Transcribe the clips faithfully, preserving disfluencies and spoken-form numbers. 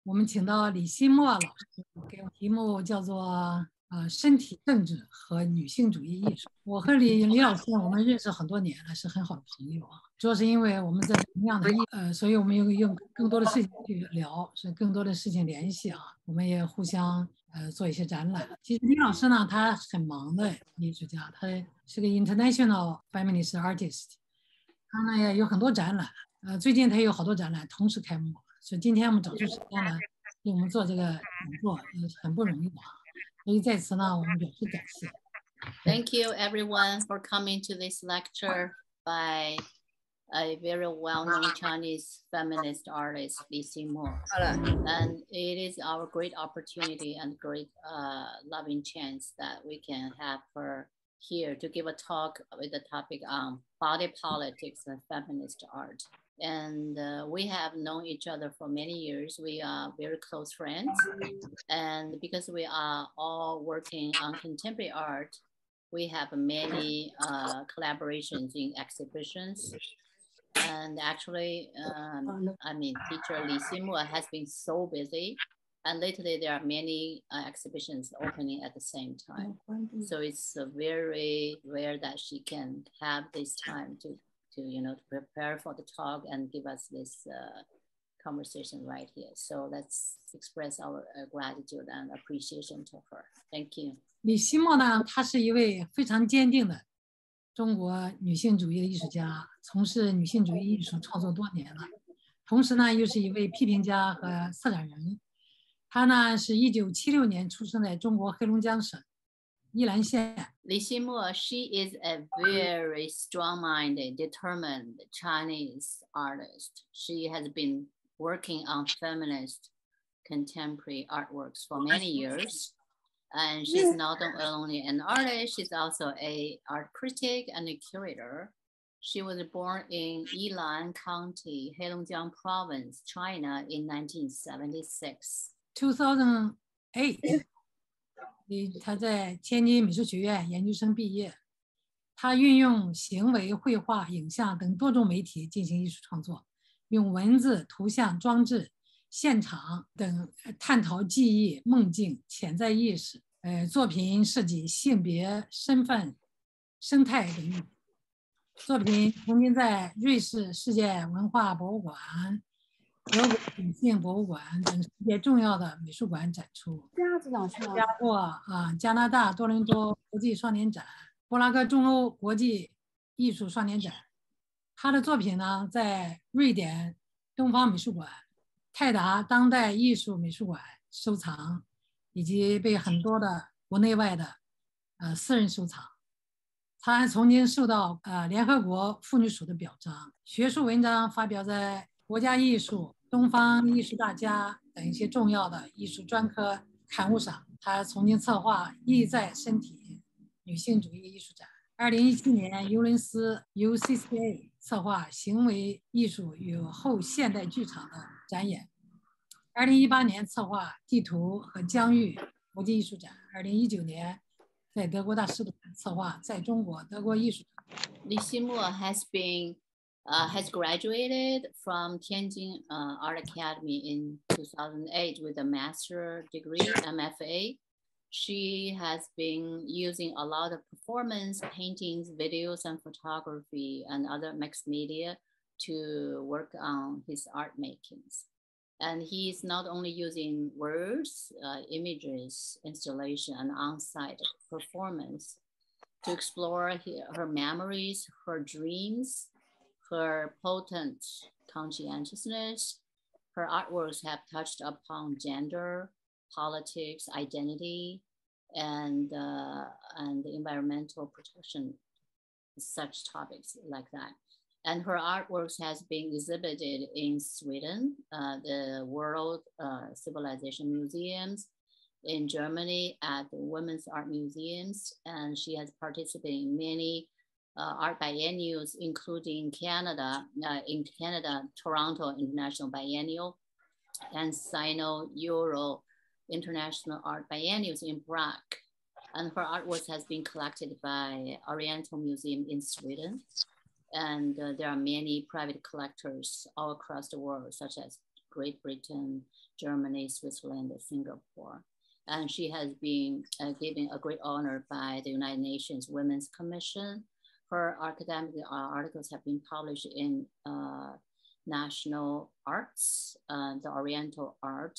我们请到李希墨老师，给我题目叫做呃身体政治和女性主义艺术。我和李李老师我们认识很多年了，是很好的朋友啊。主要是因为我们在同样的艺呃，所以我们有用更多的事情去聊，是更多的事情联系啊。我们也互相呃做一些展览。其实李老师呢，他很忙的艺术家，他是个 international feminist artist， 他呢也有很多展览。呃，最近他有好多展览同时开幕。所以今天我们找出时间来给我们做这个讲座，也很不容易的啊。所以在此呢，我们表示感谢。 Thank you everyone for coming to this lecture by a very well-known Chinese feminist artist, Li Ximo. And it is our great opportunity and great uh, loving chance that we can have her here to give a talk with the topic on body politics and feminist art. And uh, we have known each other for many years. We are very close friends. And because we are all working on contemporary art, we have many uh, collaborations in exhibitions. And actually, um, I mean, teacher Li Ximo has been so busy. And lately there are many uh, exhibitions opening at the same time. So it's uh, very rare that she can have this time to to, you know, to prepare for the talk and give us this uh, conversation right here. So let's express our uh, gratitude and appreciation to her. Thank you. 李希墨呢，她是一位非常坚定的中国女性主义的艺术家，从事女性主义艺术创作多年了。同时呢，又是一位批评家和策展人。她呢，是一九七六年出生在中国黑龙江省宜兰县。 Li Ximo, she is a very strong-minded, determined Chinese artist. She has been working on feminist contemporary artworks for many years. And she's not only an artist, she's also an art critic and a curator. She was born in Yilan County, Heilongjiang Province, China in nineteen seventy-six. two thousand eight. 他在天津美术学院研究生毕业，他运用行为、绘画、影像等多种媒体进行艺术创作，用文字、图像、装置、现场等探讨记忆、梦境、潜在意识。呃，作品涉及性别、身份、生态等议题。作品曾经在瑞士世界文化博物馆、德国女性博物馆等世界重要的美术馆展出，参加过啊加拿大多伦多国际双年展、布拉格中欧国际艺术双年展。他的作品呢，在瑞典东方美术馆、泰达当代艺术美术馆收藏，以及被很多的国内外的呃私人收藏。他还曾经受到呃联合国妇女署的表彰，学术文章发表在国家艺术、东方艺术大家等一些重要的艺术专科刊物上。他曾经策划意在身体女性主义艺术展。二零一七年，尤伦斯 U C C A 策划行为艺术与后现代剧场的展演。二零一八年策划地图和疆域国际艺术展。二零一九年在德国大使馆策划在中国德国艺术展。 Li Ximo has been uh, has graduated from Tianjin uh, Art Academy in two thousand eight with a master degree, M F A. She has been using a lot of performance, paintings, videos, and photography and other mixed media to work on his art makings. And he's not only using words, uh, images, installation, and on-site performance to explore her memories, her dreams, her potent conscientiousness. Her artworks have touched upon gender, politics, identity, and, uh, and environmental protection, such topics like that. And her artworks has been exhibited in Sweden, uh, the World uh, Civilization Museums, in Germany at the Women's Art Museums, and she has participated in many uh, art biennials, including Canada, uh, in Canada, Toronto International Biennial, and Sino-Euro International Art Biennials in Prague. And her artwork has been collected by Oriental Museum in Sweden. And uh, there are many private collectors all across the world, such as Great Britain, Germany, Switzerland, and Singapore. And she has been uh, given a great honor by the United Nations Women's Commission. Her academic uh, articles have been published in uh, National Arts, uh, the Oriental Art,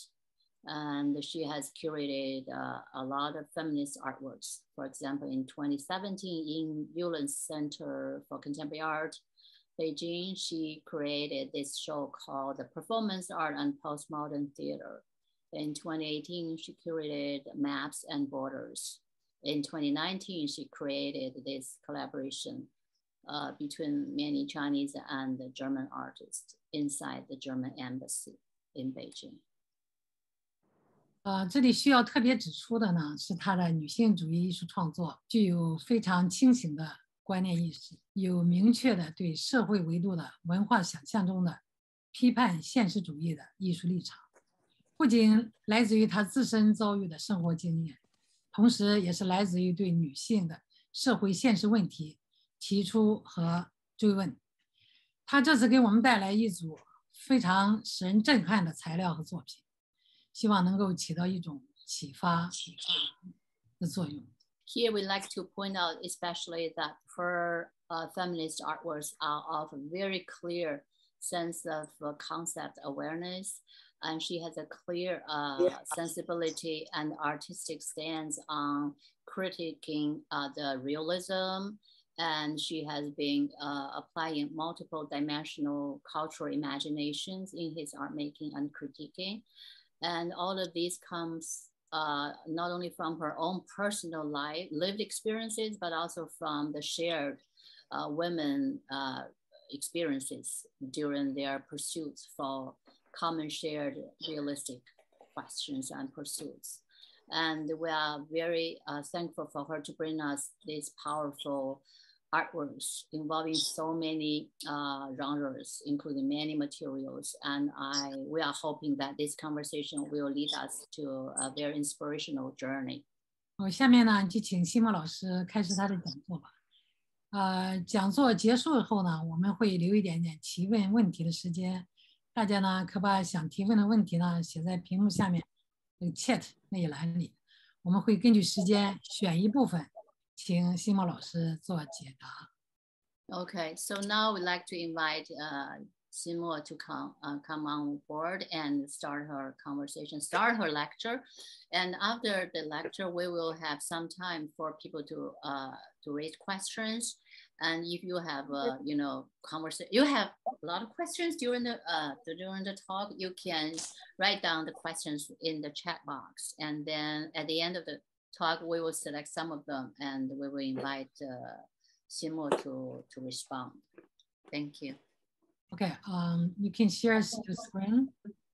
and she has curated uh, a lot of feminist artworks. For example, in twenty seventeen, in Yulin Center for Contemporary Art, Beijing, she created this show called The Performance Art and Postmodern Theater. In twenty eighteen, she curated Maps and Borders. In twenty nineteen, she created this collaboration uh, between many Chinese and German artists inside the German embassy in Beijing. 呃，这里需要特别指出的呢，是她的女性主义艺术创作具有非常清醒的观念意识，有明确的对社会维度的文化想象中的批判现实主义的艺术立场，不仅来自于她自身遭遇的生活经验，同时也是来自于对女性的社会现实问题提出和追问。她这次给我们带来一组非常使人震撼的材料和作品。 希望能够起到一种启发的作用。 Here we like to point out especially that her uh, feminist artworks are of a very clear sense of uh, concept awareness, and she has a clear uh, yeah. sensibility and artistic stance on critiquing uh, the realism, and she has been uh, applying multiple dimensional cultural imaginations in his art making and critiquing. And all of these comes uh, not only from her own personal life, lived experiences, but also from the shared uh, women uh, experiences during their pursuits for common shared realistic questions and pursuits. And we are very uh, thankful for her to bring us these powerful artworks involving so many uh, genres, including many materials. And I, we are hoping that this conversation will lead us to a very inspirational journey. 我下面呢就请西莫老师开始他的讲座吧。呃，讲座结束后呢，我们会留一点点提问问题的时间。大家呢可把想提问的问题呢写在屏幕下面那个 chat 那一栏里，我们会根据时间选一部分。 请西莫老师做解答。 Okay, so now we'd like to invite uh, Simo to come uh, come on board and start her conversation, start her lecture, and after the lecture, we will have some time for people to uh, to raise questions. And if you have uh, you know conversation, you have a lot of questions during the uh, during the talk, you can write down the questions in the chat box, and then at the end of the talk, we will select some of them and we will invite uh, Simo to, to respond. Thank you. Okay, um, you can share your screen.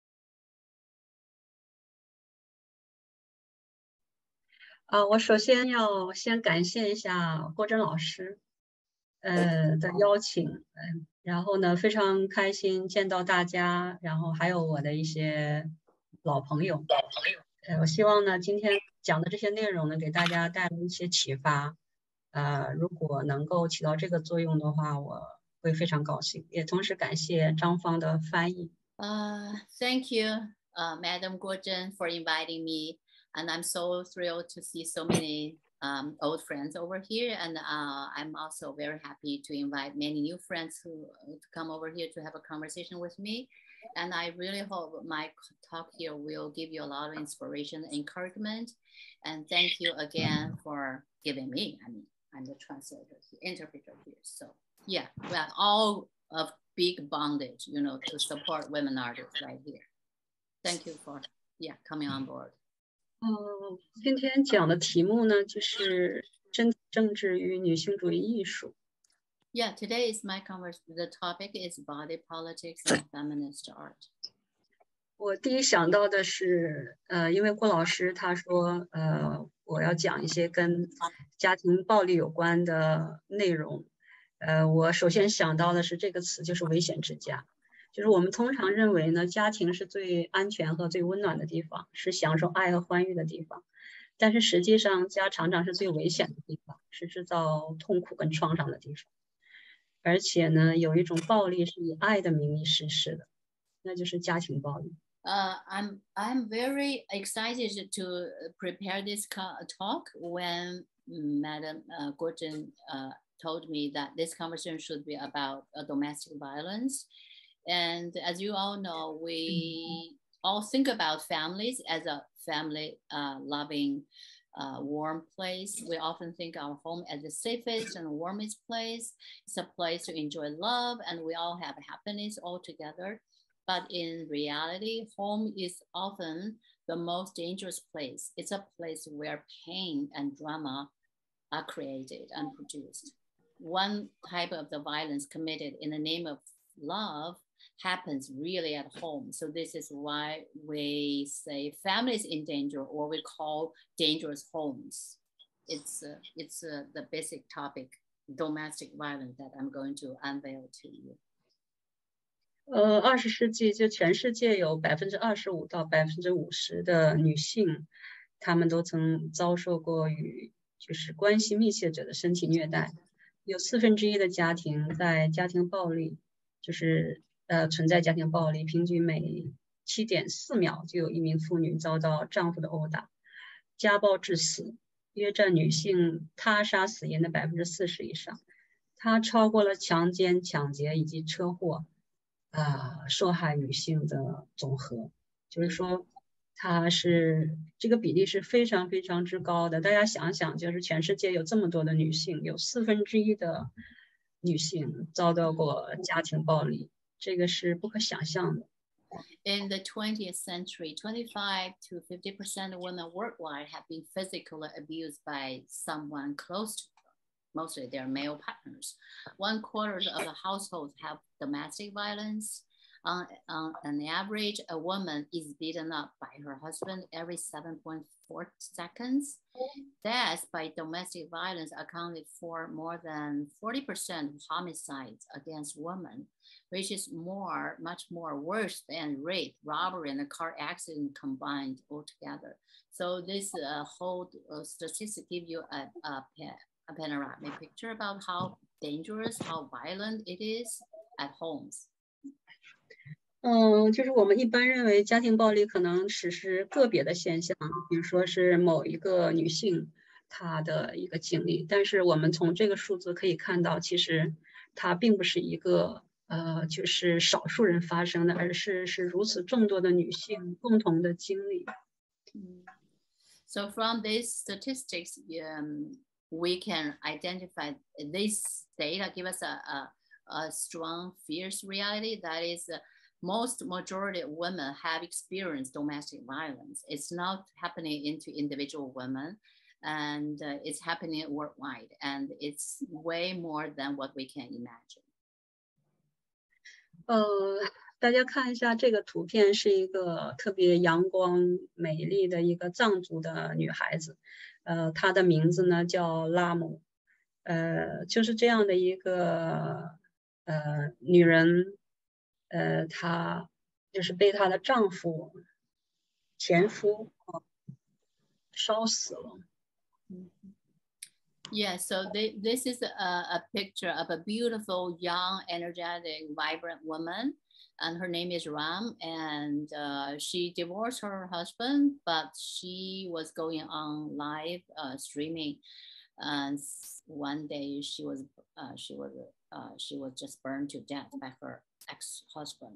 啊，我首先要先感谢一下郭真老师，呃的邀请，嗯，然后呢，非常开心见到大家，然后还有我的一些老朋友。老朋友，呃，我希望呢，今天讲的这些内容呢，给大家带来一些启发。呃，如果能够起到这个作用的话，我会非常高兴。也同时感谢张芳的翻译。 Uh, thank you, uh, Madam Guo Zhen, for inviting me. And I'm so thrilled to see so many um, old friends over here. And uh, I'm also very happy to invite many new friends who to come over here to have a conversation with me. And I really hope my talk here will give you a lot of inspiration and encouragement. And thank you again for giving me, I mean, I'm the translator, the interpreter here. So yeah, we are all of big bondage, you know, to support women artists right here. Thank you for, yeah, coming on board. 嗯，今天讲的题目呢，就是真理政治与女性主义艺术。 Yeah, today is my conversation. The topic is body politics and feminist art. 我第一想到的是，呃，因为郭老师他说，呃，我要讲一些跟家庭暴力有关的内容，呃，我首先想到的是这个词，就是危险之家。就是我们通常认为呢，家庭是最安全和最温暖的地方，是享受爱和欢愉的地方。但是实际上，家常常是最危险的地方，是制造痛苦跟创伤的地方。而且呢，有一种暴力是以爱的名义实施的，那就是家庭暴力。 Uh, I'm I'm very excited to prepare this talk when Madam uh, Gordon uh, told me that this conversation should be about uh, domestic violence. And as you all know, we all think about families as a family uh, loving, uh, warm place. We often think our home as the safest and warmest place. It's a place to enjoy love and we all have happiness all together. But in reality, home is often the most dangerous place. It's a place where pain and drama are created and produced. One type of the violence committed in the name of love happens really at home. So this is why we say families in danger, or we call dangerous homes. It's uh, it's uh, the basic topic, domestic violence, that I'm going to unveil to you. 呃，二十世纪就全世界有百分之二十五到百分之五十的女性，她们都曾遭受过与就是关系密切者的身体虐待。有四分之一的家庭在家庭暴力，就是呃存在家庭暴力，平均每七点四秒就有一名妇女遭到丈夫的殴打。家暴致死约占女性他杀死因的百分之四十以上，它超过了强奸、抢劫以及车祸。啊，受害女性的总和，就是说，它是这个比例是非常非常之高的。大家想想，就是全世界有这么多的女性，有四分之一的女性遭到过家庭暴力，这个是不可想象的。 In the twentieth century, twenty-five to fifty percent of women worldwide have been physically abused by someone close to them. Mostly they're male partners. One quarter of the households have domestic violence. Uh, on an average, a woman is beaten up by her husband every seven point four seconds. Deaths by domestic violence accounted for more than forty percent of homicides against women, which is more, much more worse than rape, robbery, and a car accident combined altogether. So this uh, whole uh, statistic gives you a, a a panoramic picture about how dangerous, how violent it is at homes. 嗯，就是我们一般认为家庭暴力可能只是个别的现象，比如说是某一个女性她的一个经历，但是我们从这个数字可以看到，其实它并不是一个呃就是少数人发生的，而是是如此众多的女性共同的经历。 So from these statistics, um, we can identify this data give us a, a, a strong, fierce reality that is uh, most majority of women have experienced domestic violence. It's not happening into individual women and uh, it's happening worldwide and it's way more than what we can imagine. 呃，大家看一下这个图片，是一个特别阳光美丽的一个藏族的女孩子。呃，她的名字呢叫拉姆，呃，就是这样的一个呃女人，呃，她就是被她的丈夫前夫烧死了。 Yeah, so they, this is a, a picture of a beautiful, young, energetic, vibrant woman, and her name is Ram, and uh, she divorced her husband, but she was going on live uh, streaming, and one day she was uh, she was uh, she was just burned to death by her ex-husband.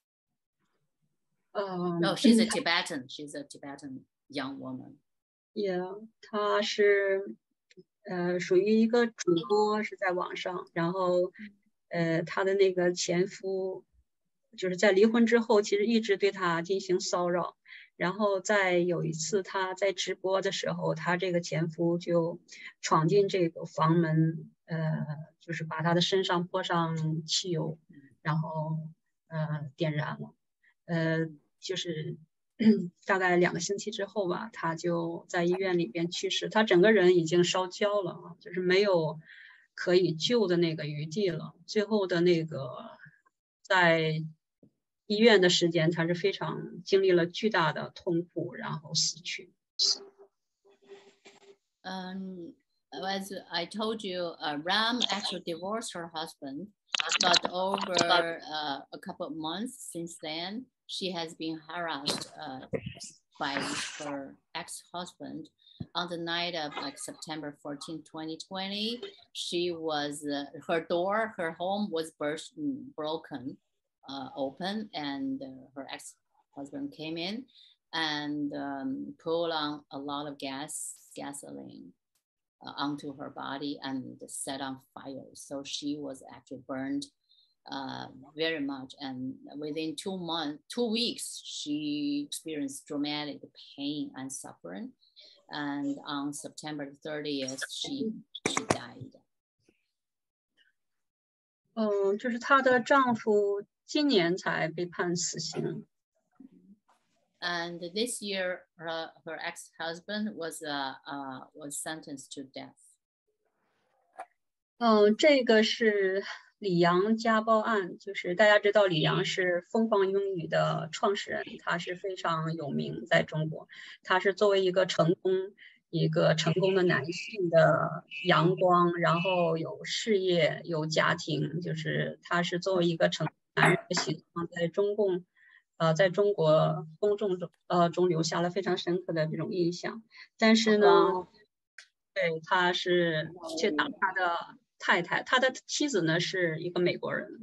Um, no, she's a Tibetan. She's a Tibetan young woman. Yeah, 她是。呃，属于一个主播，是在网上，然后，呃，她的那个前夫，就是在离婚之后，其实一直对她进行骚扰，然后在有一次她在直播的时候，她这个前夫就闯进这个房门，呃，就是把她的身上泼上汽油，然后呃点燃了，呃，就是。大概两个星期之后吧，他就在医院里边去世。他整个人已经烧焦了，就是没有可以救的那个余地了。最后的那个在医院的时间，他是非常经历了巨大的痛苦，然后死去。 Um, as I told you, uh, Ram actually divorced her husband, but over uh, a couple of months since then, she has been harassed uh, by her ex-husband. On the night of like September fourteenth, twenty twenty, she was, uh, her door, her home was burst, broken uh, open, and uh, her ex-husband came in and um, poured on a lot of gas, gasoline uh, onto her body and set on fire. So she was actually burned uh, very much. And within two months, two weeks, she experienced dramatic pain and suffering. And on September thirtieth, she, she died. 嗯，就是她的丈夫今年才被判死刑。 And this year, her, her ex-husband was uh, uh, was sentenced to death. 嗯，这个是李阳家暴案，就是大家知道李阳是疯狂英语的创始人，他是非常有名在中国。他是作为一个成功一个成功的男性的阳光，然后有事业有家庭，就是他是作为一个成功男人的形象，在中共。呃，在中国公众中呃中留下了非常深刻的这种印象，但是呢，对，他是去打他的太太，他的妻子呢是一个美国人。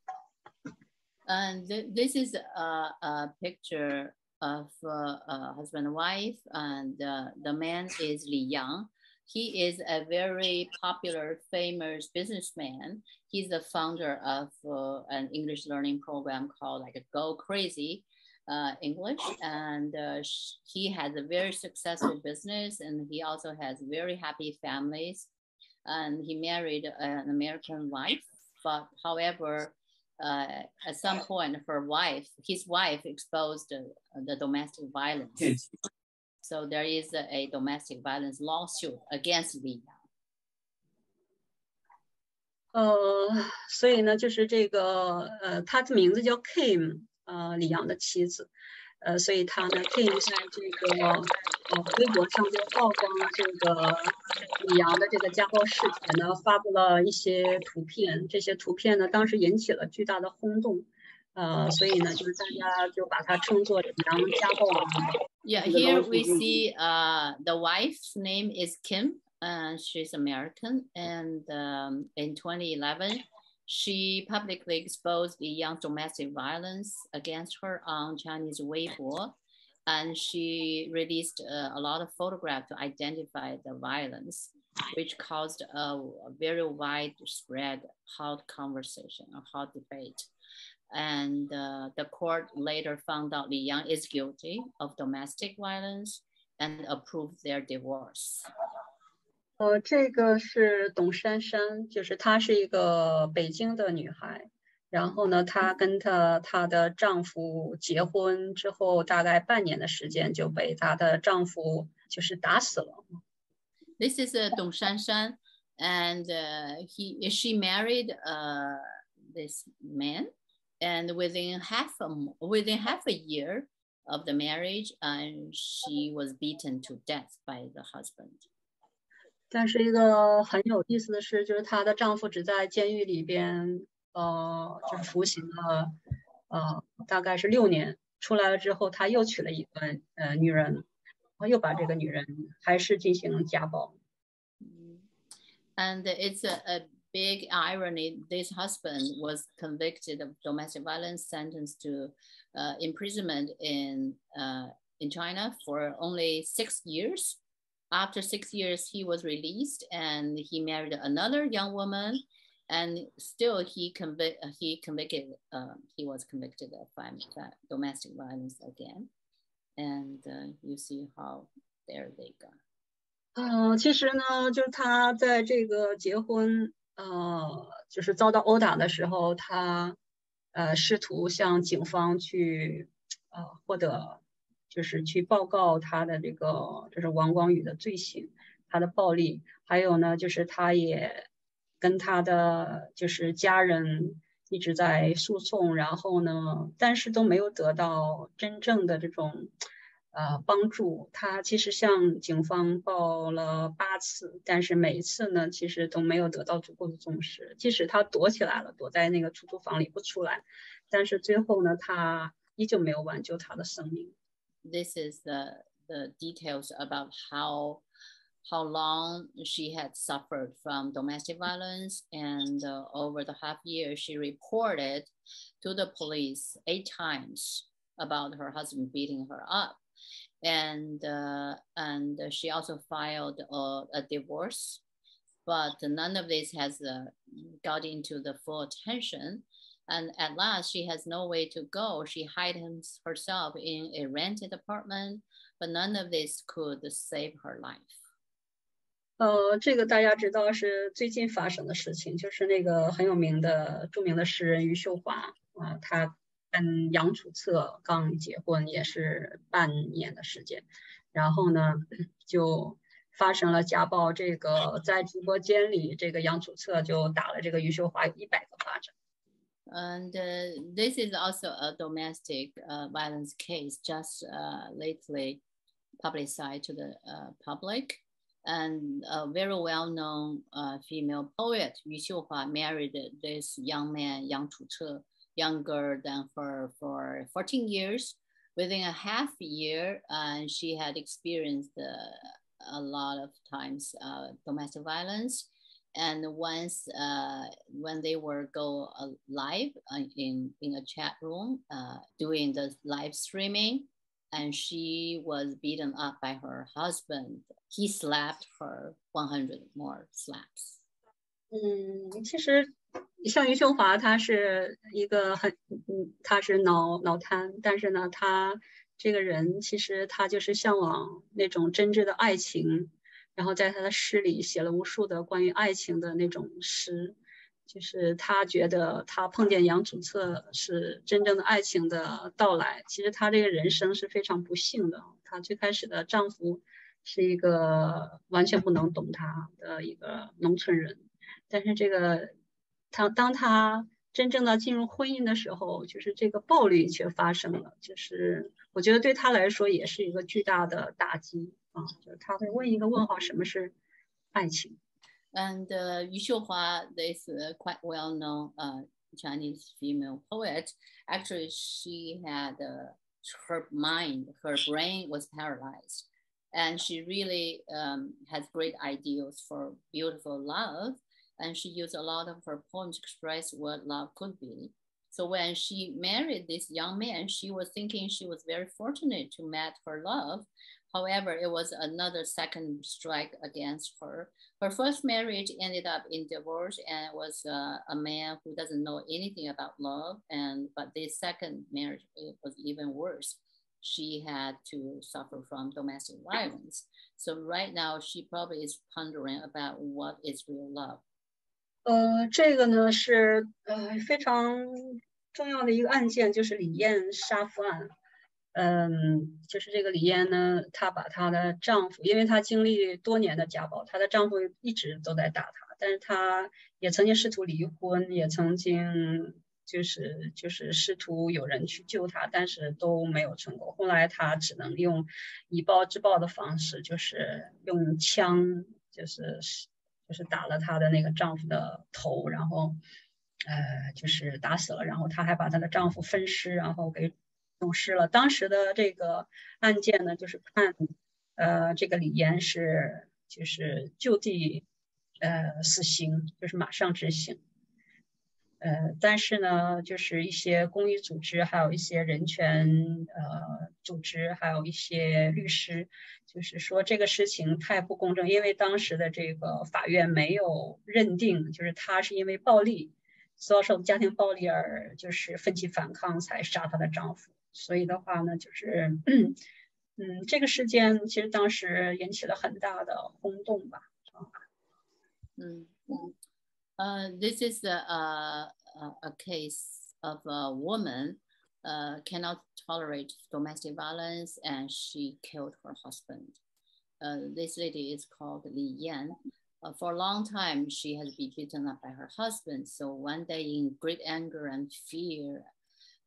And th this is a, a picture of uh, a husband and wife, and uh, the man is Li Yang. He is a very popular, famous businessman. He's the founder of uh, an English learning program called like Go Crazy uh, English. And uh, he has a very successful business, and he also has very happy families. And he married an American wife, but however, uh, at some point, her wife, his wife exposed uh, the domestic violence. So there is a, a domestic violence lawsuit against Li Yang. 呃，所以呢，就是这个呃，他的名字叫 Kim， 呃，李阳的妻子，呃，所以他呢 ，Kim 在这个呃微博上就曝光了这个李阳的这个家暴事件呢，发布了一些图片，这些图片呢，当时引起了巨大的轰动。呃，所以呢，就是大家就把它称作李阳家暴王。 Yeah, here we see uh, the wife's name is Kim, and she's American. And um, in twenty eleven, she publicly exposed the Yang domestic violence against her on Chinese Weibo, and she released uh, a lot of photographs to identify the violence, which caused a, a very widespread hot conversation, a hot debate. And uh, the court later found out Li Yang is guilty of domestic violence and approved their divorce. 呃，这个是董珊珊，就是她是一个北京的女孩。然后呢，她跟她她的丈夫结婚之后，大概半年的时间就被她的丈夫就是打死了。 This is uh, Dong Shanshan, and uh, he she married uh, this man. And within half a within half a year of the marriage, and uh, she was beaten to death by the husband. 但是一个很有意思的是，就是她的丈夫只在监狱里边，呃，就是服刑了，呃，大概是六年。出来了之后，他又娶了一个呃女人，然后又把这个女人还是进行家暴。 And it's a, a big irony, this husband was convicted of domestic violence, sentenced to uh, imprisonment in, uh, in China for only six years. After six years, he was released and he married another young woman, and still he, convic he convicted, uh, he was convicted of domestic violence again. And uh, you see how there they go. 嗯、呃，其实呢，就是他在这个结婚。呃，就是遭到殴打的时候，他呃试图向警方去呃获得，就是去报告他的这个就是王光宇的罪行，他的暴力，还有呢，就是他也跟他的就是家人一直在诉讼，然后呢，但是都没有得到真正的这种呃帮助。他其实向警方报了八次，但是每一次呢，其实都没有得到足够的重视。即使他躲起来了，躲在那个出租房里不出来，但是最后呢，他依旧没有挽救他的生命。 This is the the details about how how long she had suffered from domestic violence, and uh, over the half year she reported to the police eight times about her husband beating her up, and uh, and she also filed a, a divorce, but none of this has uh, got into the full attention. And at last, she has no way to go. She hides herself in a rented apartment, but none of this could save her life. 呃，这个大家知道是最近发生的事情，就是那个很有名的著名的诗人余秀华啊，她跟杨楚策刚结婚也是半年的时间，然后呢就发生了家暴。这个在直播间里，这个杨楚策就打了这个余秀华一百个巴掌。 And uh, this is also a domestic uh, violence case just uh, lately publicized to the uh, public. And a very well-known uh, female poet, Yu Xiuhua, married this young man, Yang Chuche, younger than her for fourteen years. Within a half year, uh, she had experienced uh, a lot of times uh, domestic violence. And once uh, when they were go uh, live uh, in, in a chat room uh, doing the live streaming, and she was beaten up by her husband. He slapped her one hundred more slaps. 嗯，其实像余秀华，她是一个很，嗯，她是脑脑瘫，但是呢，她这个人其实她就是向往那种真挚的爱情，然后在她的诗里写了无数的关于爱情的那种诗。就是她觉得她碰见杨楚策是真正的爱情的到来。其实她这个人生是非常不幸的。她最开始的丈夫是一个完全不能懂她的一个农村人，但是这个她当她真正的进入婚姻的时候，就是这个暴力却发生了。就是我觉得对她来说也是一个巨大的打击啊！就是她会问一个问号：什么是爱情？ And uh, Yu Xiuhua, this uh, quite well-known uh, Chinese female poet, actually she had uh, her mind, her brain was paralyzed, and she really um, has great ideals for beautiful love, and she used a lot of her poems to express what love could be. So when she married this young man, she was thinking she was very fortunate to meet her love. However, it was another second strike against her. Her first marriage ended up in divorce, and it was uh, a man who doesn't know anything about love. And but this second marriage was even worse. She had to suffer from domestic violence. So right now, she probably is pondering about what is real love. 呃，这个呢是呃非常重要的一个案件，就是李艳杀夫案。嗯，就是这个李艳呢，她把她的丈夫，因为她经历多年的家暴，她的丈夫一直都在打她，但是她也曾经试图离婚，也曾经就是就是试图有人去救她，但是都没有成功。后来她只能用以暴制暴的方式，就是用枪，就是就是打了她的那个丈夫的头，然后呃就是打死了，然后她还把她的丈夫分尸，然后给弄湿了。当时的这个案件呢，就是判呃这个李艳是就是就地呃死刑，就是马上执行。呃，但是呢，就是一些公益组织，还有一些人权呃组织，还有一些律师，就是说这个事情太不公正，因为当时的这个法院没有认定，就是她是因为暴力遭受家庭暴力而就是奋起反抗才杀她的丈夫。所以的话呢，就是嗯，这个事件其实当时引起了很大的轰动吧。 嗯嗯。Uh, this is a, a, a case of a woman uh, cannot tolerate domestic violence, and she killed her husband. Uh, this lady is called Li Yan. Uh, for a long time, she has been beaten up by her husband. So one day, in great anger and fear,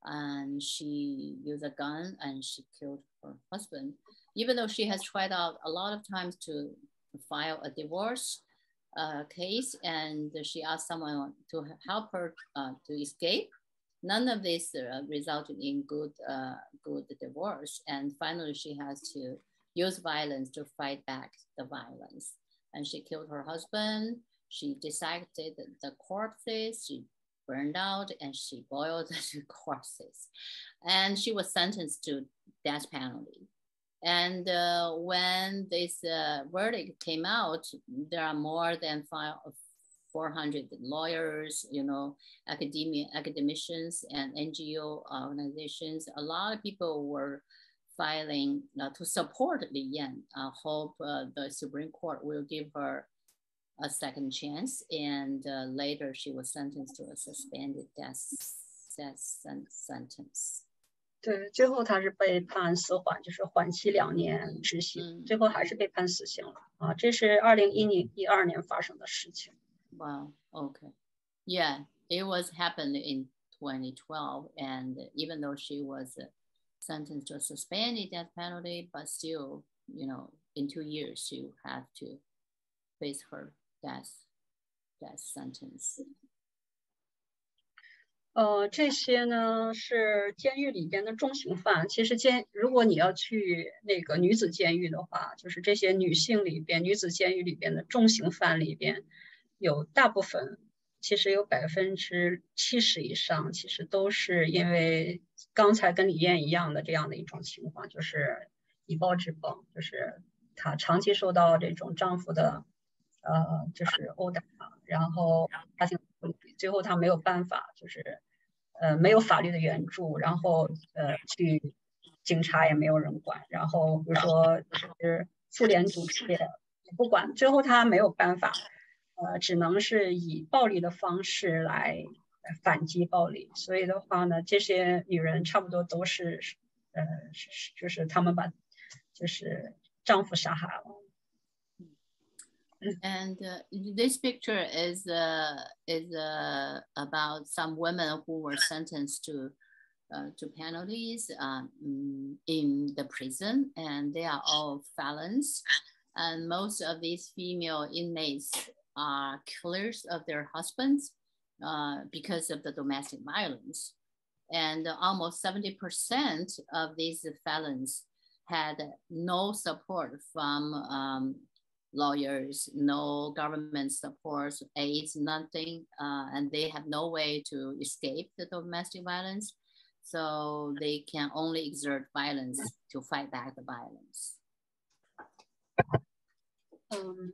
and she used a gun and she killed her husband. Even though she has tried out a lot of times to file a divorce uh, case, and she asked someone to help her uh, to escape, none of this uh, resulted in good, uh, good divorce. And finally, she has to use violence to fight back the violence. And she killed her husband. She dissected the corpses. She burned out and she boiled the corpses. And she was sentenced to death penalty. And uh, when this uh, verdict came out, there are more than five, four hundred lawyers, you know, academia, academicians and N G O organizations. A lot of people were filing uh, to support Li Yan. I hope uh, the Supreme Court will give her a second chance. And uh, later she was sentenced to a suspended death, death sentence. 对，最后他是被判死缓，就是缓期两年执行，嗯、最后还是被判死刑了啊！这是二零一二年发生的事情。 Wow. Okay. Yeah, it was happened in twenty twelve, and even though she was sentenced to a suspended death penalty, but still, you know, in two years she had to face her death death sentence. 呃，这些呢是监狱里边的重刑犯。其实监，如果你要去那个女子监狱的话，就是这些女性里边，女子监狱里边的重刑犯里边，有大部分，其实有百分之七十以上，其实都是因为刚才跟李艳一样的这样的一种情况，就是以暴制暴，就是她长期受到这种丈夫的，呃，就是殴打，然后家庭最后她没有办法，就是。呃，没有法律的援助，然后呃，去警察也没有人管，然后比如说是妇联组织也不管，最后他没有办法，呃，只能是以暴力的方式来反击暴力。所以的话呢，这些女人差不多都是，呃，是就是他们把就是丈夫杀害了。 And uh, this picture is uh, is uh, about some women who were sentenced to uh, to penalties um, in the prison, and they are all felons. And most of these female inmates are killers of their husbands uh, because of the domestic violence. And almost seventy percent of these felons had no support from um, lawyers, no government support, aids, nothing, uh, and they have no way to escape the domestic violence. So they can only exert violence to fight back the violence. 嗯，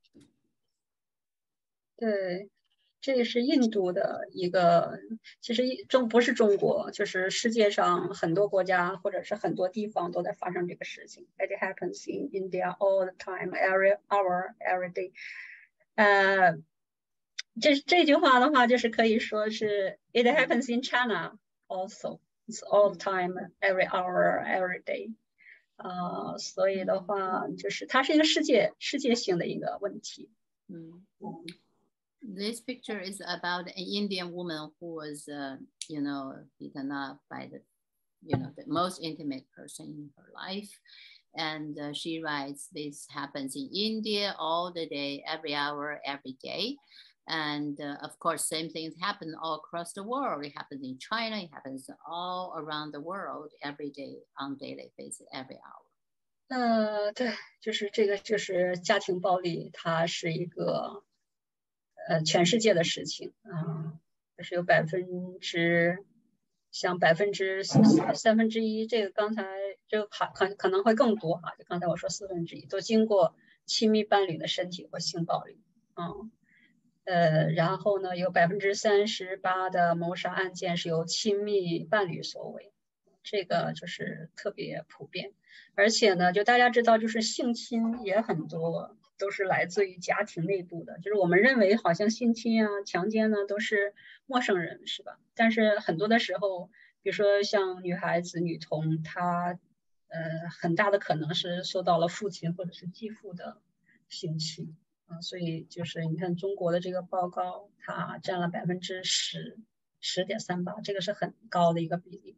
对，这个是印度的一个，其实中不是中国，就是世界上很多国家或者是很多地方都在发生这个事情。It happens in India all the time, every hour, every day. 呃，这这句话的话，就是可以说是 It happens in China also. It's all the time, every hour, every day. 呃，所以的话，就是它是一个世界世界性的一个问题。 嗯。This picture is about an Indian woman who was, uh, you know, beaten up by the, you know, the most intimate person in her life. And uh, she writes, this happens in India all the day, every hour, every day. And uh, of course, same things happen all across the world. It happens in China, it happens all around the world, every day, on daily basis, every hour. 呃，对，就是这个，就是家庭暴力，它是一个。呃，全世界的事情啊、呃，就是有百分之，像百分之三分之一，这个刚才这个可可能会更多哈，就刚才我说四分之一都经过亲密伴侣的身体或性暴力，嗯，呃，然后呢，有百分之三十八的谋杀案件是由亲密伴侣所为，这个就是特别普遍，而且呢，就大家知道，就是性侵也很多。都是来自于家庭内部的，就是我们认为好像性侵啊、强奸呢都是陌生人，是吧？但是很多的时候，比如说像女孩子、女童，她呃很大的可能是受到了父亲或者是继父的性侵啊，所以就是你看中国的这个报告，它占了百分之十十点三八，这个是很高的一个比例。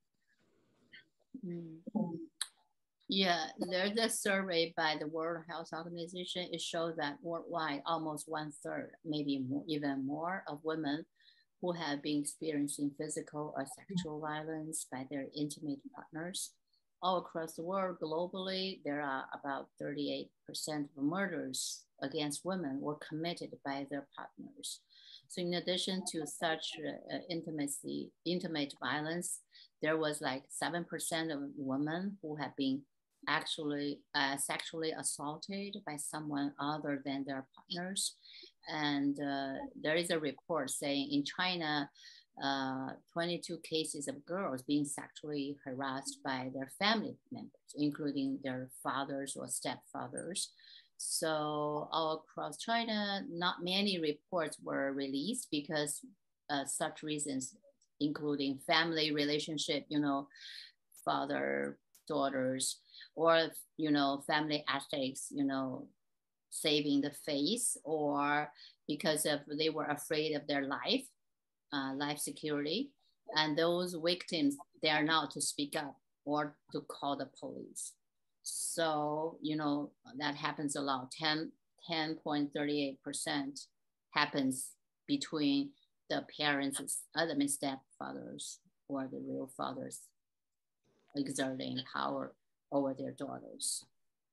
Mm. Yeah, there's a survey by the World Health Organization. It shows that worldwide, almost one third, maybe more, even more, of women who have been experiencing physical or sexual violence by their intimate partners. All across the world, globally, there are about thirty-eight percent of murders against women were committed by their partners. So in addition to such uh, intimacy, intimate violence, there was like seven percent of women who have been actually uh, sexually assaulted by someone other than their partners. And uh, there is a report saying in China, uh, twenty-two cases of girls being sexually harassed by their family members, including their fathers or stepfathers. So all across China, not many reports were released because uh, such reasons, including family relationship, you know, father, daughters, or, you know, family ethics, you know, saving the face, or because of they were afraid of their life, uh, life security. And those victims, they are not to speak up or to call the police. So, you know, that happens a lot. ten point three eight percent happens between the parents, other than stepfathers or the real fathers exerting power over their daughters.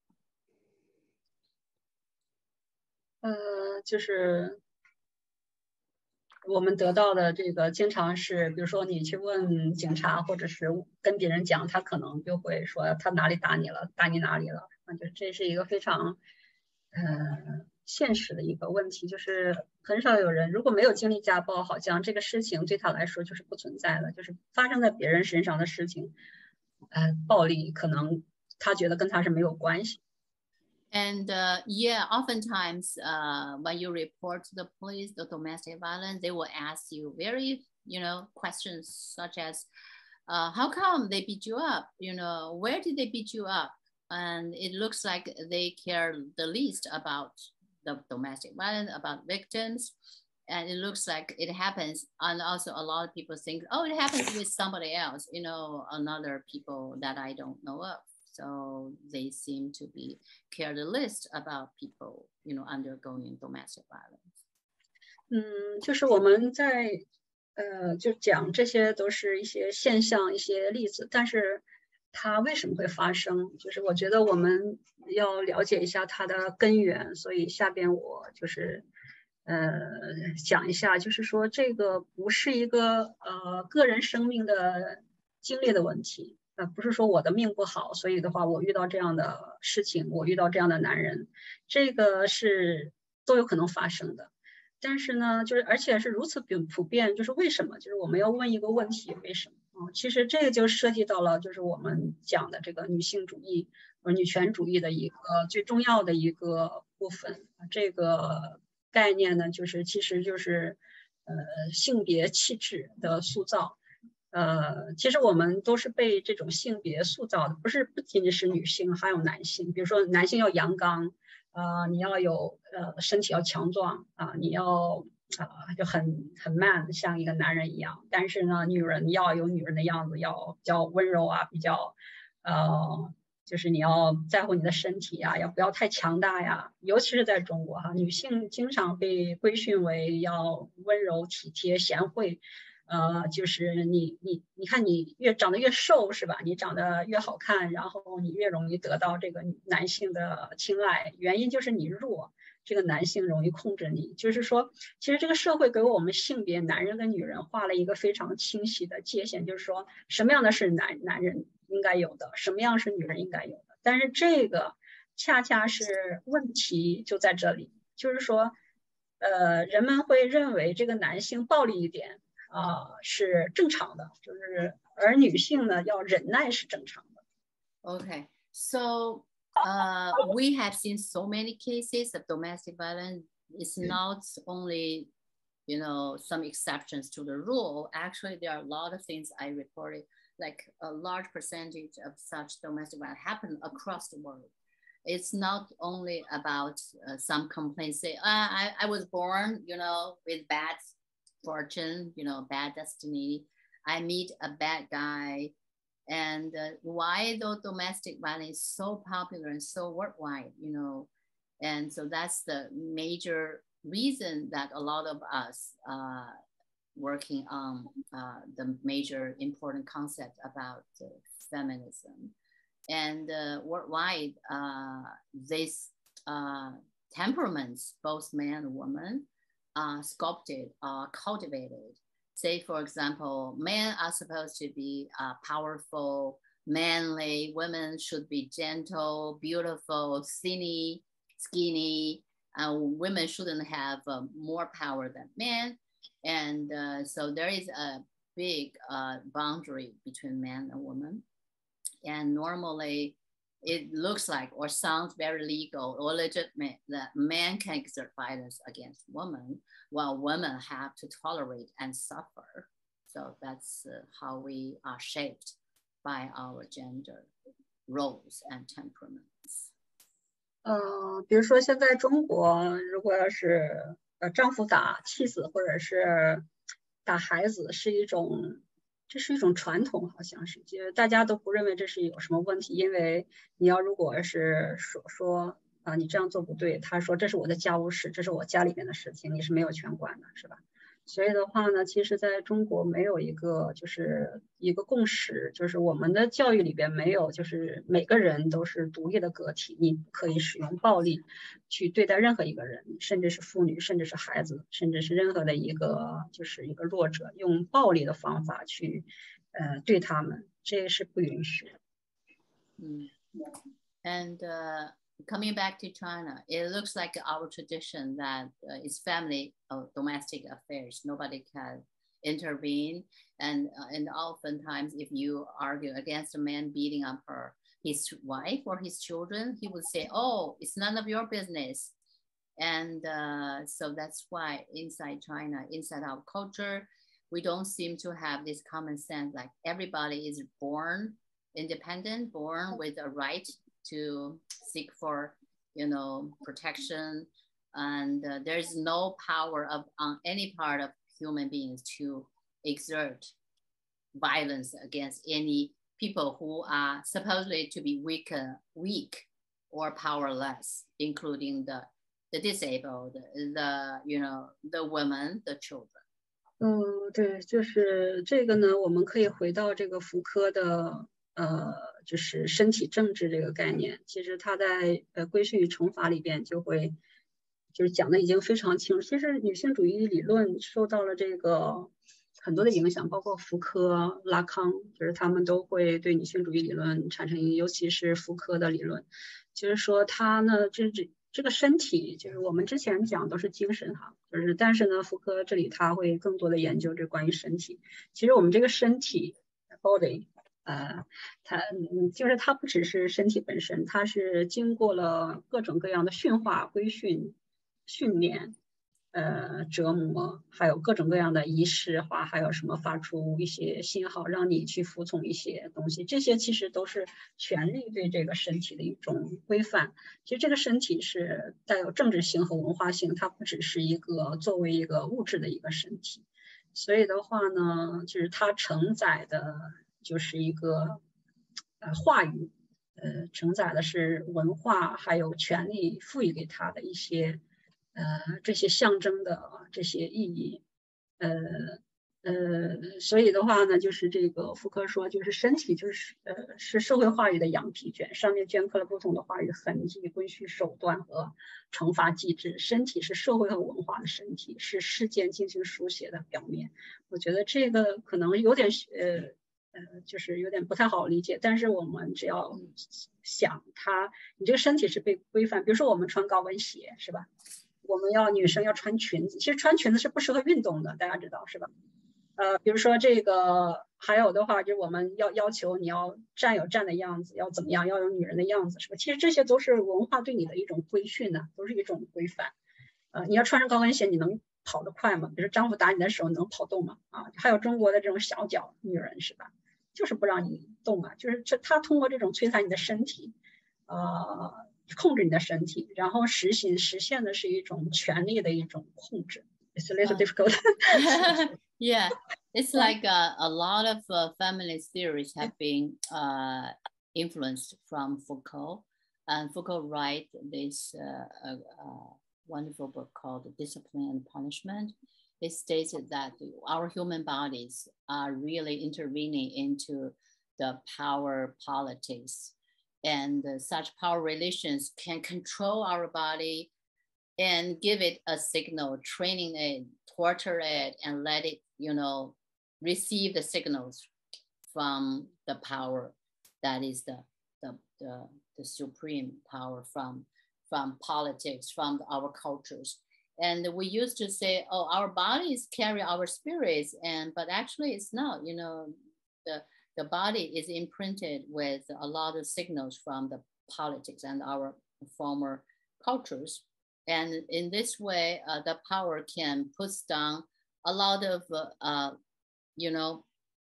呃，就是我们得到的这个经常是，比如说你去问警察，或者是跟别人讲，他可能就会说他哪里打你了，打你哪里了。那就这是一个非常呃现实的一个问题，就是很少有人如果没有经历家暴，好像这个事情对他来说就是不存在的，就是发生在别人身上的事情，呃，暴力可能他觉得跟他是没有关系。 And uh, yeah, oftentimes uh, when you report to the police the domestic violence, they will ask you very, you know, questions such as, uh, how come they beat you up? You know, where did they beat you up? And it looks like they care the least about the domestic violence, about victims. And it looks like it happens. And also a lot of people think, oh, it happens with somebody else, you know, another people that I don't know of. So they seem to be care the least about people, you know, undergoing domestic violence. 嗯，就是我们在呃就讲这些都是一些现象、一些例子，但是它为什么会发生？就是我觉得我们要了解一下它的根源。所以下边我就是呃讲一下，就是说这个不是一个呃个人生命的经历的问题。呃，不是说我的命不好，所以的话，我遇到这样的事情，我遇到这样的男人，这个是都有可能发生的。但是呢，就是而且是如此普遍，就是为什么？就是我们要问一个问题，为什么？啊，其实这个就涉及到了，就是我们讲的这个女性主义或者女权主义的一个最重要的一个部分。这个概念呢，就是其实就是呃性别气质的塑造。呃，其实我们都是被这种性别塑造的，不是不仅仅是女性，还有男性。比如说，男性要阳刚，呃，你要有呃身体要强壮啊、呃，你要啊、呃、就很很 man， 像一个男人一样。但是呢，女人要有女人的样子，要比较温柔啊，比较呃，就是你要在乎你的身体呀，要不要太强大呀。尤其是在中国哈，女性经常被规训为要温柔体贴、贤惠。呃，就是你你你看你越长得越瘦是吧？你长得越好看，然后你越容易得到这个男性的青睐。原因就是你弱，这个男性容易控制你。就是说，其实这个社会给我们性别男人跟女人画了一个非常清晰的界限，就是说什么样的是男男人应该有的，什么样是女人应该有的。但是这个恰恰是问题就在这里，就是说，呃，人们会认为这个男性暴力一点。啊、呃，是正常的，就是而女性呢要忍耐是正常的。 Okay, so uh, we have seen so many cases of domestic violence. It's not only, you know, some exceptions to the rule. Actually, there are a lot of things I reported, like a large percentage of such domestic violence happen across the world. It's not only about uh, some complaints say, ah, I, I was born, you know, with bad fortune, you know, bad destiny. I meet a bad guy. And uh, why the domestic violence is so popular and so worldwide, you know, and so that's the major reason that a lot of us uh, working on uh, the major important concept about uh, feminism. And uh, worldwide, uh, these uh, temperaments, both man and woman, are sculpted, are cultivated. Say, for example, men are supposed to be uh, powerful, manly. Women should be gentle, beautiful, skinny, skinny. Uh, women shouldn't have uh, more power than men. And uh, so there is a big uh, boundary between man and woman. And normally it looks like or sounds very legal or legitimate that men can exert violence against women, while women have to tolerate and suffer. So that's uh, how we are shaped by our gender roles and temperaments. 呃，比如说现在中国，如果要是呃丈夫打妻子或者是打孩子，是一种这是一种传统，好像是，就大家都不认为这是有什么问题，因为你要如果是说说啊你这样做不对，他说这是我的家务事，这是我家里面的事情，你是没有权管的，是吧？所以的话呢，其实在中国没有一个就是一个共识，就是我们的教育里边没有，就是每个人都是独立的个体，你不可以使用暴力去对待任何一个人，甚至是妇女，甚至是孩子，甚至是任何的一个就是一个弱者，用暴力的方法去呃对他们，这是不允许的。 嗯 And uh, coming back to China, it looks like our tradition that uh, it's family or domestic affairs. Nobody can intervene. And, uh, and oftentimes, if you argue against a man beating up her, his wife or his children, he would say, oh, it's none of your business. And uh, so that's why inside China, inside our culture, we don't seem to have this common sense, like everybody is born independent, born with a right to seek for, you know, protection, and uh, there's no power of on any part of human beings to exert violence against any people who are supposedly to be weak, uh, weak or powerless, including the the disabled, the you know the women, the children. 嗯，对，就是这个呢，我们可以回到这个福柯的。呃，就是身体政治这个概念，其实他在呃规训与惩罚里边就会就是讲的已经非常清楚。其实女性主义理论受到了这个很多的影响，包括福柯、拉康，就是他们都会对女性主义理论产生影响，尤其是福柯的理论，就是说他呢，这这这个身体，就是我们之前讲都是精神哈，就是但是呢，福柯这里他会更多的研究这关于身体。其实我们这个身体 body。呃，它就是它不只是身体本身，它是经过了各种各样的驯化、规训、训练、呃折磨，还有各种各样的仪式化，还有什么发出一些信号让你去服从一些东西，这些其实都是权力对这个身体的一种规范。其实这个身体是带有政治性和文化性，它不只是一个作为一个物质的一个身体，所以的话呢，就是它承载的。就是一个呃话语，呃承载的是文化还有权力赋予给他的一些呃这些象征的这些意义，呃呃，所以的话呢，就是这个福柯说，就是身体就是呃是社会话语的羊皮卷，上面镌刻了不同的话语痕迹、规训手段和惩罚机制。身体是社会和文化的身体，是事件进行书写的表面。我觉得这个可能有点呃。呃，就是有点不太好理解，但是我们只要想它，你这个身体是被规范，比如说我们穿高跟鞋是吧？我们要女生要穿裙子，其实穿裙子是不适合运动的，大家知道是吧？呃，比如说这个，还有的话就是我们要要求你要站有站的样子，要怎么样，要有女人的样子，是吧？其实这些都是文化对你的一种规训呢、啊，都是一种规范。呃，你要穿上高跟鞋，你能跑得快吗？比如丈夫打你的时候，能跑动吗？啊，还有中国的这种小脚女人是吧？就是不让你动啊，就是这他通过这种摧残你的身体，呃，控制你的身体，然后实行实现的是一种权力的一种控制， it's a little uh, difficult. Yeah, it's like a, a lot of uh, feminist theories have been uh, influenced from Foucault. And Foucault wrote this uh, uh, uh, wonderful book called Discipline and Punishment. It states that our human bodies are really intervening into the power politics. And uh, such power relations can control our body and give it a signal, training it, torture it, and let it, you know, receive the signals from the power that is the, the, the, the supreme power from, from politics, from our cultures. And we used to say, oh, our bodies carry our spirits, and but actually it's not, you know, the, the body is imprinted with a lot of signals from the politics and our former cultures. And in this way, uh, the power can put down a lot of, uh, uh, you know,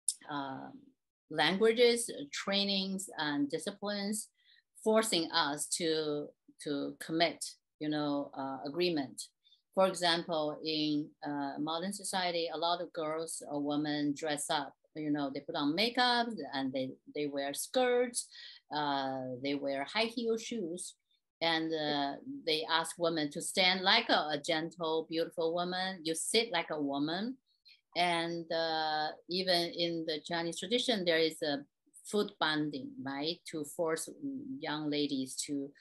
uh, languages, trainings, and disciplines, forcing us to, to commit, you know, uh, agreement. For example, in uh, modern society, a lot of girls or women dress up, you know, they put on makeup and they, they wear skirts, uh, they wear high heel shoes. And uh, they ask women to stand like a, a gentle, beautiful woman. You sit like a woman. And uh, even in the Chinese tradition, there is a foot binding, right? To force young ladies to,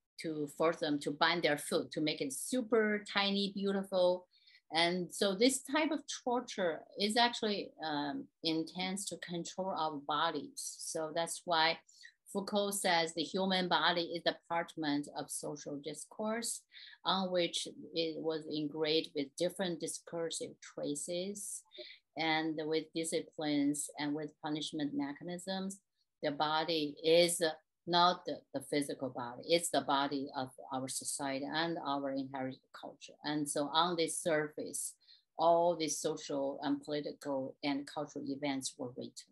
to force them to bind their foot, to make it super tiny, beautiful. And so this type of torture is actually um, intends to control our bodies. So that's why Foucault says the human body is the parchment of social discourse on which it was engraved with different discursive traces and with disciplines and with punishment mechanisms. The body is not the, the physical body, it's the body of our society and our inherited culture. And so on this surface, all these social and political and cultural events were written.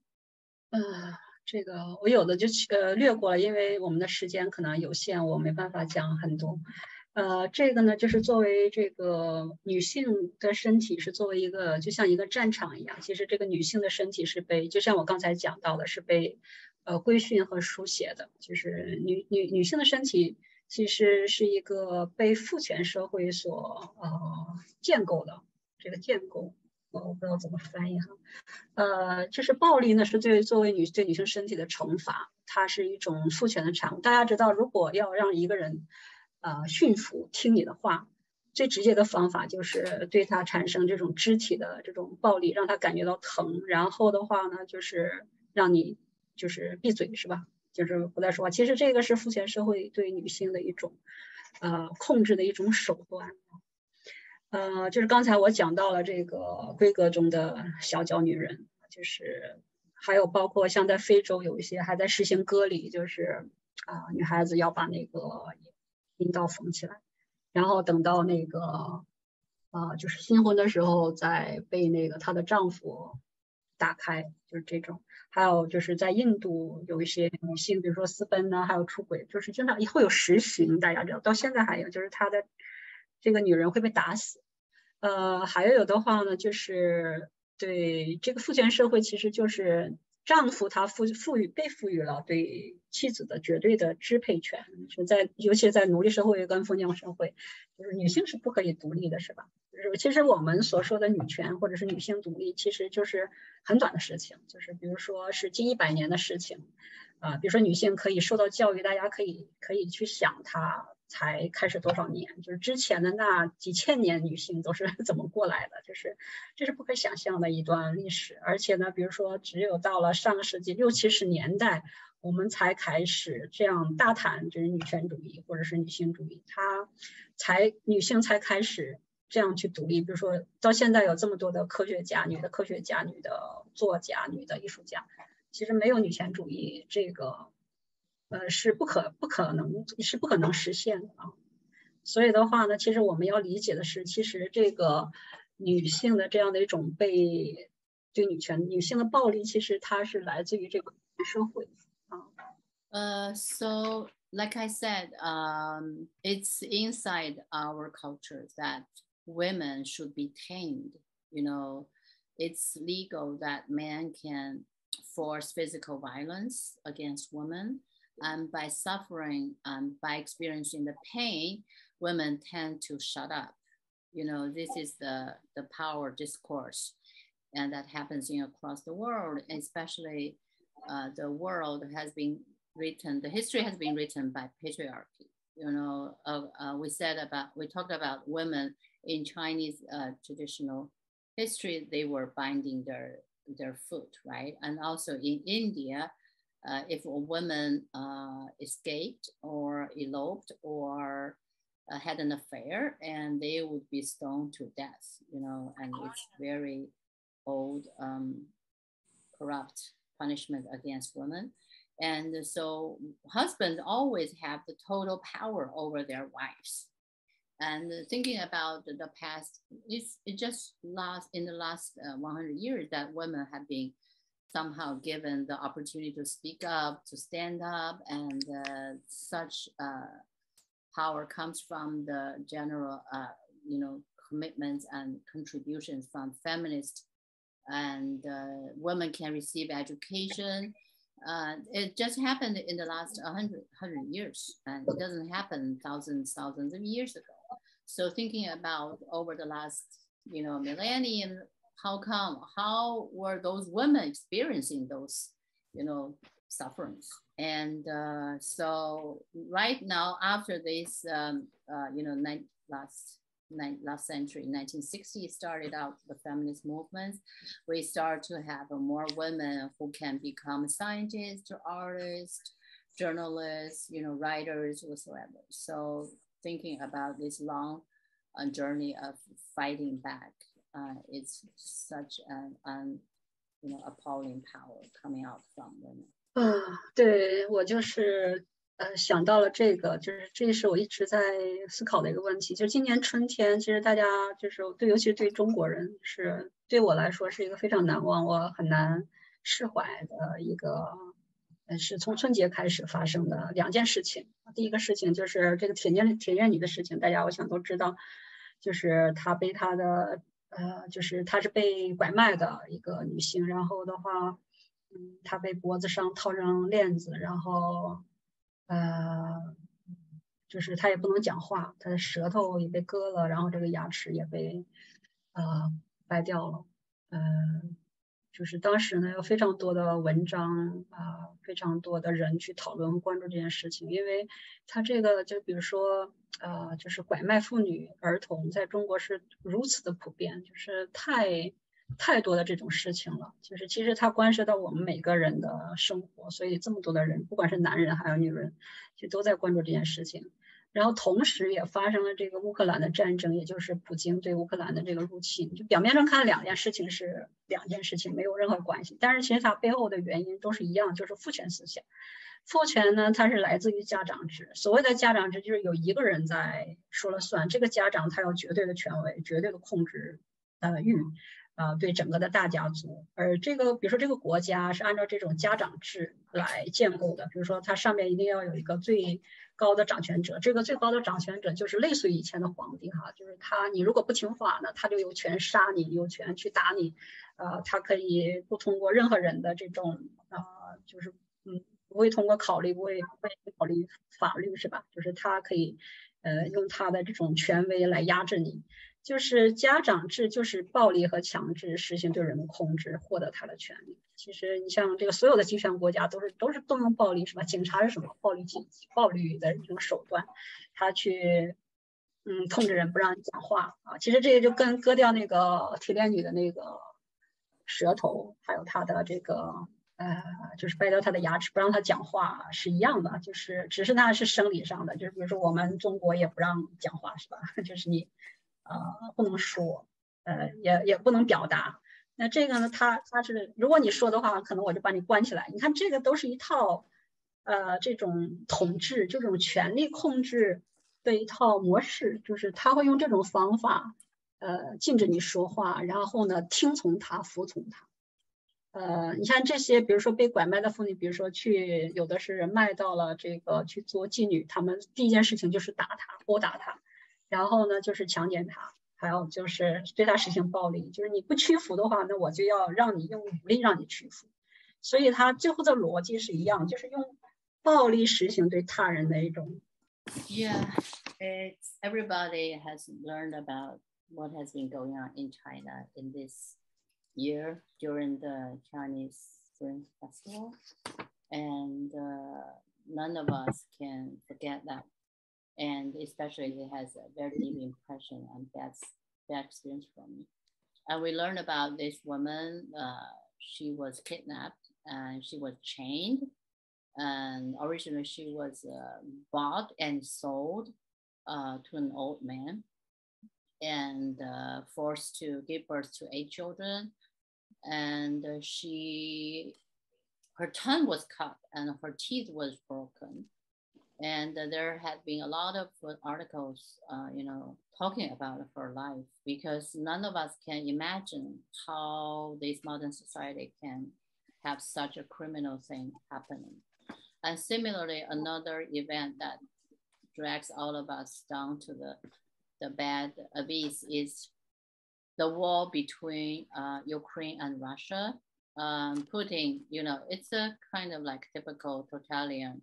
Uh. 这个我有的就呃略过了，因为我们的时间可能有限，我没办法讲很多。呃，这个呢，就是作为这个女性的身体是作为一个就像一个战场一样，其实这个女性的身体是被，就像我刚才讲到的，是被呃规训和书写的，就是女女女性的身体其实是一个被父权社会所呃建构的这个建构。我不知道怎么翻译哈，呃，就是暴力呢是对作为女对女性身体的惩罚，它是一种父权的产物。大家知道，如果要让一个人呃驯服听你的话，最直接的方法就是对他产生这种肢体的这种暴力，让他感觉到疼，然后的话呢，就是让你就是闭嘴，是吧？就是不再说话。其实这个是父权社会对女性的一种呃控制的一种手段。呃，就是刚才我讲到了这个规格中的小脚女人，就是还有包括像在非洲有一些还在实行割礼，就是啊、呃、女孩子要把那个阴道缝起来，然后等到那个啊、呃、就是新婚的时候再被那个她的丈夫打开，就是这种。还有就是在印度有一些女性，比如说私奔呢，还有出轨，就是经常会有实刑，大家知道，到现在还有，就是她的这个女人会被打死。呃，还有的话呢，就是对这个父权社会，其实就是丈夫他赋赋予被赋予了对妻子的绝对的支配权，是在尤其是在奴隶社会跟封建社会，就是女性是不可以独立的，是吧？就是其实我们所说的女权或者是女性独立，其实就是很短的事情，就是比如说是近一百年的事情，啊、呃，比如说女性可以受到教育，大家可以可以去想她。才开始多少年，就是之前的那几千年女性都是怎么过来的，就是这是不可想象的一段历史。而且呢，比如说只有到了上个世纪六七十年代，我们才开始这样大谈就是女权主义或者是女性主义，它才女性才开始这样去独立。比如说到现在有这么多的科学家，女的科学家、女的作家、女的艺术家，其实没有女权主义这个呃，是不可不可能是不可能实现的啊。所以的话呢，其实我们要理解的是，其实这个女性的这样的一种被对女权、女性的暴力，其实它是来自于这个社会啊。 Uh, so, like I said, um, it's inside our culture that women should be tamed. You know, it's legal that men can force physical violence against women, and by suffering and by experiencing the pain, women tend to shut up. You know, this is the, the power discourse, and that happens in across the world, especially uh, the world has been written, the history has been written by patriarchy. You know, uh, uh, we said about, we talked about women in Chinese uh, traditional history, they were binding their, their foot, right? And also in India, uh, if a woman uh, escaped or eloped or uh, had an affair, and they would be stoned to death, you know, and it's very old, um, corrupt punishment against women. And so husbands always have the total power over their wives. And thinking about the past, it's, it just last in the last uh, one hundred years that women have been somehow given the opportunity to speak up, to stand up, and uh, such uh, power comes from the general, uh, you know, commitments and contributions from feminists, and uh, women can receive education. Uh, it just happened in the last one hundred, one hundred years, and it doesn't happen thousands, thousands of years ago. So thinking about over the last, you know, millennium, how come, how were those women experiencing those, you know, sufferings? And uh, so right now, after this, um, uh, you know, nine, last nine, last century, nineteen sixty, started out the feminist movements. We start to have uh, more women who can become scientists, artists, journalists, you know, writers, whatsoever. So thinking about this long uh, journey of fighting back, uh, it's such an, an, you know, appalling power coming out from women. 嗯，对，我就是呃想到了这个，就是这是我一直在思考的一个问题。就今年春天，其实大家就是对，尤其是对中国人，是对我来说是一个非常难忘，我很难释怀的一个，呃，是从春节开始发生的两件事情。第一个事情就是这个铁链铁链女的事情，大家我想都知道，就是她被她的呃，就是她是被拐卖的一个女性，然后的话。嗯，她被脖子上套上链子，然后，呃，就是她也不能讲话，她的舌头也被割了，然后这个牙齿也被，呃，掰掉了，呃，就是当时呢有非常多的文章啊、呃，非常多的人去讨论关注这件事情，因为她这个就比如说，呃，就是拐卖妇女儿童在中国是如此的普遍，就是太。太多的这种事情了，就是其实它关涉到我们每个人的生活，所以这么多的人，不管是男人还有女人，就都在关注这件事情。然后同时也发生了这个乌克兰的战争，也就是普京对乌克兰的这个入侵。就表面上看两件事情是两件事情，没有任何关系，但是其实它背后的原因都是一样，就是父权思想。父权呢，它是来自于家长制。所谓的家长制，就是有一个人在说了算，这个家长他有绝对的权威，绝对的控制呃欲。呃，对整个的大家族，而这个比如说这个国家是按照这种家长制来建构的，比如说它上面一定要有一个最高的掌权者，这个最高的掌权者就是类似于以前的皇帝哈，就是他你如果不听话呢，他就有权杀你，有权去打你，呃，他可以不通过任何人的这种呃，就是嗯，不会通过考虑，不会不会考虑法律是吧？就是他可以呃用他的这种权威来压制你。就是家长制，就是暴力和强制实行对人的控制，获得他的权利。其实你像这个所有的集权国家都是都是动用暴力，是吧？警察是什么？暴力暴力的这种手段，他去嗯控制人，不让人讲话啊。其实这个就跟割掉那个铁链女的那个舌头，还有她的这个呃，就是掰掉她的牙齿，不让她讲话是一样的，就是只是那是生理上的，就是比如说我们中国也不让讲话，是吧？就是你。呃，不能说，呃，也也不能表达。那这个呢，他他是，如果你说的话，可能我就把你关起来。你看，这个都是一套，呃，这种统治、这种权力控制的一套模式，就是他会用这种方法，呃，禁止你说话，然后呢，听从他，服从他。呃，你看这些，比如说被拐卖的妇女，比如说去，有的是卖到了这个去做妓女，他们第一件事情就是打她，殴打她。然后呢，就是强奸她， 还有就是对他实行暴力，就是你不屈服的话，那我就要让你用武力让你屈服。所以他最后的逻辑是一样，就是用暴力实行对他人的一种。 Yeah, it's everybody has learned about what has been going on in China in this year during the Chinese Spring Festival, and uh, none of us can forget that. And especially it has a very deep impression and bad, bad experience for me. And we learned about this woman. Uh, she was kidnapped and she was chained. And originally she was uh, bought and sold uh, to an old man and uh, forced to give birth to eight children. And uh, she, her tongue was cut and her teeth was broken. And uh, there had been a lot of articles, uh, you know, talking about her life, because none of us can imagine how this modern society can have such a criminal thing happening. And similarly, another event that drags all of us down to the, the bad abyss is the war between uh, Ukraine and Russia. Um, Putin, you know, it's a kind of like typical totalitarian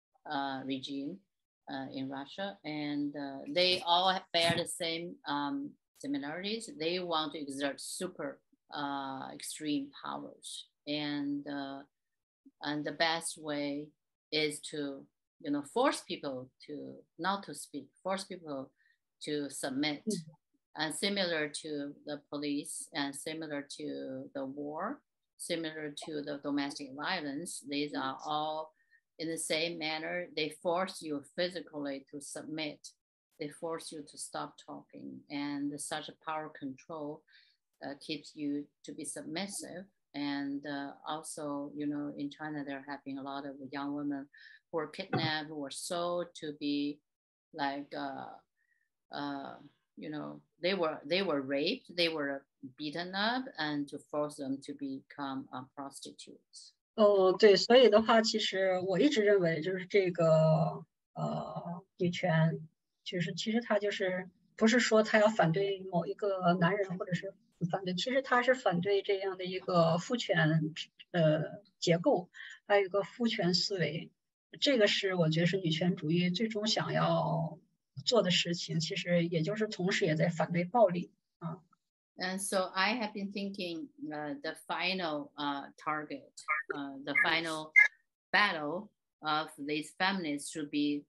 uh, regime uh, in Russia, and uh, they all bear the same um, similarities. They want to exert super uh, extreme powers, and uh, and the best way is to, you know, force people to not to speak, force people to submit. Mm-hmm. And similar to the police and similar to the war, similar to the domestic violence, these are all in the same manner. They force you physically to submit. They force you to stop talking. And such a power control uh, keeps you to be submissive. And uh, also, you know, in China, there have been a lot of young women who were kidnapped, who were sold to be like, uh, uh, you know, they were they were raped, they were beaten up, and to force them to become uh, prostitutes. 哦，对，所以的话，其实我一直认为，就是这个呃女权，就是其实它就是不是说她要反对某一个男人，或者是反对，其实她是反对这样的一个父权呃结构，还有一个父权思维，这个是我觉得是女权主义最终想要做的事情，其实也就是同时也在反对暴力啊。 And so I have been thinking uh, the final uh, target, uh, the final battle of these feminists should be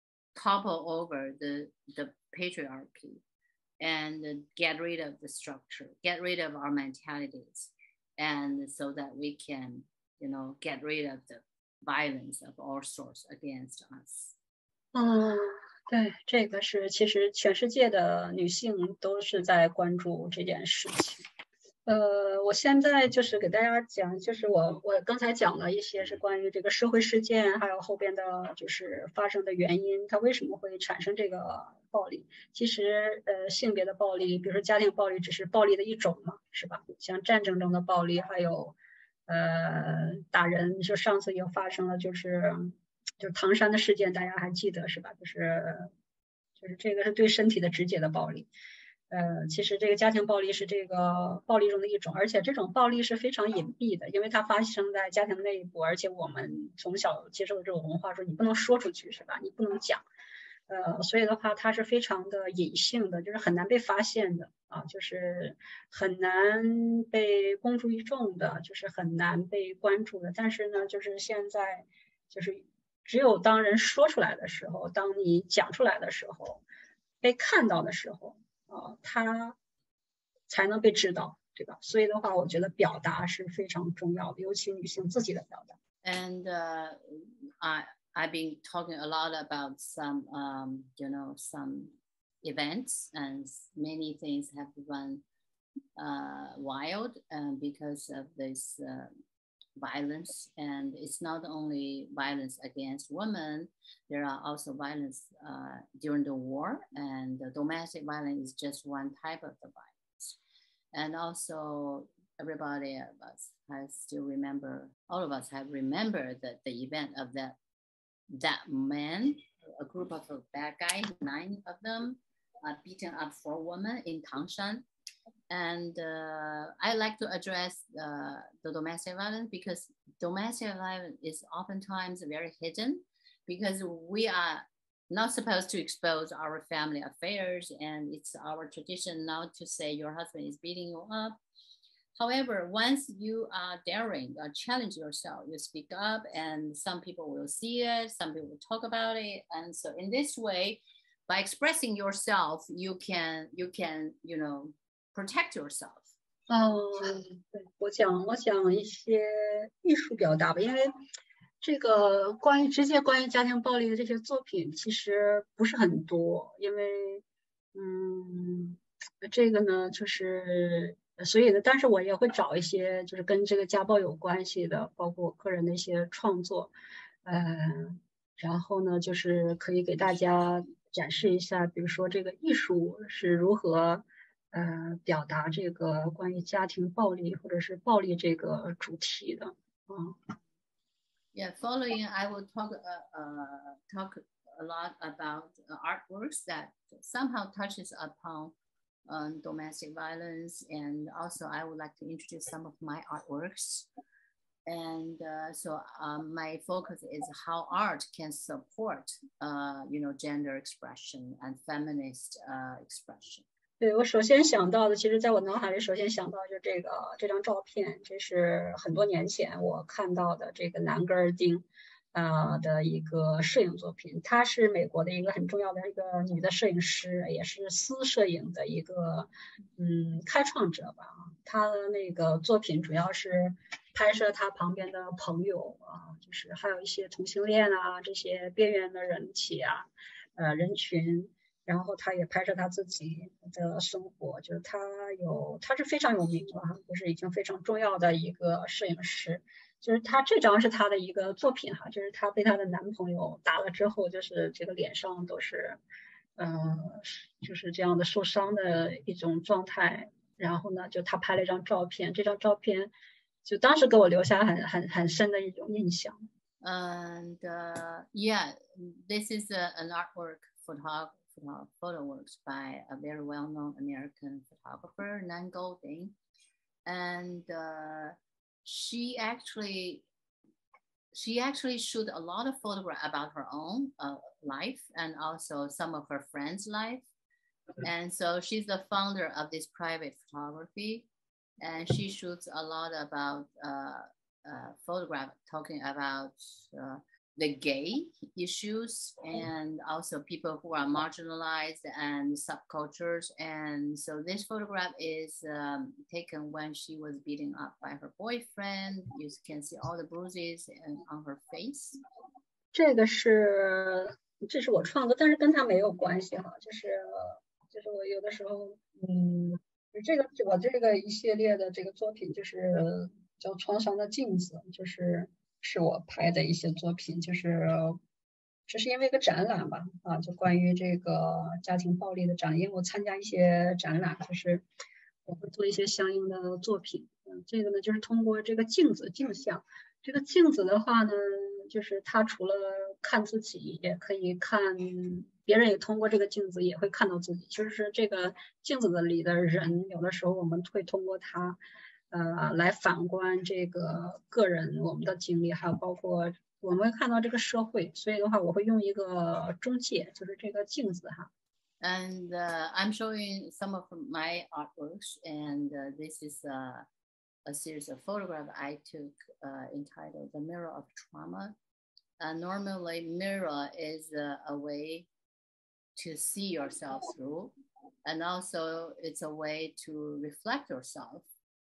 topple over the, the patriarchy and get rid of the structure, get rid of our mentalities, and so that we can, you know, get rid of the violence of all sorts against us. 嗯，对，这个是其实全世界的女性都是在关注这件事情。呃，我现在就是给大家讲，就是我我刚才讲了一些是关于这个社会事件，还有后边的就是发生的原因，它为什么会产生这个暴力。其实呃，性别的暴力，比如说家庭暴力，只是暴力的一种嘛，是吧？像战争中的暴力，还有呃打人，就上次又发生了，就是就是唐山的事件，大家还记得是吧？就是就是这个是对身体的直接的暴力。呃，其实这个家庭暴力是这个暴力中的一种，而且这种暴力是非常隐蔽的，因为它发生在家庭内部，而且我们从小接受的这种文化说你不能说出去，是吧？你不能讲，呃，所以的话它是非常的隐性的，就是很难被发现的啊，就是很难被公诸于众的，就是很难被关注的。但是呢，就是现在就是只有当人说出来的时候，当你讲出来的时候，被看到的时候。呃，他才能被知道，对吧？所以的话，我觉得表达是非常重要的，尤其女性自己的表达。 And uh, I I've been talking a lot about some um, you know some events, and many things have run uh, wild uh, because of this uh, violence. And it's not only violence against women, there are also violence uh, during the war, and the domestic violence is just one type of the violence. And also everybody of us has still remember, all of us have remembered that the event of that that man, a group of bad guys, nine of them, uh, beaten up four women in Tangshan. And uh, I like to address uh, the domestic violence because domestic violence is oftentimes very hidden because we are not supposed to expose our family affairs, and it's our tradition not to say your husband is beating you up. However, once you are daring or challenge yourself, you speak up, and some people will see it, some people will talk about it. And so in this way, by expressing yourself, you can, you can, you know, protect yourself. 嗯，对，我讲我讲一些艺术表达吧，因为这个关于直接关于家庭暴力的这些作品其实不是很多，因为嗯，这个呢就是所以呢，但是我也会找一些就是跟这个家暴有关系的，包括我个人的一些创作，呃，然后呢就是可以给大家展示一下，比如说这个艺术是如何呃表达这个关于家庭暴力或者是暴力这个主题的，嗯。 Yeah, following, I will talk uh, uh, talk a lot about uh, artworks that somehow touches upon um, domestic violence, and also I would like to introduce some of my artworks. And uh, so um, my focus is how art can support, uh, you know, gender expression and feminist uh, expression. 对，我首先想到的，其实在我脑海里首先想到就这个这张照片，这是很多年前我看到的这个南格尔丁，呃的一个摄影作品。她是美国的一个很重要的一个女的摄影师，也是私摄影的一个嗯开创者吧。她的那个作品主要是拍摄她旁边的朋友啊，就是还有一些同性恋啊这些边缘的人体啊，呃人群。然后他也拍摄他自己的生活，就是他有，他是非常有名的哈，就是已经非常重要的一个摄影师。就是他这张是他的一个作品哈，就是他被他的男朋友打了之后，就是这个脸上都是，嗯、呃，就是这样的受伤的一种状态。然后呢，就他拍了一张照片，这张照片就当时给我留下很很很深的一种印象。 And uh, yeah, this is a, an artwork photography. Photo works by a very well-known American photographer, Nan Goldin, and uh, she actually she actually shot a lot of photographs about her own uh, life and also some of her friends' life. And so she's the founder of this private photography, and she shoots a lot about uh, uh, photograph talking about uh, the gay issues and also people who are marginalized and subcultures. And so this photograph is um, taken when she was beaten up by her boyfriend. You can see all the bruises on her face. 这个是这是我创作，但是跟他没有关系哈，就是就是我有的时候嗯，这个我这个一系列的这个作品就是叫创伤的镜子，就是是我拍的一些作品，就是这是因为一个展览吧，啊，就关于这个家庭暴力的展览，因为我参加一些展览，就是我会做一些相应的作品。嗯，这个呢就是通过这个镜子镜像，这个镜子的话呢，就是它除了看自己，也可以看别人，也通过这个镜子也会看到自己，就是这个镜子的里的人，有的时候我们会通过它。呃，来反观这个个人我们的经历，还有包括我们会看到这个社会，所以的话，我会用一个中介，就是这个镜子哈。 And uh, I'm showing some of my artworks, and uh, this is uh, a series of photographs I took uh, entitled "The Mirror of Trauma." Uh, normally, mirror is uh, a way to see yourself through, and also it's a way to reflect yourself.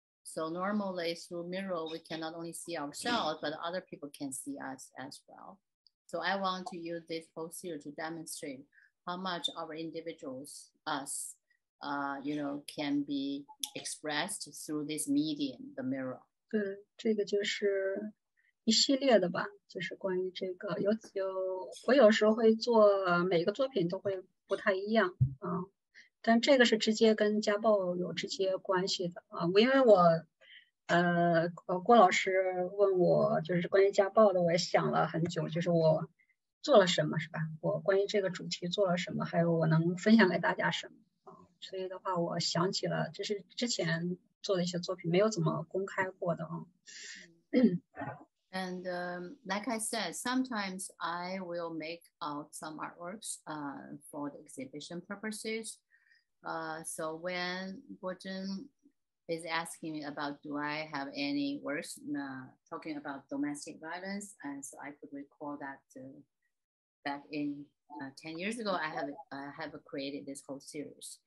So normally through mirror, we can not only see ourselves, but other people can see us as well. So I want to use this whole series to demonstrate how much our individuals, us, uh, you know, can be expressed through this medium, the mirror. 对，这个就是一系列的吧，就是关于这个有有，我有时候会做每个作品都会不太一样啊。但这个是直接跟家暴有直接关系的啊，因为我，呃，郭老师问我就是关于家暴的，我也想了很久，就是我做了什么，是吧？我关于这个主题做了什么，还有我能分享给大家什么啊？所以的话，我想起了这是之前做的一些作品，没有怎么公开过的啊。 And um, like I said, sometimes I will make out some artworks uh, for the exhibition purposes. Uh, so when Bojin is asking me about do I have any works uh, talking about domestic violence, and so I could recall that uh, back in uh, ten years ago, I have I have created this whole series,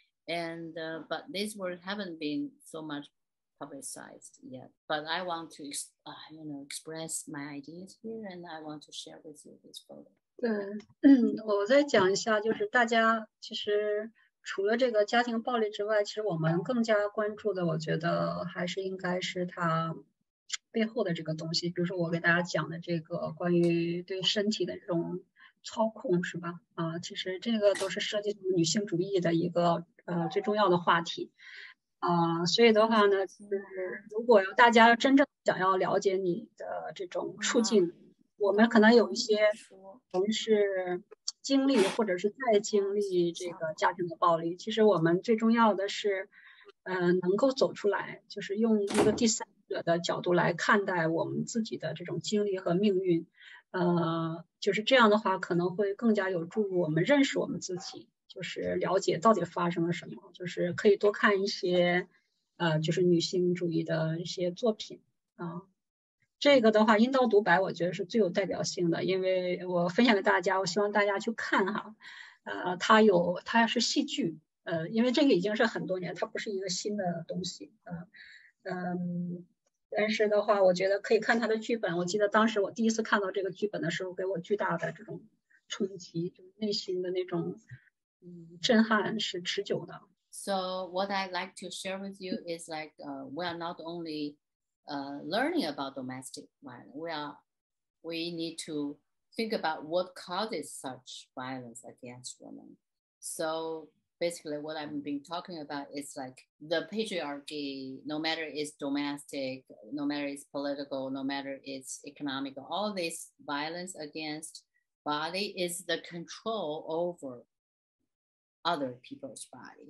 and uh, but these works haven't been so much publicized yet. But I want to uh, you know express my ideas here, and I want to share with you this photo. 对，嗯，我再讲一下，就是大家其实除了这个家庭暴力之外，其实我们更加关注的，我觉得还是应该是它背后的这个东西。比如说我给大家讲的这个关于对身体的这种操控，是吧？啊，其实这个都是涉及到女性主义的一个呃最重要的话题。啊，所以的话呢，就是如果要大家真正想要了解你的这种处境，我们可能有一些人是经历或者是在经历这个家庭的暴力，其实我们最重要的是，呃，能够走出来，就是用一个第三者的角度来看待我们自己的这种经历和命运，呃，就是这样的话可能会更加有助于我们认识我们自己。就是了解到底发生了什么，就是可以多看一些，呃，就是女性主义的一些作品啊。这个的话，阴道独白我觉得是最有代表性的，因为我分享给大家，我希望大家去看哈，呃，它有它是戏剧，呃，因为这个已经是很多年，它不是一个新的东西，嗯、呃、嗯，但是的话，我觉得可以看它的剧本。我记得当时我第一次看到这个剧本的时候，给我巨大的这种冲击，就是内心的那种。震撼是持久的。 So what I'd like to share with you is like uh, we are not only uh, learning about domestic violence, we are we need to think about what causes such violence against women. So basically what I've been talking about is like the patriarchy, no matter it's domestic, no matter it's political, no matter it's economic, all this violence against body is the control over other people's body.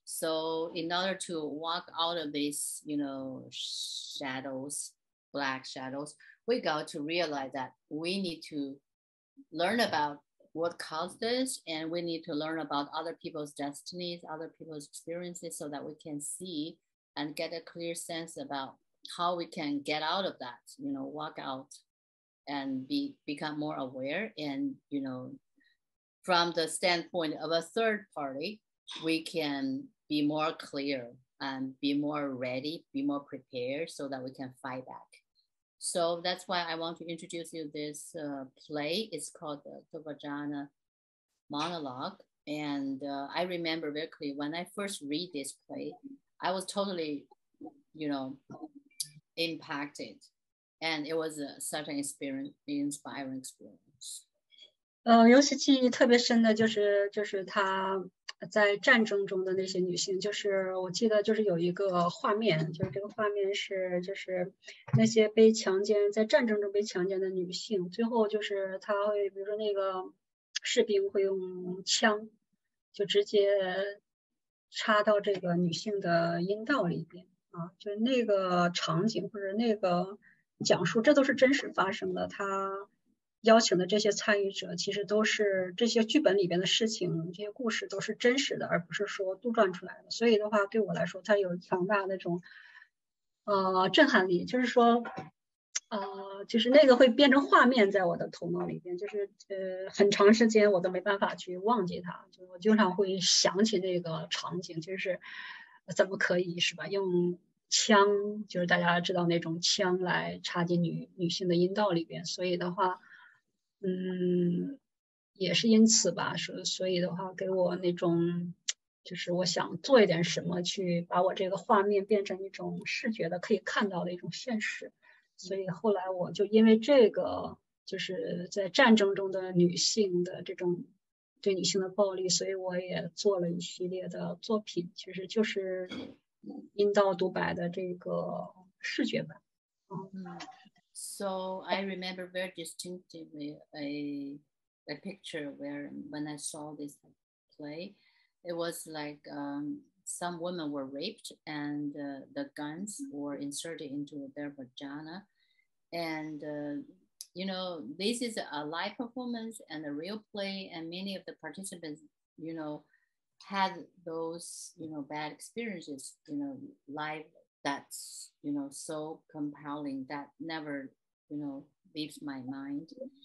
So in order to walk out of these, you know, shadows, black shadows, we got to realize that we need to learn about what caused this, and we need to learn about other people's destinies, other people's experiences, so that we can see and get a clear sense about how we can get out of that, you know, walk out and be become more aware and, you know, from the standpoint of a third party, we can be more clear and be more ready, be more prepared so that we can fight back. So that's why I want to introduce you this uh, play. It's called the, the Vagina Monologue. And uh, I remember very clearly when I first read this play, I was totally, you know, impacted. And it was a, such an experience, inspiring experience. 呃，尤其记忆特别深的就是就是她在战争中的那些女性，就是我记得就是有一个画面，就是这个画面是就是那些被强奸在战争中被强奸的女性，最后就是她会比如说那个士兵会用枪就直接插到这个女性的阴道里边啊，就那个场景或者那个讲述，这都是真实发生的。她邀请的这些参与者其实都是这些剧本里边的事情，这些故事都是真实的，而不是说杜撰出来的。所以的话，对我来说，它有强大的那种呃震撼力，就是说，呃，就是那个会变成画面在我的头脑里边，就是呃很长时间我都没办法去忘记它，就我经常会想起那个场景，就是怎么可以是吧？用枪，就是大家知道那种枪来插进女女性的阴道里边，所以的话。嗯，也是因此吧，所所以的话，给我那种，就是我想做一点什么，去把我这个画面变成一种视觉的可以看到的一种现实。所以后来我就因为这个，就是在战争中的女性的这种对女性的暴力，所以我也做了一系列的作品，其实就是阴道独白的这个视觉版。 嗯。So I remember very distinctively a a picture where when I saw this play, it was like um, some women were raped and uh, the guns were inserted into their vagina. And, uh, you know, this is a live performance and a real play, and many of the participants, you know, had those, you know, bad experiences, you know, live that's, you know, so compelling that never, you know, leaves my mind.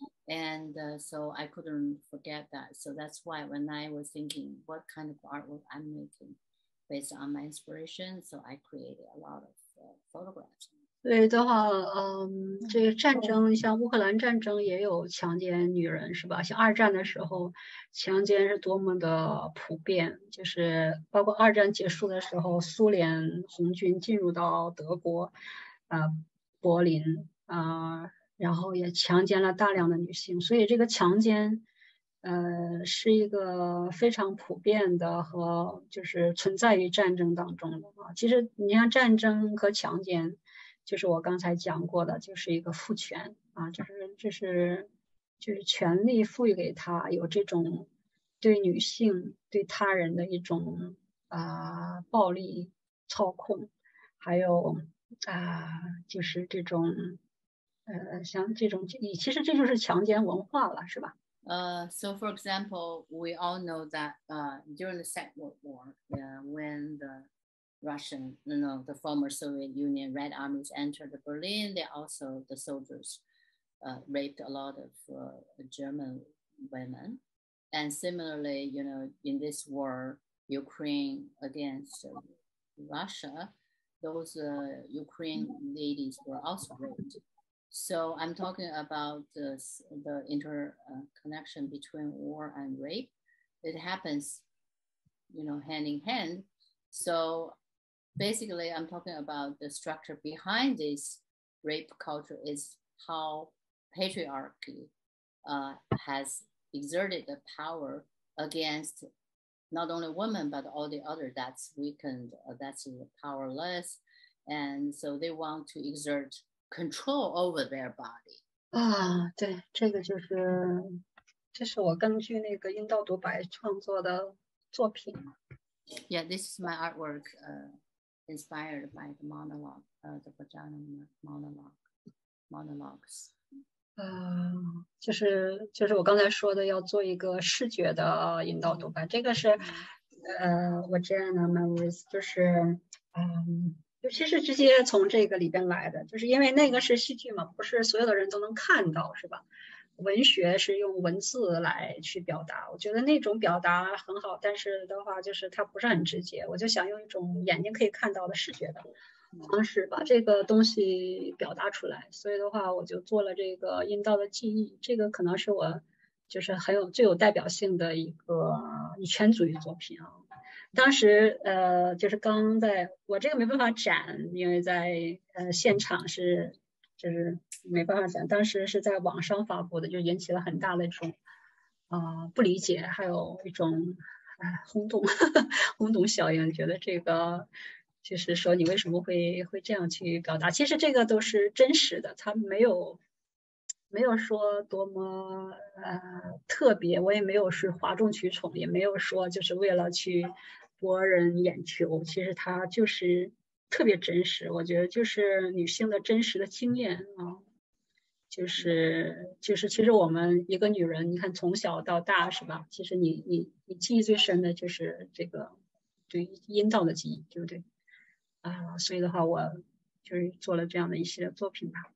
And uh, so I couldn't forget that. So that's why when I was thinking what kind of artwork I'm making based on my inspiration, so I created a lot of uh, photographs. 对的话，嗯，这个战争，像乌克兰战争也有强奸女人，是吧？像二战的时候，强奸是多么的普遍，就是包括二战结束的时候，苏联红军进入到德国，呃，柏林，啊、呃，然后也强奸了大量的女性，所以这个强奸，呃，是一个非常普遍的和就是存在于战争当中的啊。其实你像战争和强奸。就是我刚才讲过的，就是一个父权啊，就是就是就是权力赋予给他有这种对女性对他人的一种啊、呃、暴力操控，还有啊、呃、就是这种呃像这种其实这就是强奸文化了，是吧？ Uh, so, for example, we all know that uh, during the Second World War, uh, when the Russian, you know, the former Soviet Union Red Armies entered Berlin, they also, the soldiers uh, raped a lot of uh, German women. And similarly, you know, in this war, Ukraine against uh, Russia, those uh, Ukraine ladies were also raped. So I'm talking about this, the interconnection uh, between war and rape. It happens, you know, hand in hand. So basically, I'm talking about the structure behind this rape culture is how patriarchy uh, has exerted the power against not only women, but all the other that's weakened, uh, that's powerless. And so they want to exert control over their body. 啊，对，这个就是，这是我根据那个阴道独白创作的作品。 Yeah, this is my artwork, uh, inspired by the monologue, uh, the vagina monologue, monologues. 嗯，就是就是我刚才说的，要做一个视觉的引导独白，这个是呃，我这样的 memories， 就是嗯，尤其是这些从这个里边来的，就是因为那个是戏剧嘛，不是所有的人都能看到，是吧？文学是用文字来去表达，我觉得那种表达很好，但是的话就是它不是很直接，我就想用一种眼睛可以看到的视觉的方式把这个东西表达出来，所以的话我就做了这个阴道的记忆，这个可能是我就是很有最有代表性的一个女权主义作品啊。当时呃就是刚在我这个没办法展，因为在呃现场是就是没办法展，当时是在网上发布的，就引起了很大的这种啊、呃、不理解，还有一种哎轰动轰动效应，觉得这个就是说你为什么会会这样去表达？其实这个都是真实的，它没有没有说多么呃特别，我也没有是哗众取宠，也没有说就是为了去博人眼球，其实它就是特别真实，我觉得就是女性的真实的经验啊。就是就是其实我们一个女人，你看从小到大是吧？其实你你你记忆最深的就是这个对阴道的记忆，对不对？啊，所以的话，我就是做了这样的一系列作品吧。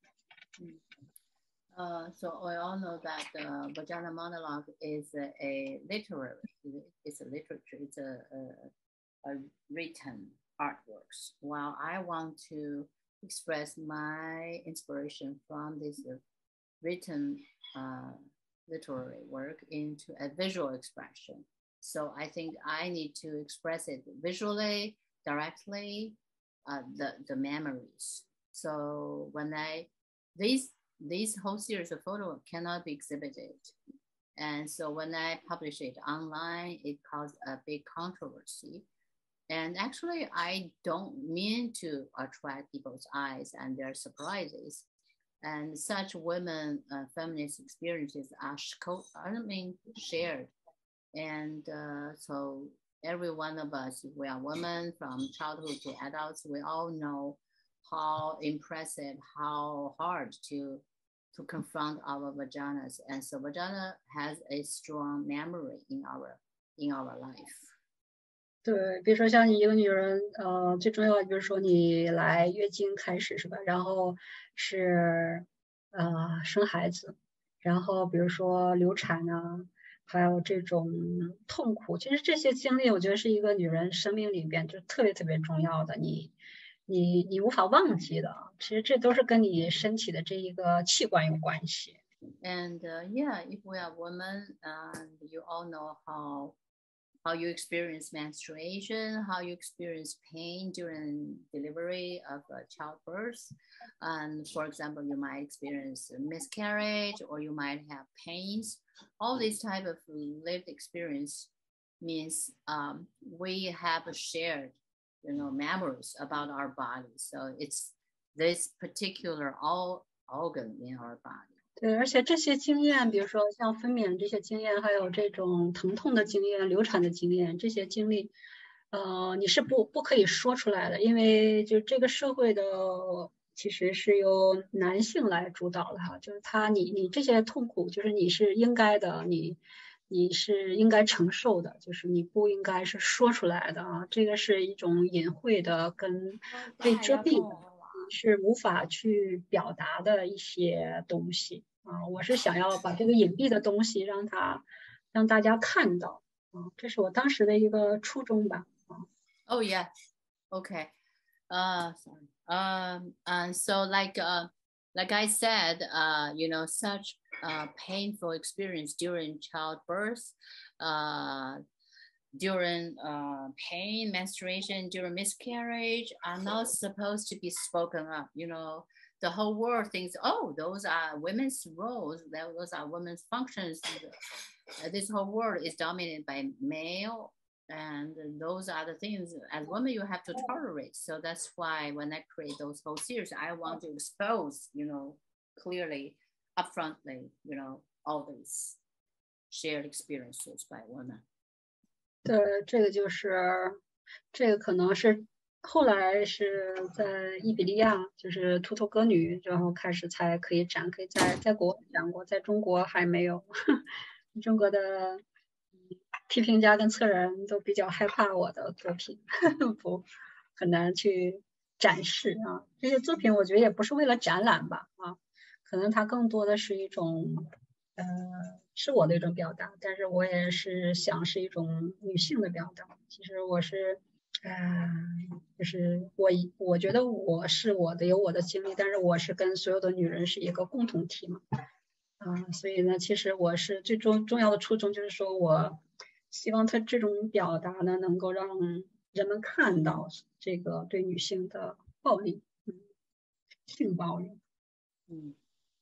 Uh, so we all know that uh, vagina monologue is a, a literary, it's a literature, it's a, a, a written artworks. While I want to express my inspiration from this uh, written uh, literary work into a visual expression. So I think I need to express it visually, directly, uh, the, the memories. So when I, these, this whole series of photos cannot be exhibited. And so when I publish it online, it caused a big controversy. And actually, I don't mean to attract people's eyes and their surprises. And such women uh, feminist experiences are, I mean, shared. And uh, so every one of us, we are women from childhood to adults, we all know how impressive, how hard to to confront our vaginas. And so vagina has a strong memory in our in our life. 对，比如说像你一个女人，呃，最重要的就是说你来月经开始是吧？然后是呃生孩子，然后比如说流产啊，还有这种痛苦，其实这些经历，我觉得是一个女人生命里边就特别特别重要的，你你你无法忘记的。其实这都是跟你身体的这一个器官有关系。 And uh, yeah, if we are women, and you all know how how you experience menstruation, how you experience pain during delivery of uh, childbirth. And for example, you might experience miscarriage, or you might have pains. All this type of lived experience means um, we have shared, you know, memories about our body. So it's this particular all organ in our body. 对，而且这些经验，比如说像分娩这些经验，还有这种疼痛的经验、流产的经验，这些经历，呃，你是不不可以说出来的，因为就这个社会的其实是由男性来主导的哈，就是他你你这些痛苦，就是你是应该的，你你是应该承受的，就是你不应该是说出来的啊，这个是一种隐晦的跟被遮蔽的，是无法去表达的一些东西。啊，我是想要把这个隐蔽的东西让它让大家看到，啊，这是我当时的一个初衷吧。啊 Oh yeah, okay. Uh, sorry. Um, and so like uh, like I said, uh, you know, such uh, painful experience during childbirth, uh, during uh, pain, menstruation, during miscarriage are not supposed to be spoken up. You know, the whole world thinks, oh, those are women's roles, those are women's functions. This whole world is dominated by male, and those are the things as women you have to tolerate. So that's why when I create those whole series, I want to expose, you know, clearly, upfrontly, you know, all these shared experiences by women. 对，这个就是这个可能是后来是在伊比利亚，就是秃头歌女，然后开始才可以展，可以在在国外展过，在中国还没有。中国的批评家跟策人都比较害怕我的作品，不很难去展示啊。这些作品我觉得也不是为了展览吧，啊，可能它更多的是一种，呃，是我的一种表达，但是我也是想是一种女性的表达。其实我是。呃，就是我我觉得我是我的有我的经历，但是我是跟所有的女人是一个共同体嘛，啊、呃，所以呢，其实我是最重重要的初衷就是说我希望他这种表达呢，能够让人们看到这个对女性的暴力，嗯，性暴力。 嗯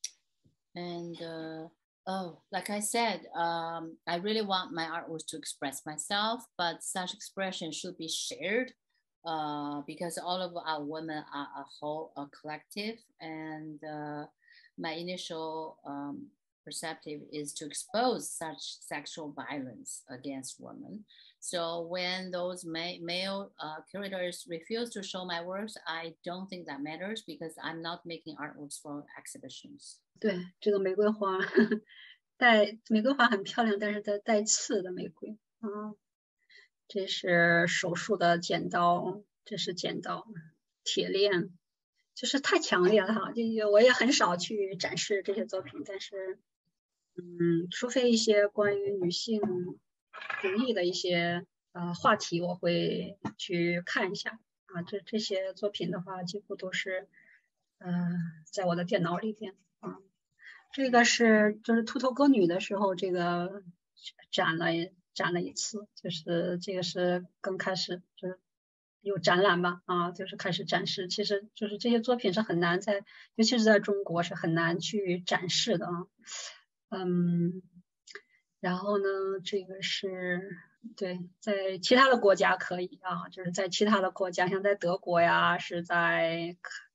And uh, oh, like I said, um, I really want my artworks to express myself, but such expression should be shared uh, because all of our women are a whole, a collective. And uh, my initial um, perspective is to expose such sexual violence against women. So when those ma- male uh, curators refuse to show my works, I don't think that matters because I'm not making artworks for exhibitions. 对，这个玫瑰花带玫瑰花很漂亮，但是它带刺的玫瑰啊，这是手术的剪刀，这是剪刀，铁链，就是太强烈了哈。这个我也很少去展示这些作品，但是嗯，除非一些关于女性主义的一些呃话题，我会去看一下啊。这这些作品的话，几乎都是呃在我的电脑里边啊。这个是就是秃头歌女的时候，这个展了展了一次，就是这个是刚开始就是有展览吧啊，就是开始展示。其实就是这些作品是很难在，尤其是在中国是很难去展示的啊。嗯，然后呢，这个是对，在其他的国家可以啊，就是在其他的国家，像在德国呀，是在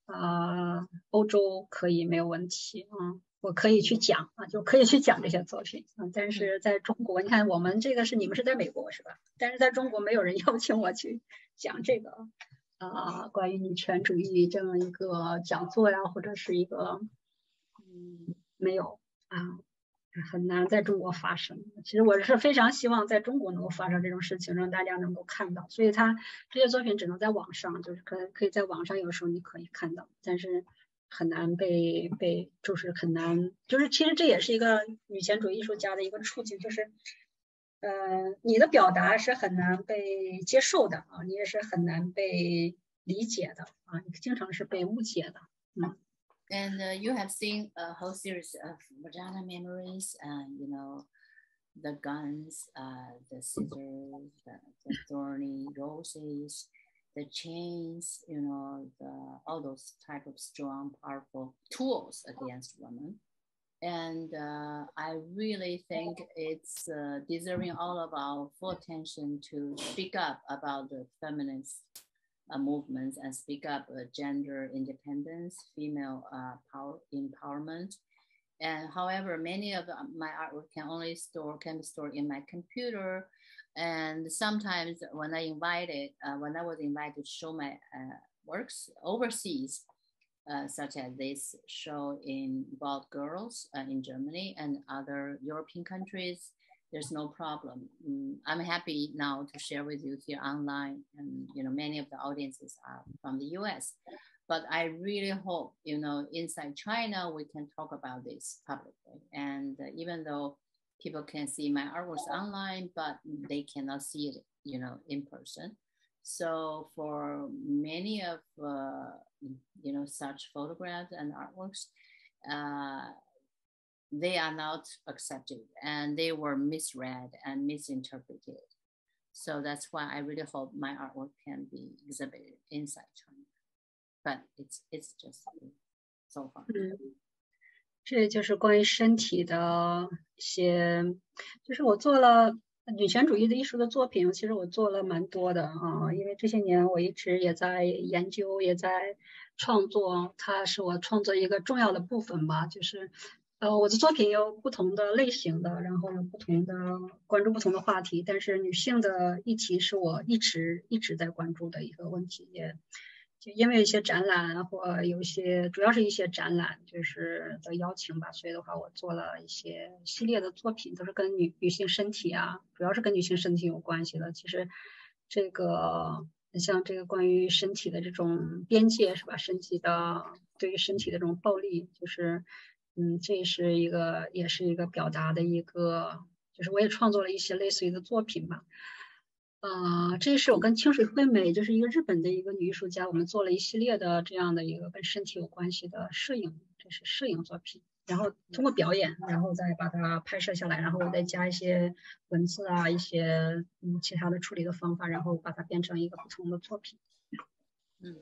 呃，欧洲可以没有问题啊、嗯，我可以去讲啊，就可以去讲这些作品啊。但是在中国，你看我们这个是你们是在美国是吧？但是在中国没有人邀请我去讲这个啊、呃，关于女权主义这么一个讲座呀，或者是一个嗯，没有啊。很难在中国发生。其实我是非常希望在中国能够发生这种事情，让大家能够看到。所以他这些作品只能在网上，就是可可以在网上有时候你可以看到，但是很难被被就是很难，就是其实这也是一个女权主义艺术家的一个处境，就是呃你的表达是很难被接受的啊，你也是很难被理解的啊，你经常是被误解的，嗯。 And uh, you have seen a whole series of vagina memories, and you know, the guns, uh, the scissors, the, the thorny roses, the chains, you know, the, all those type of strong, powerful tools against women. And uh, I really think it's uh, deserving all of our full attention to speak up about the feminist Uh, movements and speak up uh, gender independence, female uh, power empowerment. And however, many of my artwork can only store can be stored in my computer. And sometimes when I invited, uh, when I was invited to show my uh, works overseas, uh, such as this show in Bald Girls uh, in Germany and other European countries, there's no problem. Um, I'm happy now to share with you here online, and you know many of the audiences are from the U S. But I really hope you know inside China we can talk about this publicly. And uh, even though people can see my artworks online, but they cannot see it you know in person. So for many of uh, you know such photographs and artworks, uh, they are not accepted and they were misread and misinterpreted. So that's why I really hope my artwork can be exhibited inside China. But it's it's just so far. 嗯，这就是关于身体的一些，就是我做了女权主义的艺术的作品，其实我做了蛮多的啊，因为这些年我一直也在研究，也在创作，它是我创作一个重要的部分吧，就是。呃，我的作品有不同的类型的，然后有不同的关注不同的话题，但是女性的议题是我一直一直在关注的一个问题，也就因为一些展览或有一些，主要是一些展览就是的邀请吧，所以的话我做了一些系列的作品，都是跟女女性身体啊，主要是跟女性身体有关系的。其实这个像这个关于身体的这种边界是吧？身体的对于身体的这种暴力，就是。嗯，这是一个，也是一个表达的一个，就是我也创作了一些类似于的作品吧。啊、呃，这是我跟清水惠美，就是一个日本的一个女艺术家，我们做了一系列的这样的一个跟身体有关系的摄影，这是摄影作品。然后通过表演，然后再把它拍摄下来，然后我再加一些文字啊，一些嗯其他的处理的方法，然后把它变成一个不同的作品。 嗯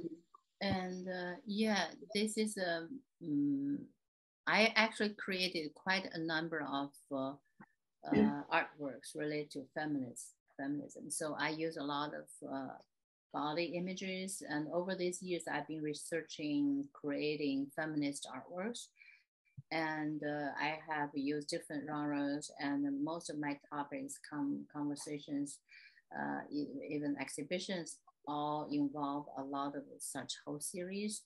，and uh, yeah, this is a um. I actually created quite a number of uh, uh, artworks related to feminist, feminism. So I use a lot of uh, body images. And over these years, I've been researching, creating feminist artworks. And uh, I have used different genres, and most of my topics, come conversations, uh, even exhibitions, all involve a lot of such whole series.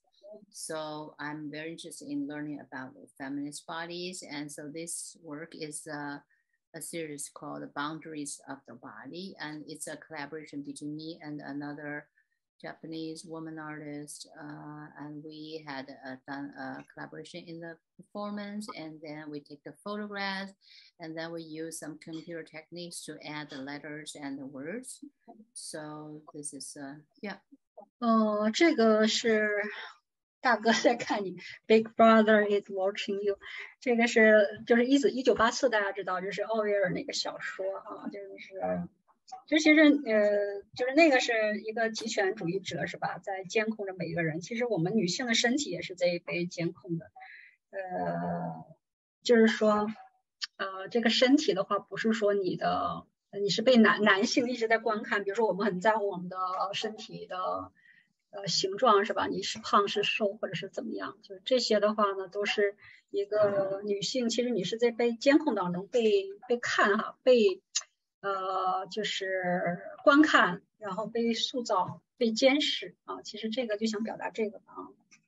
So I'm very interested in learning about the feminist bodies. And so this work is a, a series called The Boundaries of the Body. And it's a collaboration between me and another Japanese woman artist. Uh, and we had uh, done a collaboration in the performance. And then we take the photographs. And then we use some computer techniques to add the letters and the words. So this is, uh, yeah. 哦，这个是大哥在看你 ，Big Brother is watching you。这个是就是一九一九八四，大家知道，这是奥威尔那个小说啊，就是其实呃，就是那个是一个极权主义者是吧，在监控着每一个人。其实我们女性的身体也是在被监控的，呃，就是说，呃，这个身体的话，不是说你的。你是被男男性一直在观看，比如说我们很在乎我们的身体的呃形状是吧？你是胖是瘦或者是怎么样？就是这些的话呢，都是一个女性，其实你是在被监控当中被被看哈，被呃就是观看，然后被塑造、被监视啊。其实这个就想表达这个啊。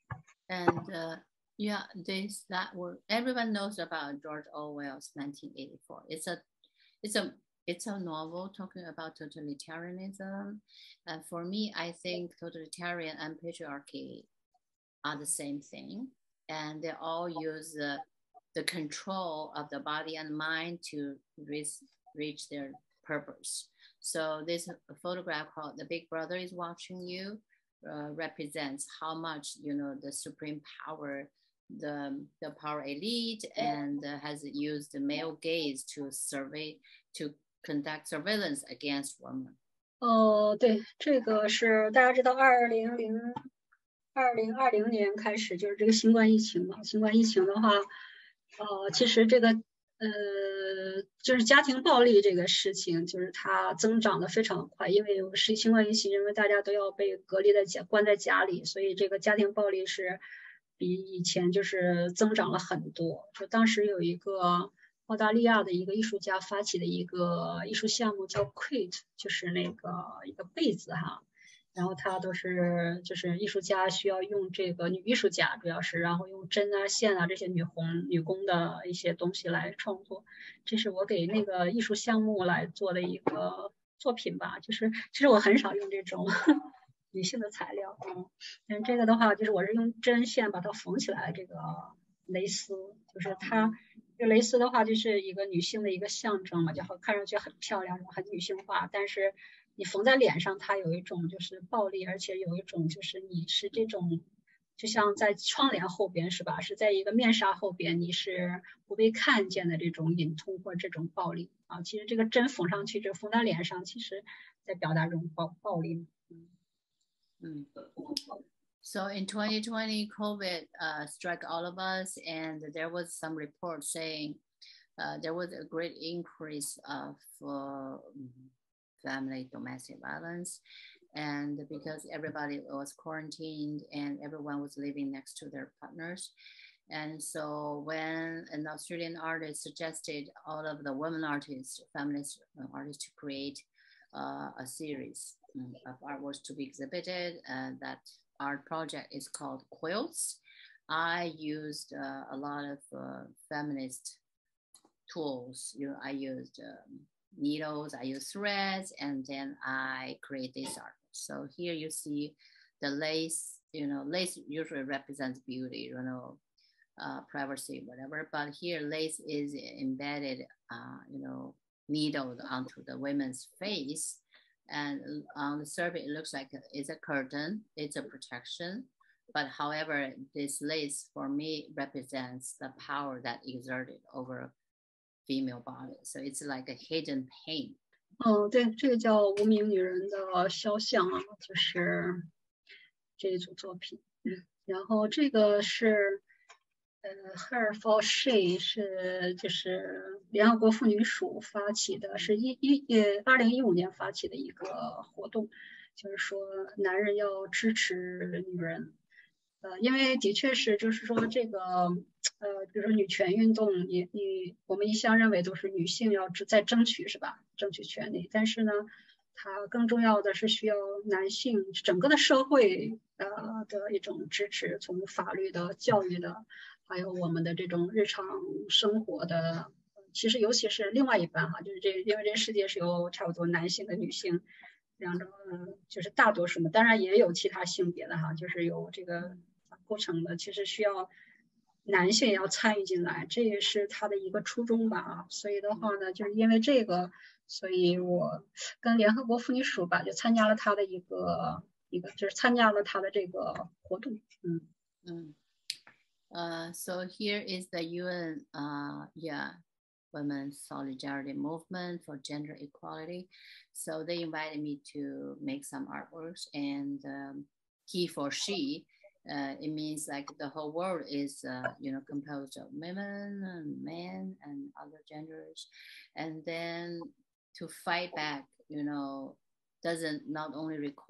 And uh, yeah, this that word everyone knows about George Orwell's nineteen eighty-four. It's a it's a it's a novel talking about totalitarianism. And for me, I think totalitarian and patriarchy are the same thing, and they all use uh, the control of the body and mind to reach, reach their purpose. So this photograph called "The Big Brother is Watching You" uh, represents how much you know the supreme power, the the power elite, and uh, has used the male gaze to survey to conduct surveillance against women. 哦，对，这个是大家知道，二零零二零二零年开始就是这个新冠疫情嘛。新冠疫情的话，呃，其实这个呃，就是家庭暴力这个事情，就是它增长的非常快，因为是新冠疫情，因为大家都要被隔离在家，关在家里，所以这个家庭暴力是比以前就是增长了很多。就当时有一个澳大利亚的一个艺术家发起的一个艺术项目叫 Quit， 就是那个一个被子哈。然后他都是就是艺术家需要用这个女艺术家主要是，然后用针啊线啊这些女红女工的一些东西来创作。这是我给那个艺术项目来做的一个作品吧。就是其实我很少用这种女性的材料，嗯，但这个的话就是我是用针线把它缝起来，这个蕾丝就是它这蕾丝的话就是一个女性的一个象征嘛，就好看上去很漂亮很女性化，但是你缝在脸上，它有一种就是暴力，而且有一种就是你是这种，就像在窗帘后边是吧？是在一个面纱后边，你是不被看见的这种隐痛或者这种暴力啊。其实这个针缝上去，这缝在脸上，其实在表达这种暴暴力。嗯。 嗯。So in twenty twenty, COVID uh, struck all of us, and there was some report saying uh, there was a great increase of uh, family domestic violence, and because everybody was quarantined and everyone was living next to their partners. And so when an Australian artist suggested all of the women artists, feminist artists to create uh, a series of artworks to be exhibited, uh, that art project is called Quilts. I used uh, a lot of uh, feminist tools. You know, I used um, needles, I use threads, and then I create this art. So here you see the lace, you know, lace usually represents beauty, you know, uh, privacy, whatever. But here lace is embedded, uh, you know, needled onto the women's face. And on the surface, it looks like it's a curtain, it's a protection. But however, this lace for me represents the power that exerted over female body. So it's like a hidden pain. 哦，对，这个叫无名女人的肖像啊，就是这一组作品。嗯，然后这个是呃 Her for She 是就是联合国妇女署发起的，是一一呃二零一五年发起的一个活动，就是说男人要支持女人。呃，因为的确是，就是说这个，呃，比如说女权运动，你你我们一向认为都是女性要在争取是吧，争取权利，但是呢，它更重要的是需要男性整个的社会呃的一种支持，从法律的、教育的，还有我们的这种日常生活的，其实尤其是另外一半哈，就是这因为这世界是由差不多男性和女性两种，就是大多数嘛，当然也有其他性别的哈，就是有这个。构成的其实需要男性也要参与进来，这也是他的一个初衷吧。所以的话呢，就是因为这个，所以我跟联合国妇女署吧，就参加了他的一个一个，就是参加了他的这个活动。嗯嗯。Uh, so here is the U N, uh, yeah, Women's Solidarity Movement for Gender Equality. So they invited me to make some artworks, and um, he for she. Uh, it means like the whole world is, uh, you know, composed of women and men and other genders. And then to fight back, you know, doesn't not only require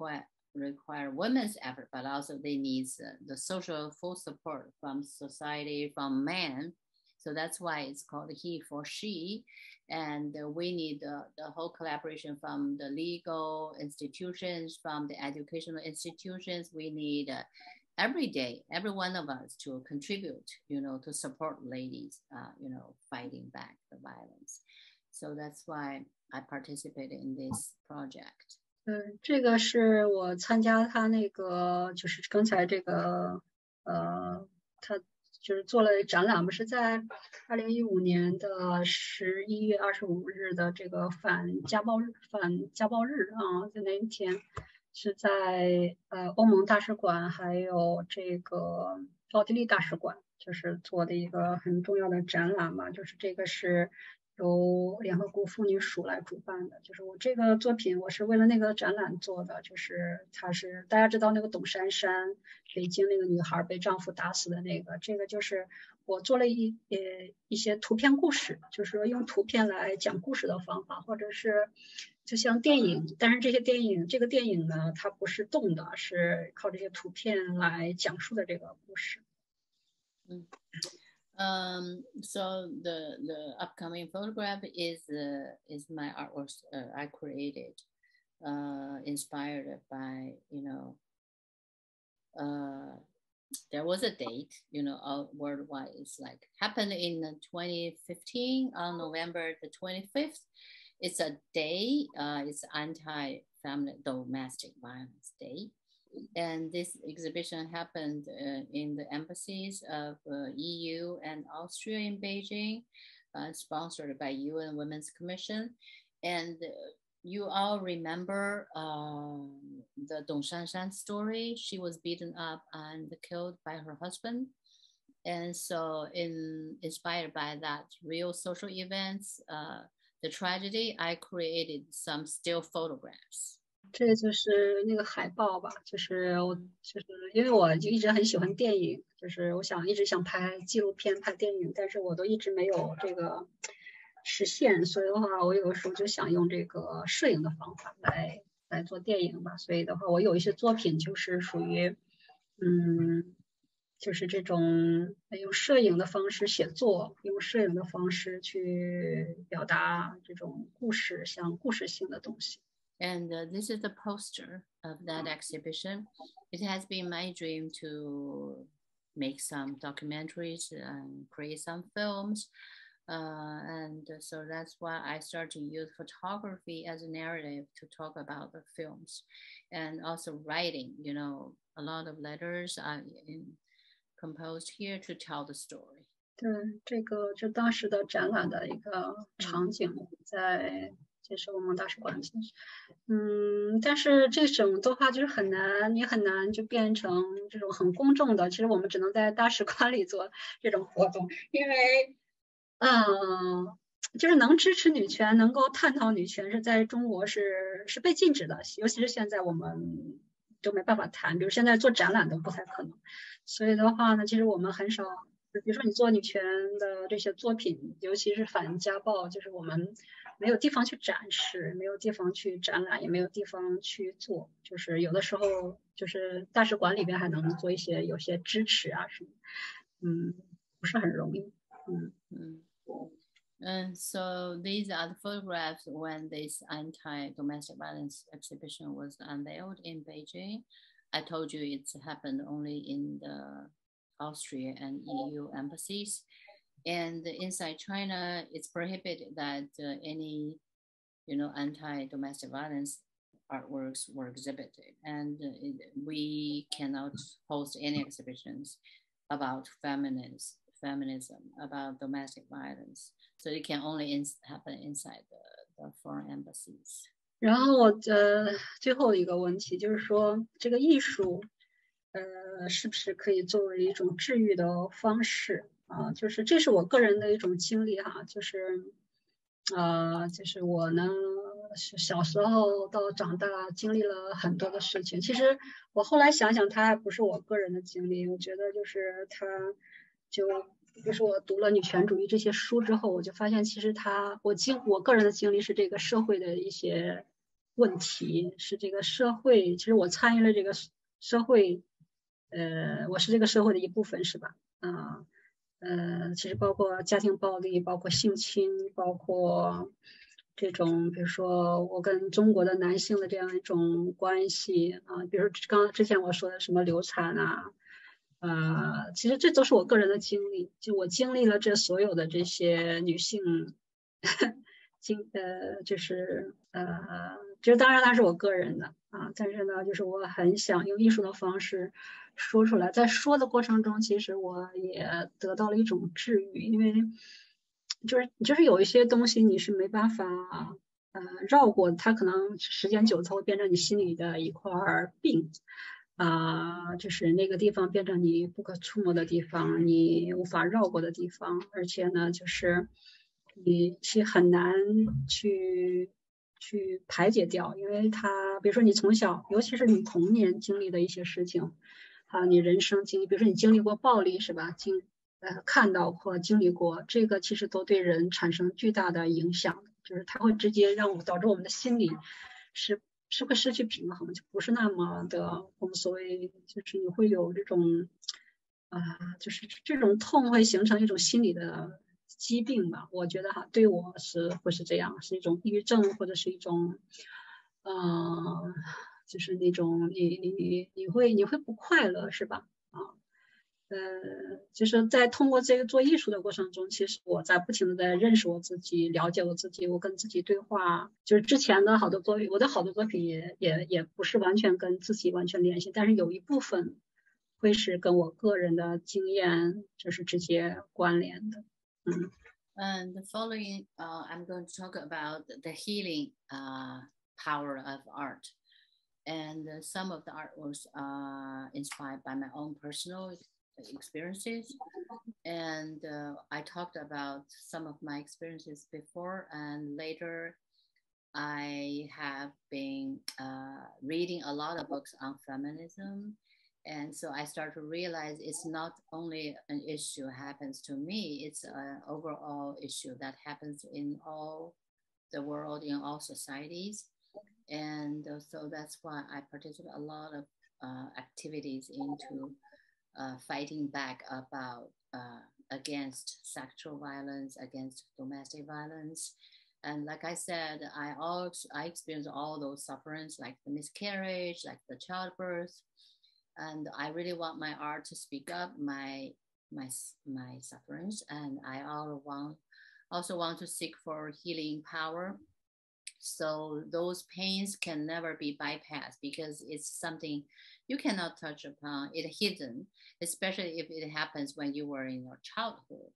require women's effort, but also they need uh, the social full support from society, from men. So that's why it's called he for she. And uh, we need uh, the whole collaboration from the legal institutions, from the educational institutions. We need uh, every day, every one of us to contribute, you know, to support ladies, uh, you know, fighting back the violence. So that's why I participated in this project. 嗯，这个是我参加他那个，就是刚才这个，呃，他就是做了展览，不是在二零一五年的十一月二十五日的这个反家暴日，反家暴日啊，在那一天是在呃欧盟大使馆还有这个奥地利大使馆，就是做的一个很重要的展览嘛，就是这个是由联合国妇女署来主办的，就是我这个作品我是为了那个展览做的，就是它是大家知道那个董珊珊，北京那个女孩被丈夫打死的那个，这个就是我做了一呃一些图片故事，就是说用图片来讲故事的方法，或者是就像电影，但是这些电影这个电影呢，它不是动的，是靠这些图片来讲述的这个故事。 嗯。Um, so the the upcoming photograph is uh, is my artworks uh, I created, uh, inspired by, you know, uh, there was a date, you know, uh, worldwide. It's like happened in twenty fifteen on November the twenty-fifth. It's a day. Uh, it's anti-family domestic violence day. And this exhibition happened uh, in the embassies of uh, E U and Austria in Beijing, uh, sponsored by U N Women's Commission. And uh, you all remember uh, the Dong Shanshan story. She was beaten up and killed by her husband. And so in, inspired by that real social events, uh, the tragedy, I created some still photographs. 这就是那个海报吧，就是我就是因为我就一直很喜欢电影，就是我想一直想拍纪录片、拍电影，但是我都一直没有这个实现，所以的话，我有的时候就想用这个摄影的方法来来做电影吧。所以的话，我有一些作品就是属于，嗯，就是这种用摄影的方式写作，用摄影的方式去表达这种故事，像故事性的东西。 And uh, this is the poster of that exhibition. It has been my dream to make some documentaries and create some films. Uh, and so that's why I started to use photography as a narrative to talk about the films. And also writing, you know, a lot of letters are in, composed here to tell the story. 对，这个就当时的展览的一个场景在。这是我们大使馆，嗯，但是这种的话就是很难，你很难就变成这种很公众的。其实我们只能在大使馆里做这种活动，因为，嗯，就是能支持女权、能够探讨女权是在中国是是被禁止的，尤其是现在我们都没办法谈，比如现在做展览都不太可能。所以的话呢，其实我们很少，比如说你做女权的这些作品，尤其是反家暴，就是我们。没有地方去展示，没有地方去展览，也没有地方去做，就是有的时候就是大使馆里边还能做一些有些支持啊什么，嗯，不是很容易，嗯嗯。And so these are the photographs when this anti-domestic violence exhibition was unveiled in Beijing. I told you it's happened only in the Austria and E U embassies. And inside China, it's prohibited that uh, any, you know, anti-domestic violence artworks were exhibited. And uh, it, we cannot host any exhibitions about feminism, feminism, about domestic violence. So it can only in, happen inside the, the foreign embassies. 然后我呃最后一个问题就是说，这个艺术，呃，是不是可以作为一种治愈的方式？啊，就是这是我个人的一种经历哈，就是，呃，就是我呢小时候到长大经历了很多的事情。其实我后来想想，它还不是我个人的经历，我觉得就是它，就就是我读了女权主义这些书之后，我就发现其实它我经我个人的经历是这个社会的一些问题，是这个社会，其实我参与了这个社会，呃，我是这个社会的一部分，是吧？啊，呃，其实包括家庭暴力，包括性侵，包括这种，比如说我跟中国的男性的这样一种关系啊，比如刚之前我说的什么流产啊，呃，其实这都是我个人的经历，就我经历了这所有的这些女性经呃，就是呃，就是当然它是我个人的啊，但是呢，就是我很想用艺术的方式说出来，在说的过程中，其实我也得到了一种治愈，因为就是就是有一些东西你是没办法呃绕过，它可能时间久，它会变成你心里的一块病。啊、就是那个地方变成你不可触摸的地方，你无法绕过的地方，而且呢，就是你是很难去去排解掉，因为它，比如说你从小，尤其是你童年经历的一些事情，啊，你人生经历，比如说你经历过暴力是吧？经呃看到或经历过，这个其实都对人产生巨大的影响，就是它会直接让我导致我们的心理是。是会失去平衡，就不是那么的，我们所谓就是你会有这种，啊、呃，就是这种痛会形成一种心理的疾病吧。我觉得哈，对我是会是这样，是一种抑郁症或者是一种，嗯、呃，就是那种你你你会你会不快乐是吧？啊。呃，就是在通过这个做艺术的过程中，其实我在不停的在认识我自己，了解我自己，我跟自己对话。就是之前的好多作品，我的好多作品也也也不是完全跟自己完全联系，但是有一部分会是跟我个人的经验就是直接关联的。嗯。 And the following, uh, I'm going to talk about the healing uh, power of art. And uh, some of the artworks are inspired by my own personal experiences. And uh, I talked about some of my experiences before, and later I have been uh, reading a lot of books on feminism. And so I start to realize it's not only an issue happens to me, it's an overall issue that happens in all the world, in all societies. And uh, so that's why I participate a lot of uh, activities into uh, fighting back about uh, against sexual violence, against domestic violence. And like I said, I also I experienced all those sufferings, like the miscarriage, like the childbirth, and I really want my art to speak up my my my sufferings, and I also want also want to seek for healing power. So those pains can never be bypassed because it's something you cannot touch upon. It's hidden, especially if it happens when you were in your childhood.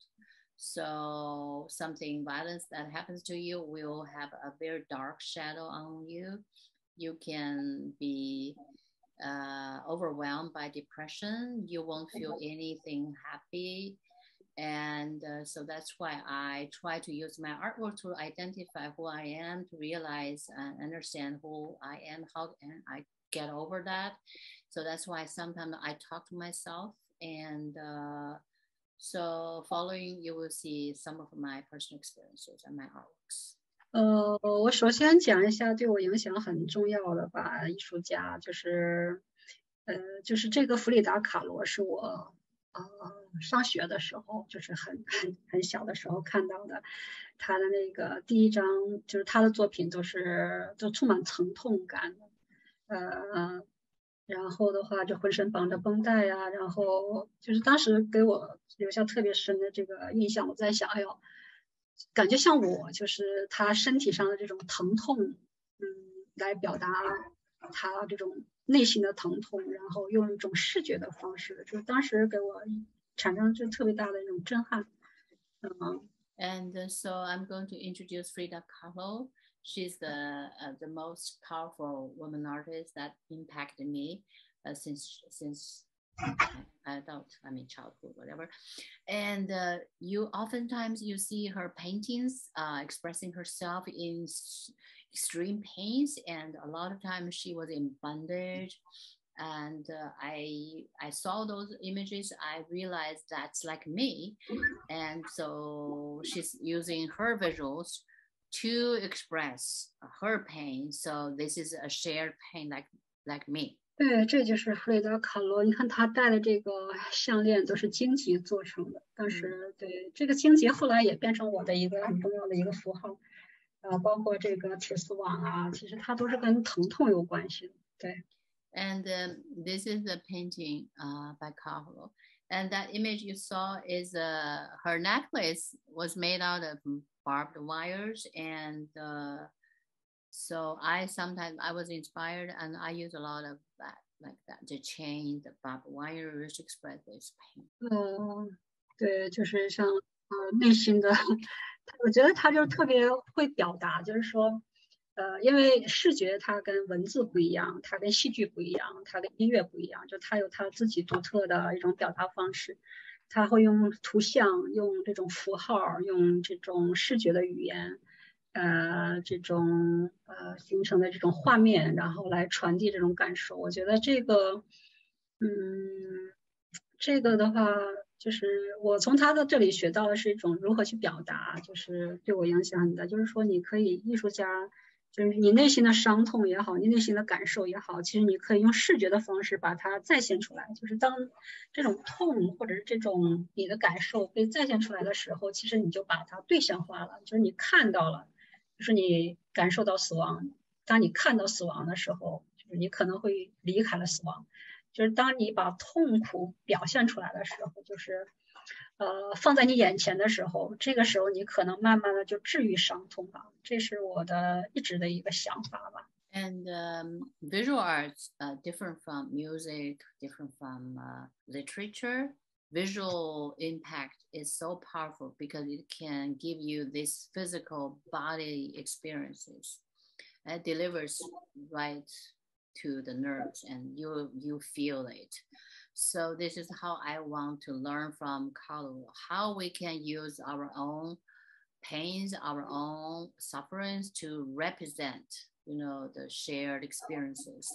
So something violence that happens to you will have a very dark shadow on you. You can be uh, overwhelmed by depression. You won't feel anything happy. And uh, so that's why I try to use my artwork to identify who I am, to realize and understand who I am, how can I get over that. So that's why sometimes I talk to myself. And uh, so following, you will see some of my personal experiences and my artworks. 呃，我首先讲一下对我影响很重要的吧，艺术家就是，呃，就是这个弗里达·卡罗是我，呃，上学的时候，就是很很很小的时候看到的，他的那个第一张就是他的作品都是都充满疼痛感的，呃，然后的话就浑身绑着绷带呀、啊，然后就是当时给我留下特别深的这个印象，我在想，哎呦。感觉像我，就是他身体上的这种疼痛，嗯，来表达他这种内心的疼痛，然后用一种视觉的方式，就是当时给我产生就特别大的一种震撼。嗯。 And uh, so I'm going to introduce Frida Kahlo. She's the uh, the most powerful woman artist that impacted me uh, since since. adult, I mean childhood, whatever. And uh, you oftentimes you see her paintings uh, expressing herself in s- extreme pains, and a lot of times she was in bondage. And uh, I I saw those images. I realized that's like me, and so she's using her visuals to express her pain. So this is a shared pain like like me. 对，这就是弗雷德卡罗。你看他戴的这个项链都是荆棘做成的，但是对这个荆棘后来也变成我的一个很重要的一个符号。呃，包括这个铁丝网啊，其实它都是跟疼痛有关系的。对。 And um, this is a painting uh, by Carlo. And that image you saw is uh, her necklace was made out of barbed wires. And uh, so I sometimes, I was inspired and I use a lot of that, like that, the chain, the barbed wires to express this pain. 呃，对，就是像呃内心的，我觉得他就特别会表达，就是说，呃，因为视觉它跟文字不一样，它跟戏剧不一样，它跟音乐不一样，就它有它自己独特的一种表达方式。他会用图像，用这种符号，用这种视觉的语言，呃，这种呃形成的这种画面，然后来传递这种感受。我觉得这个，嗯，这个的话，就是我从他的这里学到的是一种如何去表达，就是对我影响很大。就是说，你可以艺术家。就是你内心的伤痛也好，你内心的感受也好，其实你可以用视觉的方式把它再现出来。就是当这种痛或者是这种你的感受被再现出来的时候，其实你就把它对象化了，就是你看到了，就是你感受到死亡。当你看到死亡的时候，就是你可能会离开了死亡。就是当你把痛苦表现出来的时候，就是呃，放在你眼前的时候，这个时候你可能慢慢的就治愈伤痛了。这是我的一直的一个想法吧。 And um, visual arts, uh, different from music, different from uh, literature, visual impact is so powerful because it can give you this physical body experiences. It delivers right to the nerves and you you feel it. So this is how I want to learn from Carlo, how we can use our own pains, our own sufferings to represent, you know, the shared experiences.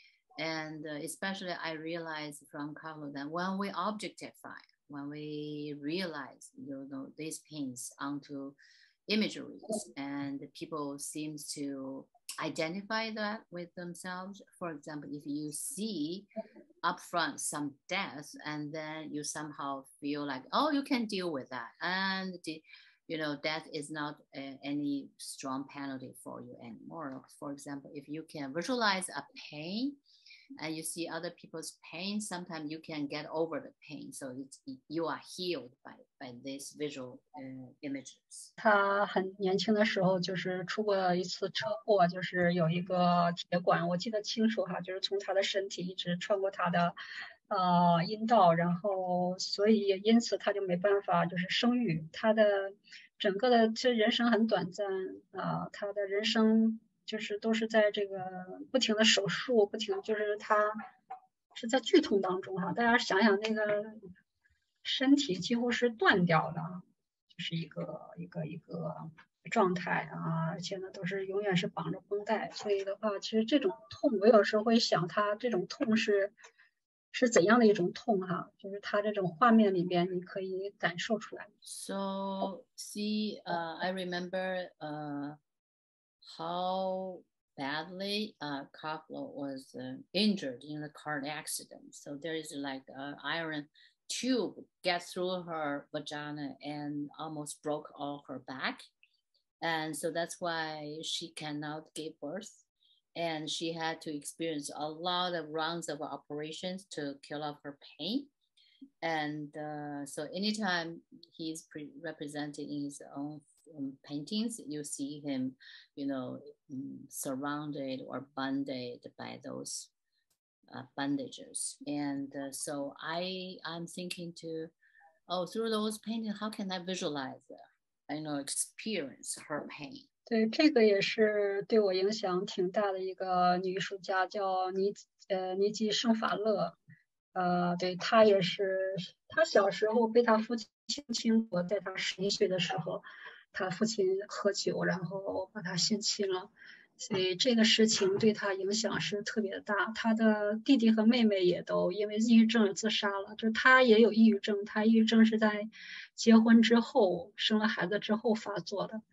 And uh, especially I realized from Carlo that when we objectify, when we realize, you know, these pains onto imageries and people seems to identify that with themselves. For example, if you see upfront some death and then you somehow feel like, oh, you can deal with that. And, the, you know, death is not uh, any strong penalty for you anymore. For example, if you can visualize a pain and you see other people's pain, sometimes you can get over the pain. So it's, you are healed by, by these visual uh, images. 他很年轻的时候就是出过一次车祸，就是有一个铁管，我记得清楚哈，就是从他的身体一直穿过他的呃阴道，然后所以因此他就没办法就是生育，他的整个的这人生很短暂啊、呃，他的人生。就是都是在这个不停的手术，不停就是他是在剧痛当中哈，大家想想那个身体几乎是断掉的，就是一个一个一个状态啊，而且呢都是永远是绑着绷带，所以的话，其实这种痛，我有时候会想他这种痛是是怎样的一种痛哈，就是他这种画面里面你可以感受出来。 So see, uh, I remember uh. how badly uh, Carlo was uh, injured in the car accident. So there is like an iron tube get through her vagina and almost broke all her back. And so that's why she cannot give birth. And she had to experience a lot of rounds of operations to kill off her pain. And uh, so anytime he's pre- represented in his own Um, paintings, you see him, you know, um, surrounded or banded by those uh, bandages. And uh, so I, I'm thinking to, oh, through those paintings, how can I visualize, uh, I know, experience her pain? 对，这个也是对我影响挺大的一个女艺术家，叫尼呃尼基圣法勒。呃，对，她也是，她小时候被她父亲亲过，在她十一岁的时候。他父亲喝酒，然后把他性侵了，所以这个事情对他影响是特别大。他的弟弟和妹妹也都因为抑郁症自杀了，就是他也有抑郁症，他抑郁症是在结婚之后生了孩子之后发作的。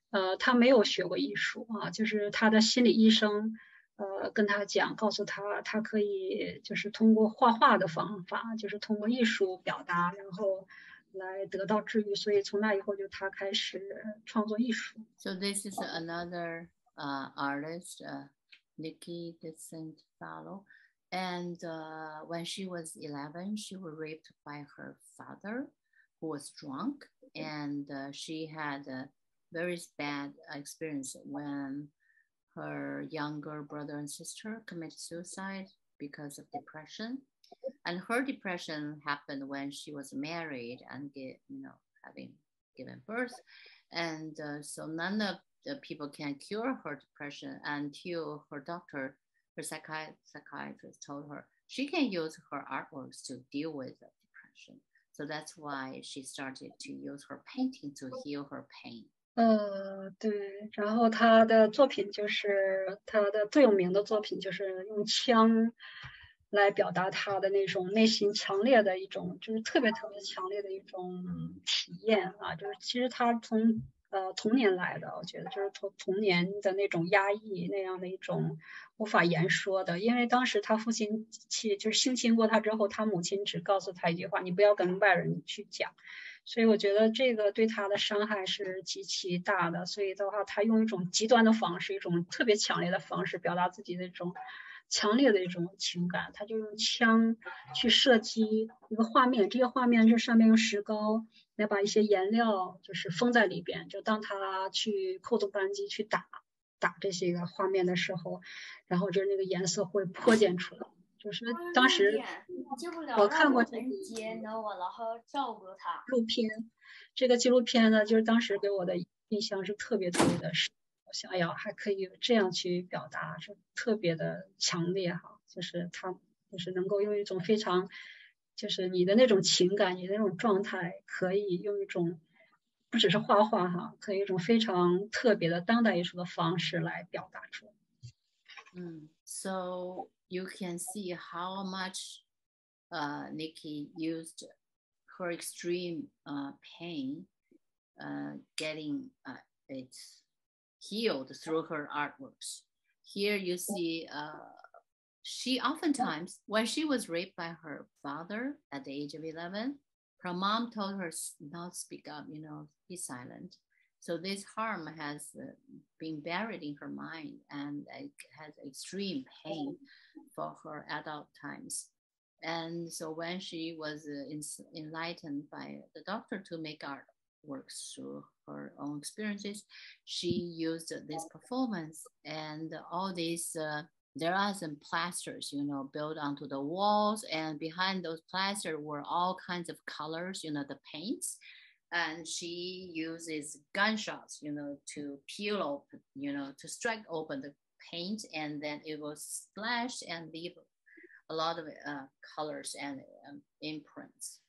呃，他没有学过艺术啊，就是他的心理医生，呃，跟他讲，告诉他，他可以就是通过画画的方法，就是通过艺术表达，然后来得到治愈。所以从那以后，就他开始创作艺术。 So this is another uh, artist, uh, Nikki DeSantifalo. And uh, when she was eleven, she was raped by her father, who was drunk. And uh, she had a very bad experience when her younger brother and sister committed suicide because of depression. And her depression happened when she was married and get, you know, having given birth. And uh, so none of the people can cure her depression until her doctor, her psychi- psychiatrist told her she can use her artworks to deal with the depression. So that's why she started to use her painting to heal her pain. 呃，对，然后他的作品就是他的最有名的作品就是用枪来表达他的那种内心强烈的一种，就是特别特别强烈的一种体验啊，就是其实他从呃童年来的，我觉得就是从童年的那种压抑那样的一种无法言说的，因为当时他父亲去就是性侵过他之后，他母亲只告诉他一句话：你不要跟外人去讲。所以我觉得这个对他的伤害是极其大的，所以的话，他用一种极端的方式，一种特别强烈的方式表达自己的一种强烈的一种情感，他就用枪去射击一个画面，这些画面是上面用石膏来把一些颜料就是封在里边，就当他去扣动扳机去打打这些个画面的时候，然后就是那个颜色会泼溅出来。就是当时我看过这个录片，这个纪录片呢，就是当时给我的印象是特别特别的深。我想，哎呀，还可以这样去表达，是特别的强烈哈。就是他，就是能够用一种非常，就是你的那种情感，你的那种状态，可以用一种不只是画画哈，可以一种非常特别的当代艺术的方式来表达出来。 嗯 ，So you can see how much uh, Nikki used her extreme uh, pain, uh, getting uh, it healed through her artworks. Here you see uh, she oftentimes, when she was raped by her father at the age of eleven, her mom told her not speak up, you know, be silent. So this harm has uh, been buried in her mind and it has extreme pain for her adult times. And so when she was uh, in, enlightened by the doctor to make artworks through her own experiences, she used this performance and all these, uh, there are some plasters, you know, built onto the walls, and behind those plasters were all kinds of colors, you know, the paints. And she uses gunshots, you know, to peel open, you know, to strike open the paint, and then it will splash and leave a lot of uh, colors and um, imprints.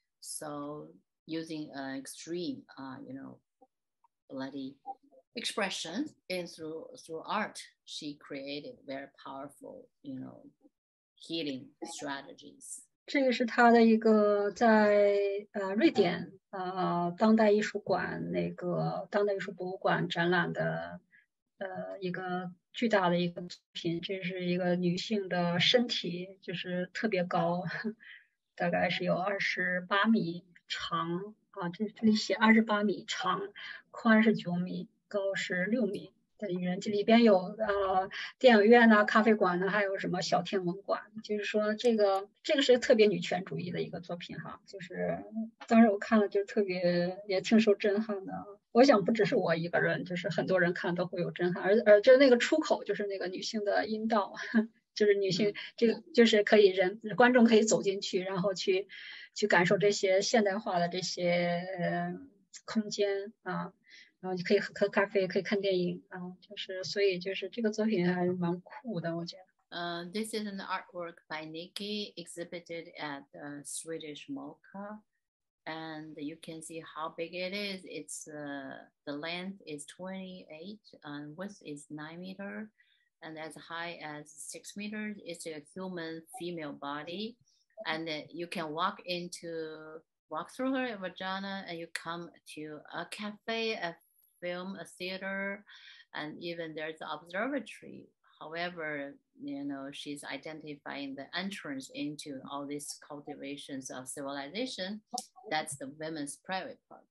So using uh, extreme, uh, you know, bloody expressions and through through art, she created very powerful, you know, healing strategies. 这个是他的一个在呃瑞典呃当代艺术馆那个当代艺术博物馆展览的呃一个巨大的一个作品，这是一个女性的身体，就是特别高，大概是有二十八米长啊，这这里写二十八米长，宽是九米，高是六米。的女人，这里边有呃电影院呐、咖啡馆呢，还有什么小天文馆，就是说这个这个是特别女权主义的一个作品哈，就是当时我看了就特别也挺受震撼的。我想不只是我一个人，就是很多人看都会有震撼，而而就那个出口就是那个女性的阴道，就是女性这个就是可以人观众可以走进去，然后去去感受这些现代化的这些呃空间啊。然后你可以喝咖啡，可以看电影啊，就是所以就是这个作品还是蛮酷的，我觉得。 Uh, this is an artwork by Nikki exhibited at the Swedish MoCA, and you can see how big it is. It's uh, the length is twenty-eight, and width is nine meter, and as high as six meters. It's a human female body, and uh, you can walk into walk through her vagina, and you come to a cafe, a film, a theater, and even there's an observatory. However, you know, she's identifying the entrance into all these cultivations of civilization. That's the women's private part.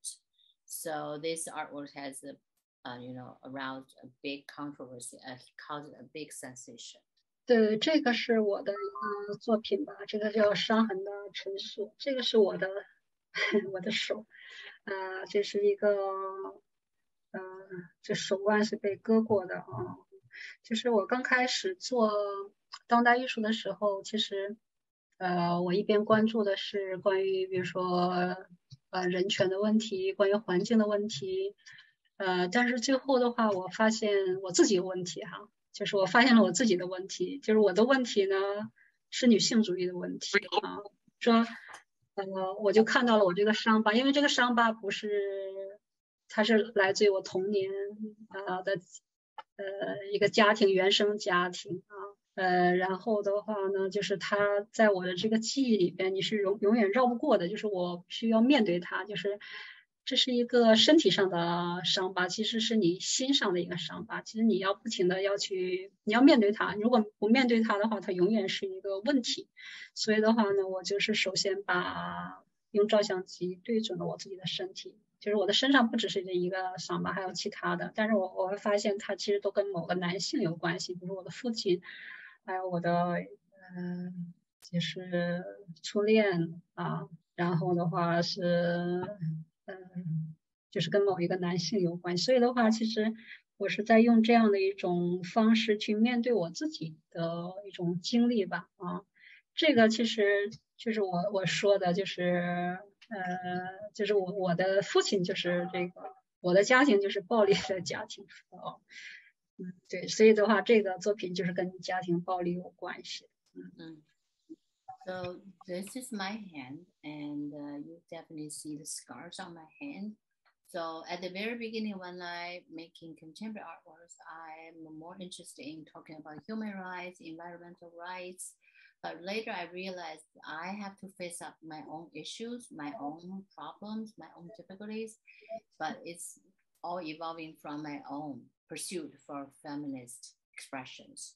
So this artwork has, a, uh, you know, aroused a big controversy, uh, caused a big sensation. 对，这个是我的一个作品吧，这个叫伤痕的陈述，这个是我的我的手，呃，这是一个，呃，这手腕是被割过的啊。就是我刚开始做当代艺术的时候，其实，呃，我一边关注的是关于比如说呃人权的问题，关于环境的问题，呃，但是最后的话，我发现我自己有问题哈。就是我发现了我自己的问题，就是我的问题呢是女性主义的问题啊。说，呃，我就看到了我这个伤疤，因为这个伤疤不是，它是来自于我童年啊的呃一个家庭原生家庭啊，呃，然后的话呢，就是它在我的这个记忆里边，你是永永远绕不过的，就是我需要面对它，就是。这是一个身体上的伤疤，其实是你心上的一个伤疤。其实你要不停的要去，你要面对它。如果不面对它的话，它永远是一个问题。所以的话呢，我就是首先把用照相机对准了我自己的身体，就是我的身上不只是这一个伤疤，还有其他的。但是我我会发现它其实都跟某个男性有关系，比如我的父亲，还有我的嗯、呃，就是初恋啊，然后的话是。嗯，就是跟某一个男性有关系，所以的话，其实我是在用这样的一种方式去面对我自己的一种经历吧，啊，这个其实就是我我说的，就是呃，就是我我的父亲就是这个，我的家庭就是暴力的家庭，哦，嗯，对，所以的话，这个作品就是跟家庭暴力有关系，嗯嗯。So this is my hand, and uh, you definitely see the scars on my hand. So at the very beginning, when I'm making contemporary artworks, I'm more interested in talking about human rights, environmental rights. But later I realized I have to face up my own issues, my own problems, my own difficulties. But it's all evolving from my own pursuit for feminist expressions.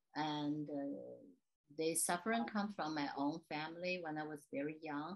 And uh, the suffering comes from my own family. When I was very young,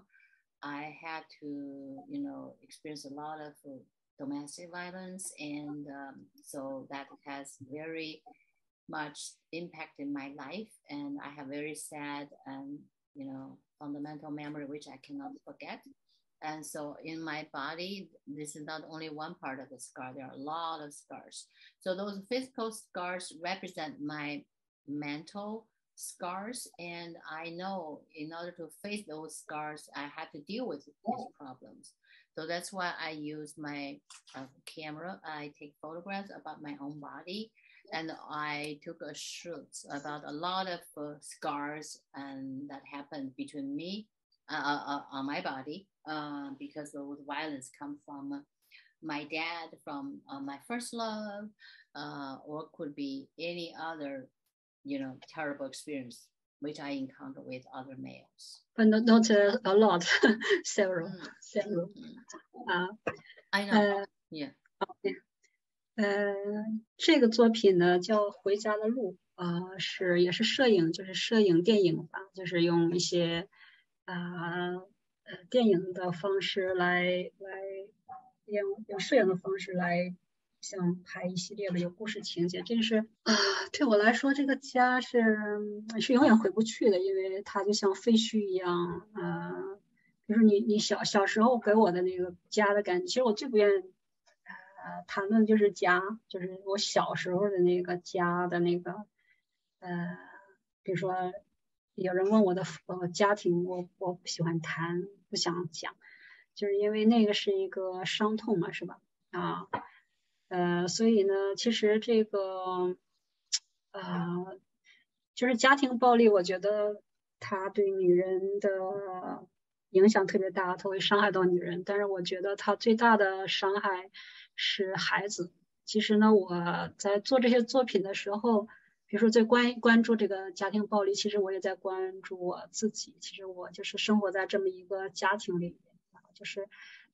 I had to, you know, experience a lot of uh, domestic violence. And um, so that has very much impacted my life. And I have very sad and, you know, fundamental memory, which I cannot forget. And so in my body, this is not only one part of the scar, there are a lot of scars. So those physical scars represent my mental scars, and I know in order to face those scars, I have to deal with these problems. So that's why I use my uh, camera. I take photographs about my own body, and I took a shoot about a lot of uh, scars and that happened between me uh, uh, on my body uh, because those violence come from my dad, from uh, my first love, uh, or could be any other, you know, terrible experience which I encounter with other males. But not, not a, a lot, several, mm. several. Mm. Uh, I know. Uh, yeah. Okay. 呃，这个作品呢叫《回家的路》，呃，是也是摄影，就是摄影电影吧，就是用一些啊 呃, 呃电影的方式来来用用摄影的方式来。像拍一系列的有故事情节，这是啊，对我来说，这个家是是永远回不去的，因为它就像废墟一样，呃，就是你你小小时候给我的那个家的感觉，其实我最不愿呃谈论就是家，就是我小时候的那个家的那个，呃，比如说有人问我的呃家庭，我我不喜欢谈，不想讲，就是因为那个是一个伤痛嘛，是吧？啊。呃，所以呢，其实这个，呃，就是家庭暴力，我觉得它对女人的影响特别大，它会伤害到女人。但是我觉得它最大的伤害是孩子。其实呢，我在做这些作品的时候，比如说在关关注这个家庭暴力，其实我也在关注我自己。其实我就是生活在这么一个家庭里面，就是。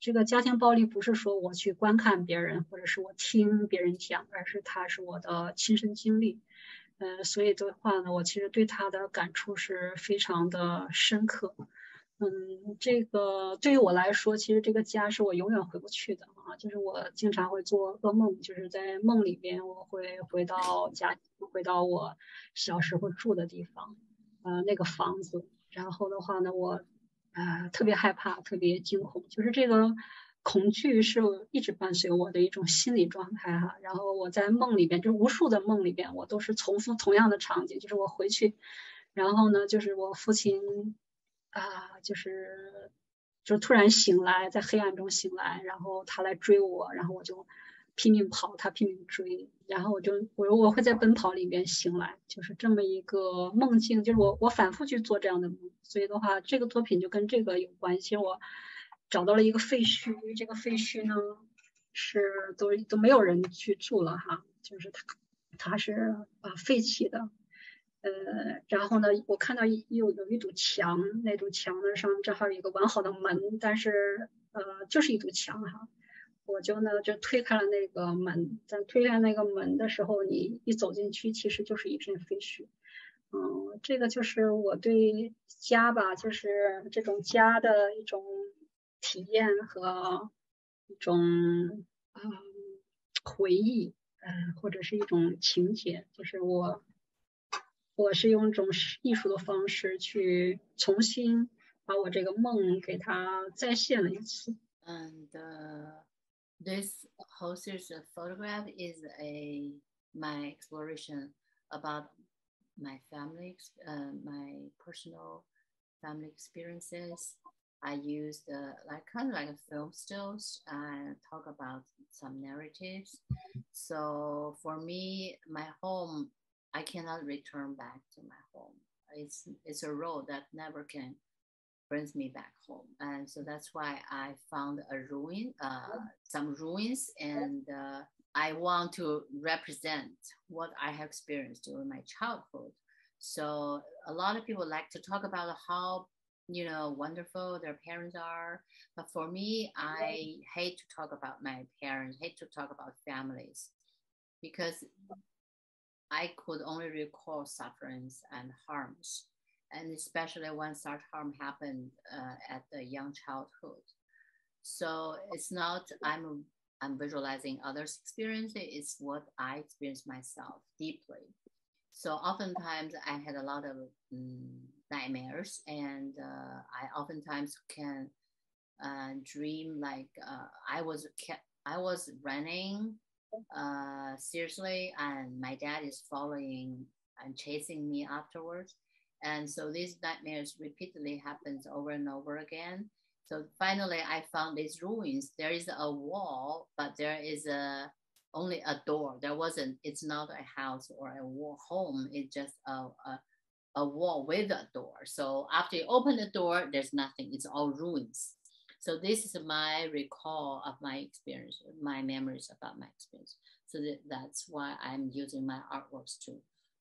这个家庭暴力不是说我去观看别人，或者是我听别人讲，而是它是我的亲身经历。呃，所以的话呢，我其实对他的感触是非常的深刻。嗯，这个对于我来说，其实这个家是我永远回不去的啊。就是我经常会做噩梦，就是在梦里边我会回到家，回到我小时候住的地方，呃，那个房子。然后的话呢，我呃特别害怕，特别惊恐，就是这个恐惧是一直伴随我的一种心理状态哈。然后我在梦里边，就无数的梦里边，我都是重复同样的场景，就是我回去，然后呢，就是我父亲。啊，就是就突然醒来，在黑暗中醒来，然后他来追我，然后我就拼命跑，他拼命追，然后我就我我会在奔跑里面醒来，就是这么一个梦境，就是我我反复去做这样的梦，所以的话，这个作品就跟这个有关系。我找到了一个废墟，这个废墟呢是都都没有人去住了哈，就是它它是啊废弃的。呃，然后呢，我看到有有一堵墙，那堵墙呢上正好有一个完好的门，但是呃就是一堵墙哈，我就呢就推开了那个门，在推开那个门的时候，你一走进去，其实就是一片废墟。嗯，这个就是我对家吧，就是这种家的一种体验和一种嗯回忆，嗯、或者是一种情节，就是我。我是用一种艺术的方式去重新把我这个梦给它再现了一次。 And uh, this whole series of photograph is a my exploration about my family, uh, my personal family experiences. I used uh, like kind of like a film stills and talk about some narratives. So for me, my home. I cannot return back to my home. It's it's a road that never can brings me back home, and so that's why I found a ruin, uh, some ruins, and uh, I want to represent what I have experienced during my childhood. So a lot of people like to talk about how you know wonderful their parents are, but for me, I hate to talk about my parents, hate to talk about families, because I could only recall sufferings and harms, and especially when such harm happened uh, at the young childhood. So it's not I'm I'm visualizing others' experience. It's what I experienced myself deeply. So oftentimes I had a lot of um, nightmares, and uh, I oftentimes can uh, dream like uh, I was I was running. Uh, seriously, and my dad is following and chasing me afterwards, and so these nightmares repeatedly happens over and over again. So finally I found these ruins. There is a wall, but there is a only a door. There wasn't it's not a house or a wall home, it's just a, a a wall with a door. So after you open the door, there's nothing, it's all ruins. So this is my recall of my experience, my memories about my experience. So that, that's why I'm using my artworks to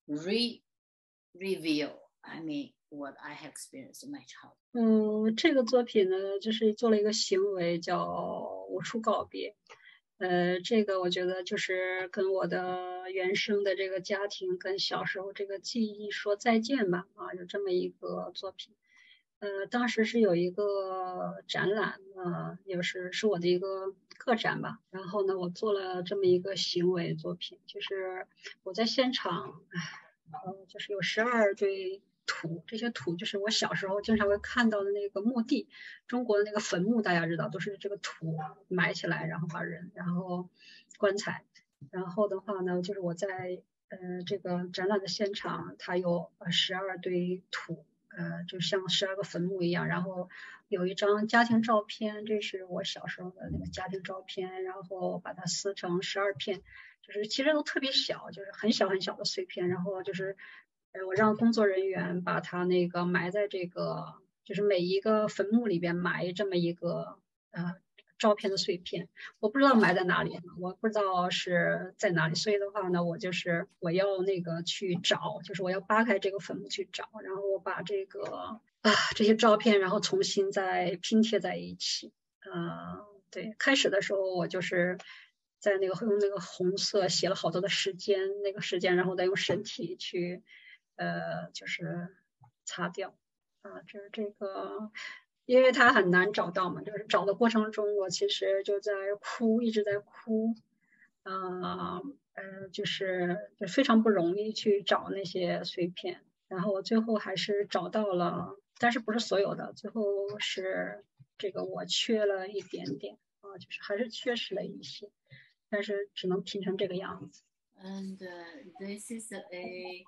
re reveal, I mean, what I have experienced in my childhood. 嗯，这个作品呢，就是做了一个行为叫无处告别。呃，这个我觉得就是跟我的原生的这个家庭跟小时候这个记忆说再见吧，啊，有这么一个作品。呃，当时是有一个展览，呃，也是是我的一个个展吧。然后呢，我做了这么一个行为作品，就是我在现场，呃，就是有十二堆土，这些土就是我小时候经常会看到的那个墓地，中国的那个坟墓，大家知道都是这个土埋起来，然后把人，然后棺材。然后的话呢，就是我在呃这个展览的现场，它有呃十二堆土。呃，就像十二个坟墓一样，然后有一张家庭照片，这是我小时候的那个家庭照片，然后把它撕成十二片，就是其实都特别小，就是很小很小的碎片，然后就是呃，我让工作人员把它那个埋在这个，就是每一个坟墓里边埋这么一个呃照片的碎片，我不知道埋在哪里，我不知道是在哪里，所以的话呢，我就是我要那个去找，就是我要扒开这个坟墓去找，然后我把这个啊这些照片，然后重新再拼贴在一起。呃， 对，开始的时候我就是在那个用那个红色写了好多的时间，那个时间，然后再用身体去呃就是擦掉啊，这是这个。因为它很难找到嘛，就是找的过程中，我其实就在哭，一直在哭，啊、呃，呃，就是就非常不容易去找那些碎片，然后我最后还是找到了，但是不是所有的，最后是这个我缺了一点点啊，就是还是缺失了一些，但是只能拼成这个样子。 And uh, this is a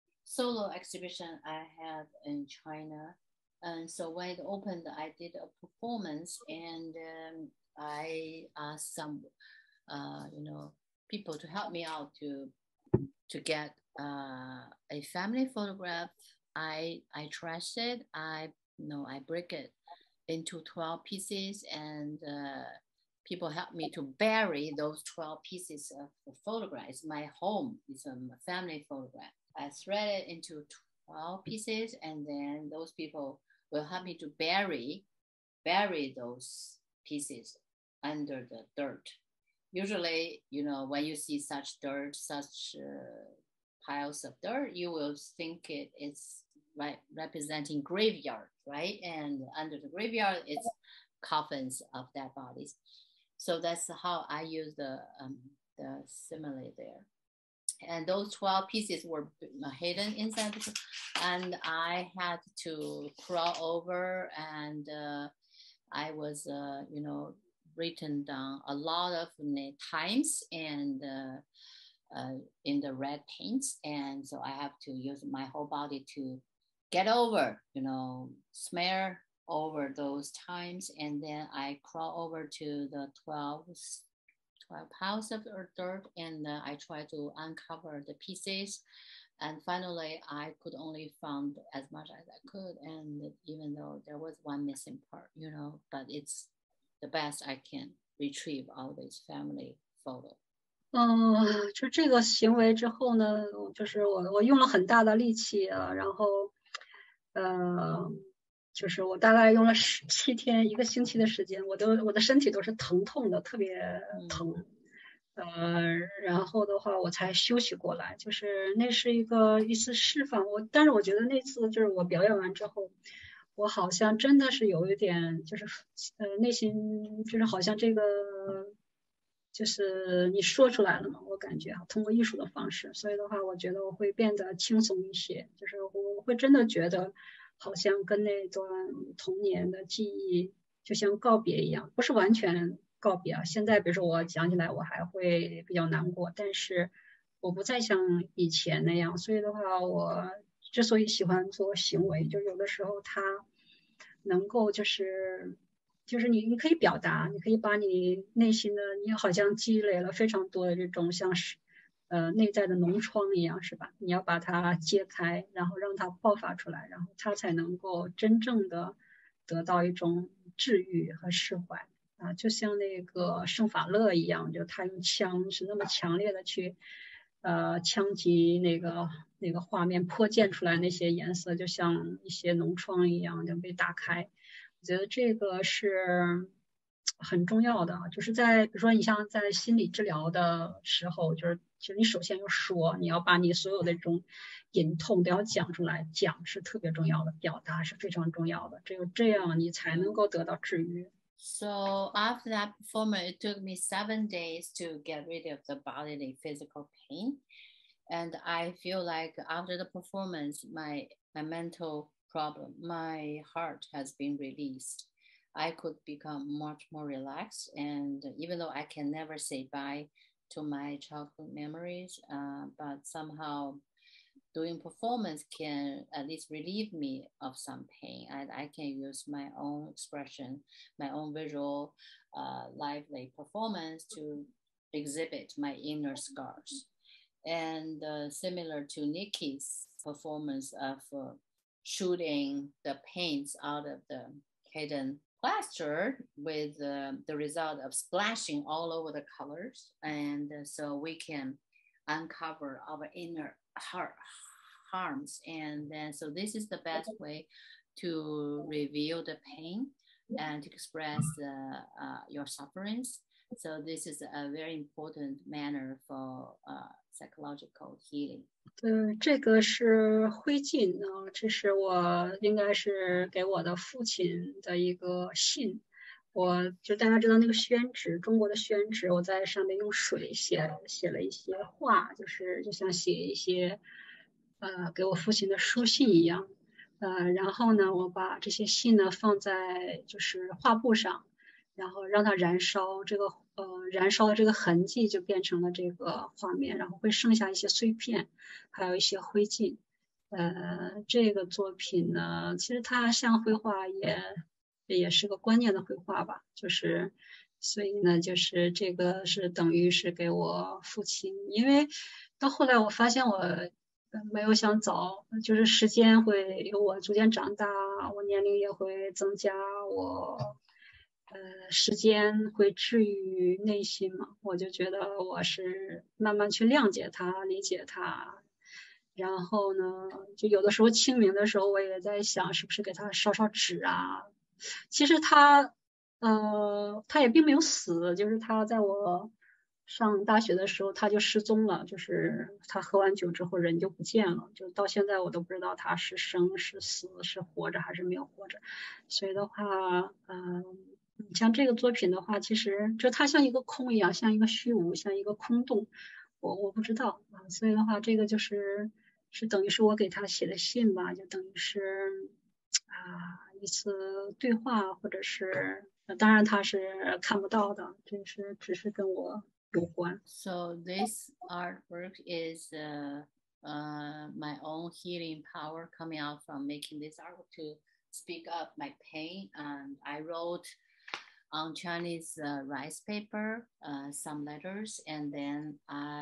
solo exhibition I had in China. And so when it opened, I did a performance, and um, I asked some, uh, you know, people to help me out to to get uh, a family photograph. I I trash it. I you know I break it into twelve pieces, and uh, people help me to bury those twelve pieces of photographs. My home is a family photograph. I thread it into twelve pieces, and then those people will help me to bury bury those pieces under the dirt. Usually, you know, when you see such dirt, such uh, piles of dirt, you will think it is like representing graveyard, right? And under the graveyard, it's coffins of dead bodies. So that's how I use the um, the simile there. And those twelve pieces were hidden inside the, and I had to crawl over, and uh, I was, uh, you know, written down a lot of times and uh, uh, in the red paints, and so I have to use my whole body to get over, you know, smear over those times, and then I crawl over to the twelve piles of dirt, and uh, I try to uncover the pieces, and finally I could only find as much as I could, and even though there was one missing part, you know, but it's the best I can retrieve all these family photos. 嗯，就这个行为之后呢，就是我我用了很大的力气啊，然后呃，就是我大概用了十七天一个星期的时间，我都我的身体都是疼痛的，特别疼。呃，然后的话我才休息过来，就是那是一个一次释放。我但是我觉得那次就是我表演完之后，我好像真的是有一点就是呃内心就是好像这个就是你说出来了嘛，我感觉通过艺术的方式，所以的话我觉得我会变得轻松一些，就是我会真的觉得好像跟那段童年的记忆就像告别一样，不是完全告别啊。现在比如说我讲起来我还会比较难过，但是我不再像以前那样，所以的话我之所以喜欢做行为，就有的时候它能够就是就是你你可以表达，你可以把你内心的你好像积累了非常多的这种像是呃内在的脓疮一样，是吧？你要把它揭开，然后让它爆发出来，然后它才能够真正的得到一种治愈和释怀啊，就像那个圣法勒一样，就他用枪是那么强烈的去呃枪击那个那个画面泼溅出来那些颜色，就像一些脓疮一样就被打开。我觉得这个是很重要的，就是在比如说你像在心理治疗的时候，就是其实你首先要说，你要把你所有的这种隐痛都要讲出来，讲是特别重要的，表达是非常重要的，只有这样你才能够得到治愈。 So after that performance, it took me seven days to get rid of the bodily physical pain. And I feel like after the performance, my, my mental problem, my heart has been released. I could become much more relaxed. And even though I can never say bye to my childhood memories, uh, but somehow doing performance can at least relieve me of some pain. And I can use my own expression, my own visual, uh, lively performance to exhibit my inner scars. And uh, similar to Nikki's performance of uh, shooting the paints out of the hidden plaster with uh, the result of splashing all over the colors. And uh, so we can uncover our inner heart harms. And then so this is the best way to reveal the pain. and to express uh, uh, your sufferings. So this is a very important manner for uh, psychological healing. 对，这个是灰烬啊，这是我应该是给我的父亲的一个信。我就大家知道那个宣纸，中国的宣纸，我在上面用水写写了一些话，就是就像写一些呃给我父亲的书信一样。呃，然后呢，我把这些信呢放在就是画布上，然后让它燃烧，这个呃燃烧的这个痕迹就变成了这个画面，然后会剩下一些碎片，还有一些灰烬。呃，这个作品呢，其实它像绘画也也是个观念的绘画吧，就是所以呢，就是这个是等于是给我父亲，因为到后来我发现我没有想早，就是时间会有我逐渐长大，我年龄也会增加，我呃时间会治愈内心嘛，我就觉得我是慢慢去谅解它，理解它。然后呢，就有的时候清明的时候，我也在想，是不是给他烧烧纸啊？其实他，呃，他也并没有死，就是他在我上大学的时候他就失踪了，就是他喝完酒之后人就不见了，就到现在我都不知道他是生是死是活着还是没有活着。所以的话，嗯、呃，你像这个作品的话，其实就它像一个空一样，像一个虚无，像一个空洞，我我不知道啊。所以的话，这个就是是等于是我给他写的信吧，就等于是啊一次对话，或者是当然他是看不到的，这是只是跟我有关。 So this artwork is uh, uh, my own healing power coming out from making this artwork to speak up my pain. And I wrote on Chinese uh, rice paper uh, some letters, and then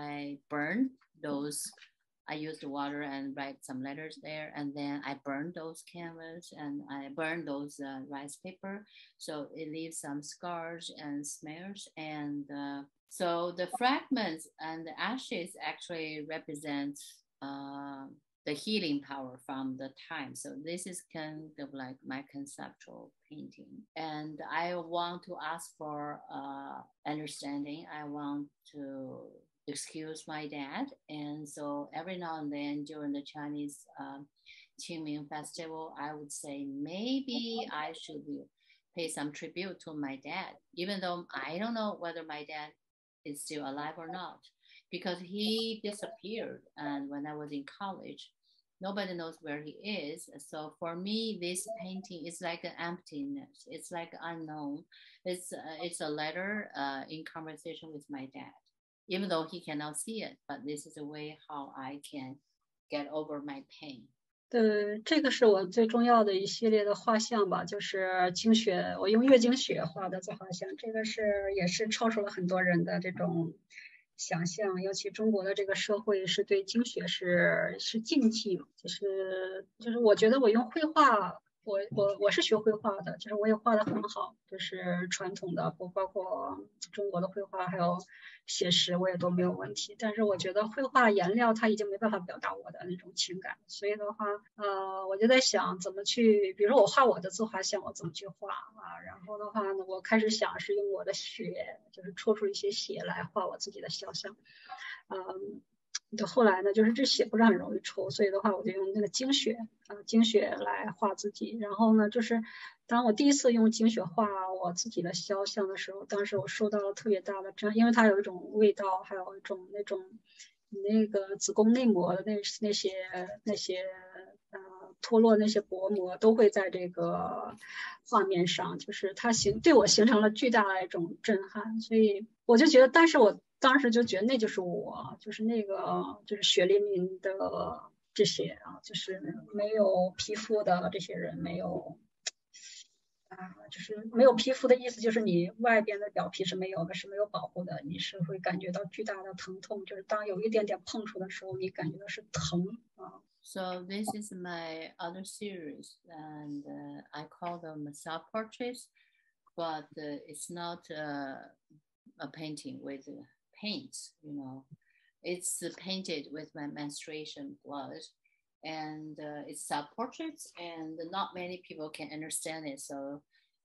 I burned those. I used water and write some letters there, and then I burned those canvas and I burned those uh, rice paper, so it leaves some scars and smears. And uh, so the fragments and the ashes actually represent uh, the healing power from the time. So this is kind of like my conceptual painting, and I want to ask for uh, understanding. I want to excuse my dad, and so every now and then during the Chinese um, Qingming festival, I would say maybe I should pay some tribute to my dad, even though I don't know whether my dad is still alive or not, because he disappeared, and when I was in college, nobody knows where he is. So for me, this painting is like an emptiness. It's like unknown. It's uh, it's a letter uh, in conversation with my dad, even though he cannot see it. But this is a way how I can get over my pain. 对，这个是我最重要的一系列的画像吧，就是精血，我用月经血画的这画像，这个是也是超出了很多人的这种想象，尤其中国的这个社会是对经血是是禁忌嘛，就是就是我觉得我用绘画，我我我是学绘画的，就是我也画得很好，就是传统的不包括中国的绘画还有写实我也都没有问题，但是我觉得绘画颜料它已经没办法表达我的那种情感，所以的话呃我就在想怎么去，比如说我画我的自画像我怎么去画啊，然后的话呢我开始想是用我的血，就是抽出一些血来画我自己的肖像。嗯，后来呢就是这血不是很容易抽，所以的话我就用那个精血啊、呃、精血来画自己，然后呢就是当我第一次用精血画我自己的肖像的时候，当时我受到了特别大的震撼，因为它有一种味道，还有一种那种那个子宫内膜的那那些那些呃脱落那些薄膜都会在这个画面上，就是它形对我形成了巨大的一种震撼，所以我就觉得，但是我当时就觉得那就是我，就是那个就是血淋淋的这些啊，就是没有皮肤的这些人，没有啊，就是没有皮肤的意思，就是你外边的表皮是没有的，是没有保护的，你是会感觉到巨大的疼痛，就是当有一点点碰触的时候，你感觉到是疼啊。 So this is my other series, and uh, I call them self-portraits, but uh, it's not uh, a painting with uh, paints, you know. It's uh, painted with my menstruation blood, and uh, it's self-portraits, and not many people can understand it. So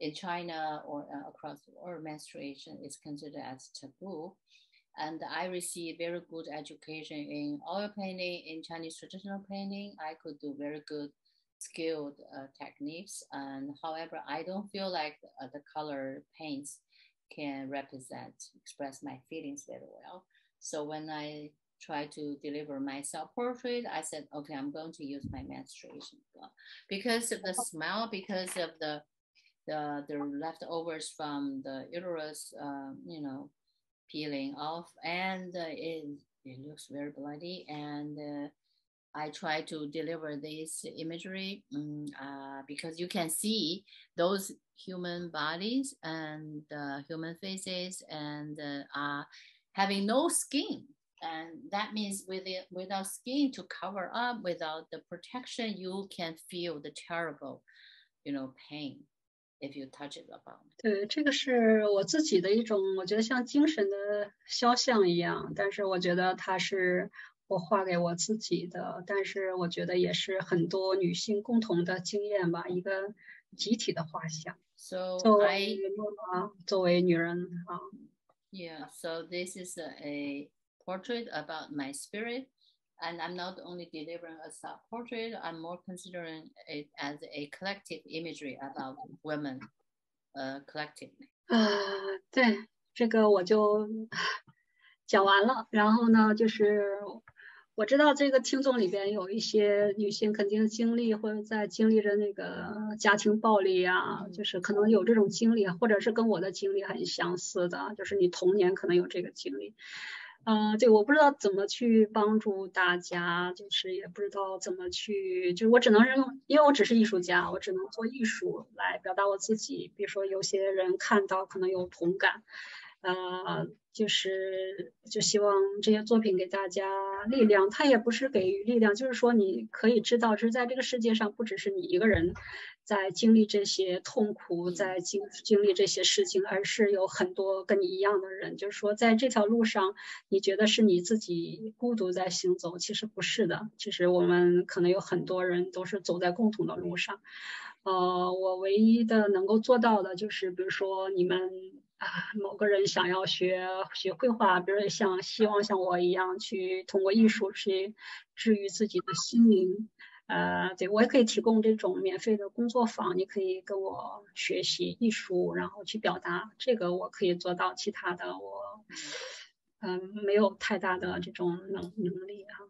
in China or uh, across the world, menstruation is considered as taboo. And I received very good education in oil painting, in Chinese traditional painting. I could do very good skilled uh, techniques. And however, I don't feel like uh, the color paints can represent, express my feelings very well. So when I try to deliver my self-portrait, I said, okay, I'm going to use my menstruation blood. Because of the smell, because of the the, the leftovers from the uterus, uh, you know, peeling off, and uh, it, it looks very bloody. And uh, I try to deliver this imagery um, uh, because you can see those human bodies and uh, human faces and uh, are having no skin. And that means with it, without skin to cover up, without the protection, you can feel the terrible, you know, pain if you touch it upon. 对，这个是我自己的一种，我觉得像精神的肖像一样，但是我觉得它是我画给我自己的，但是我觉得也是很多女性共同的经验吧，一个集体的画像。 So 作 I 为妈妈，作为女人啊。 Yeah, so this is a, a portrait about my spirit. And I'm not only delivering a self-portrait, I'm more considering it as a collective imagery about women, uh, collectively. 呃，对，这个我就讲完了。然后呢，就是我知道这个听众里边有一些女性肯定经历或者在经历着那个家庭暴力啊，就是可能有这种经历，或者是跟我的经历很相似的，就是你童年可能有这个经历。嗯、呃，对，我不知道怎么去帮助大家，就是也不知道怎么去，就是我只能用，因为我只是艺术家，我只能做艺术来表达我自己。比如说有些人看到可能有同感，呃，就是就希望这些作品给大家力量。它也不是给予力量，就是说你可以知道，是在这个世界上不只是你一个人在经历这些痛苦，在经经历这些事情，而是有很多跟你一样的人。就是说在这条路上，你觉得是你自己孤独在行走，其实不是的。其实我们可能有很多人都是走在共同的路上。呃，我唯一的能够做到的就是，比如说你们啊，某个人想要学学绘画，比如像希望像我一样去通过艺术去治愈自己的心灵。呃，对，我也可以提供这种免费的工作坊，你可以跟我学习艺术，然后去表达，这个我可以做到，其他的我嗯、呃、没有太大的这种能能力哈。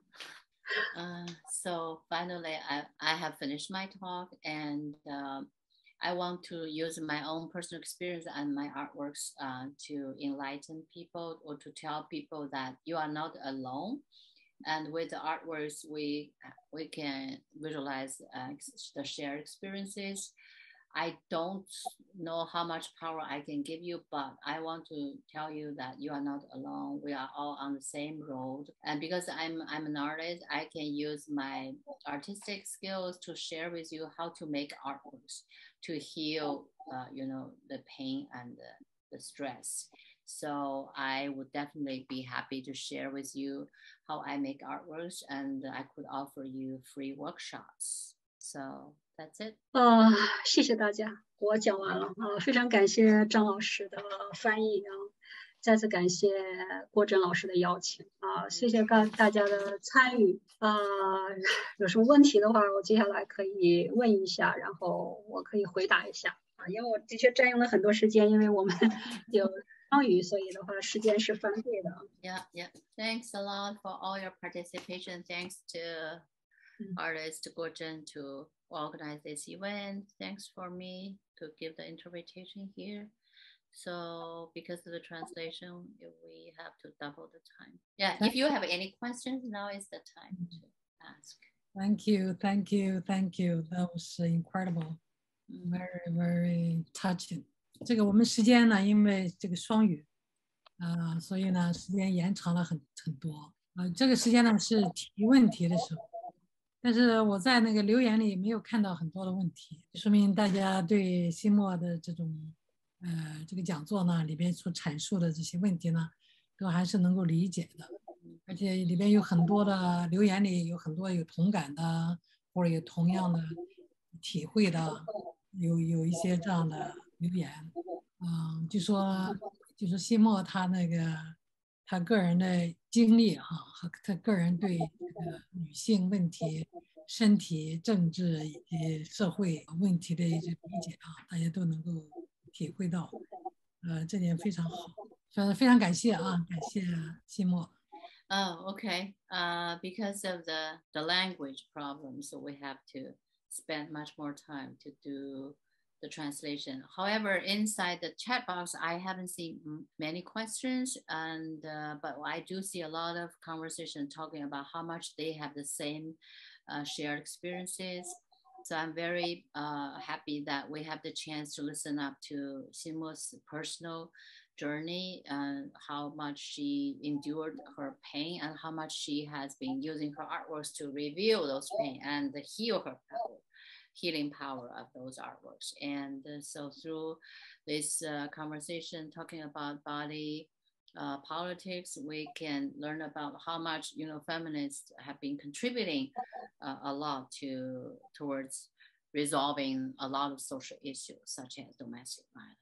Uh, so finally, I, I have finished my talk, and uh, I want to use my own personal experience and my artworks uh, to enlighten people or to tell people that you are not alone. And with the artworks, we we can visualize uh, the shared experiences. I don't know how much power I can give you, but I want to tell you that you are not alone. We are all on the same road. And because I'm I'm an artist, I can use my artistic skills to share with you how to make artworks to heal, uh, you know, the pain and the, the stress. So I would definitely be happy to share with you how I make artworks, and I could offer you free workshops. So that's it. 呃，谢谢大家，我讲完了啊，非常感谢张老师的翻译啊，再次感谢郭真老师的邀请啊，谢谢大大家的参与啊，有什么问题的话，我接下来可以问一下，然后我可以回答一下啊，因为我的确占用了很多时间，因为我们有双语，所以的话时间是翻倍的。 Yeah, yeah. Thanks a lot for all your participation. Thanks to artist Guo Zhen to organize this event. Thanks for me to give the interpretation here. So because of the translation, we have to double the time. Yeah, if you have any questions, now is the time to ask. Thank you, thank you, thank you. That was incredible. Very, very touching. 这个我们时间呢，因为这个双语，呃，所以呢，时间延长了很很多。呃，这个时间呢是提问题的时候，但是我在那个留言里没有看到很多的问题，说明大家对新墨的这种呃这个讲座呢里边所阐述的这些问题呢，都还是能够理解的，而且里边有很多的留言里有很多有同感的，或者有同样的体会的，有有一些这样的留言，嗯，就说就说西莫他那个他个人的经历哈、和他个人对这个女性问题、身体、政治以及社会问题的一些理解啊，大家都能够体会到，呃，这点非常好，非非常感谢啊，感谢西莫。 Oh, okay. Uh, because of the, the language problem, so we have to spend much more time to do the translation. However, inside the chat box, I haven't seen many questions, and uh, but I do see a lot of conversation talking about how much they have the same uh, shared experiences. So I'm very uh, happy that we have the chance to listen up to Simo's personal journey and how much she endured her pain and how much she has been using her artworks to reveal those pain and heal her power, healing power of those artworks. And uh, so through this uh, conversation talking about body uh, politics, we can learn about how much, you know, feminists have been contributing uh, a lot to towards resolving a lot of social issues such as domestic violence.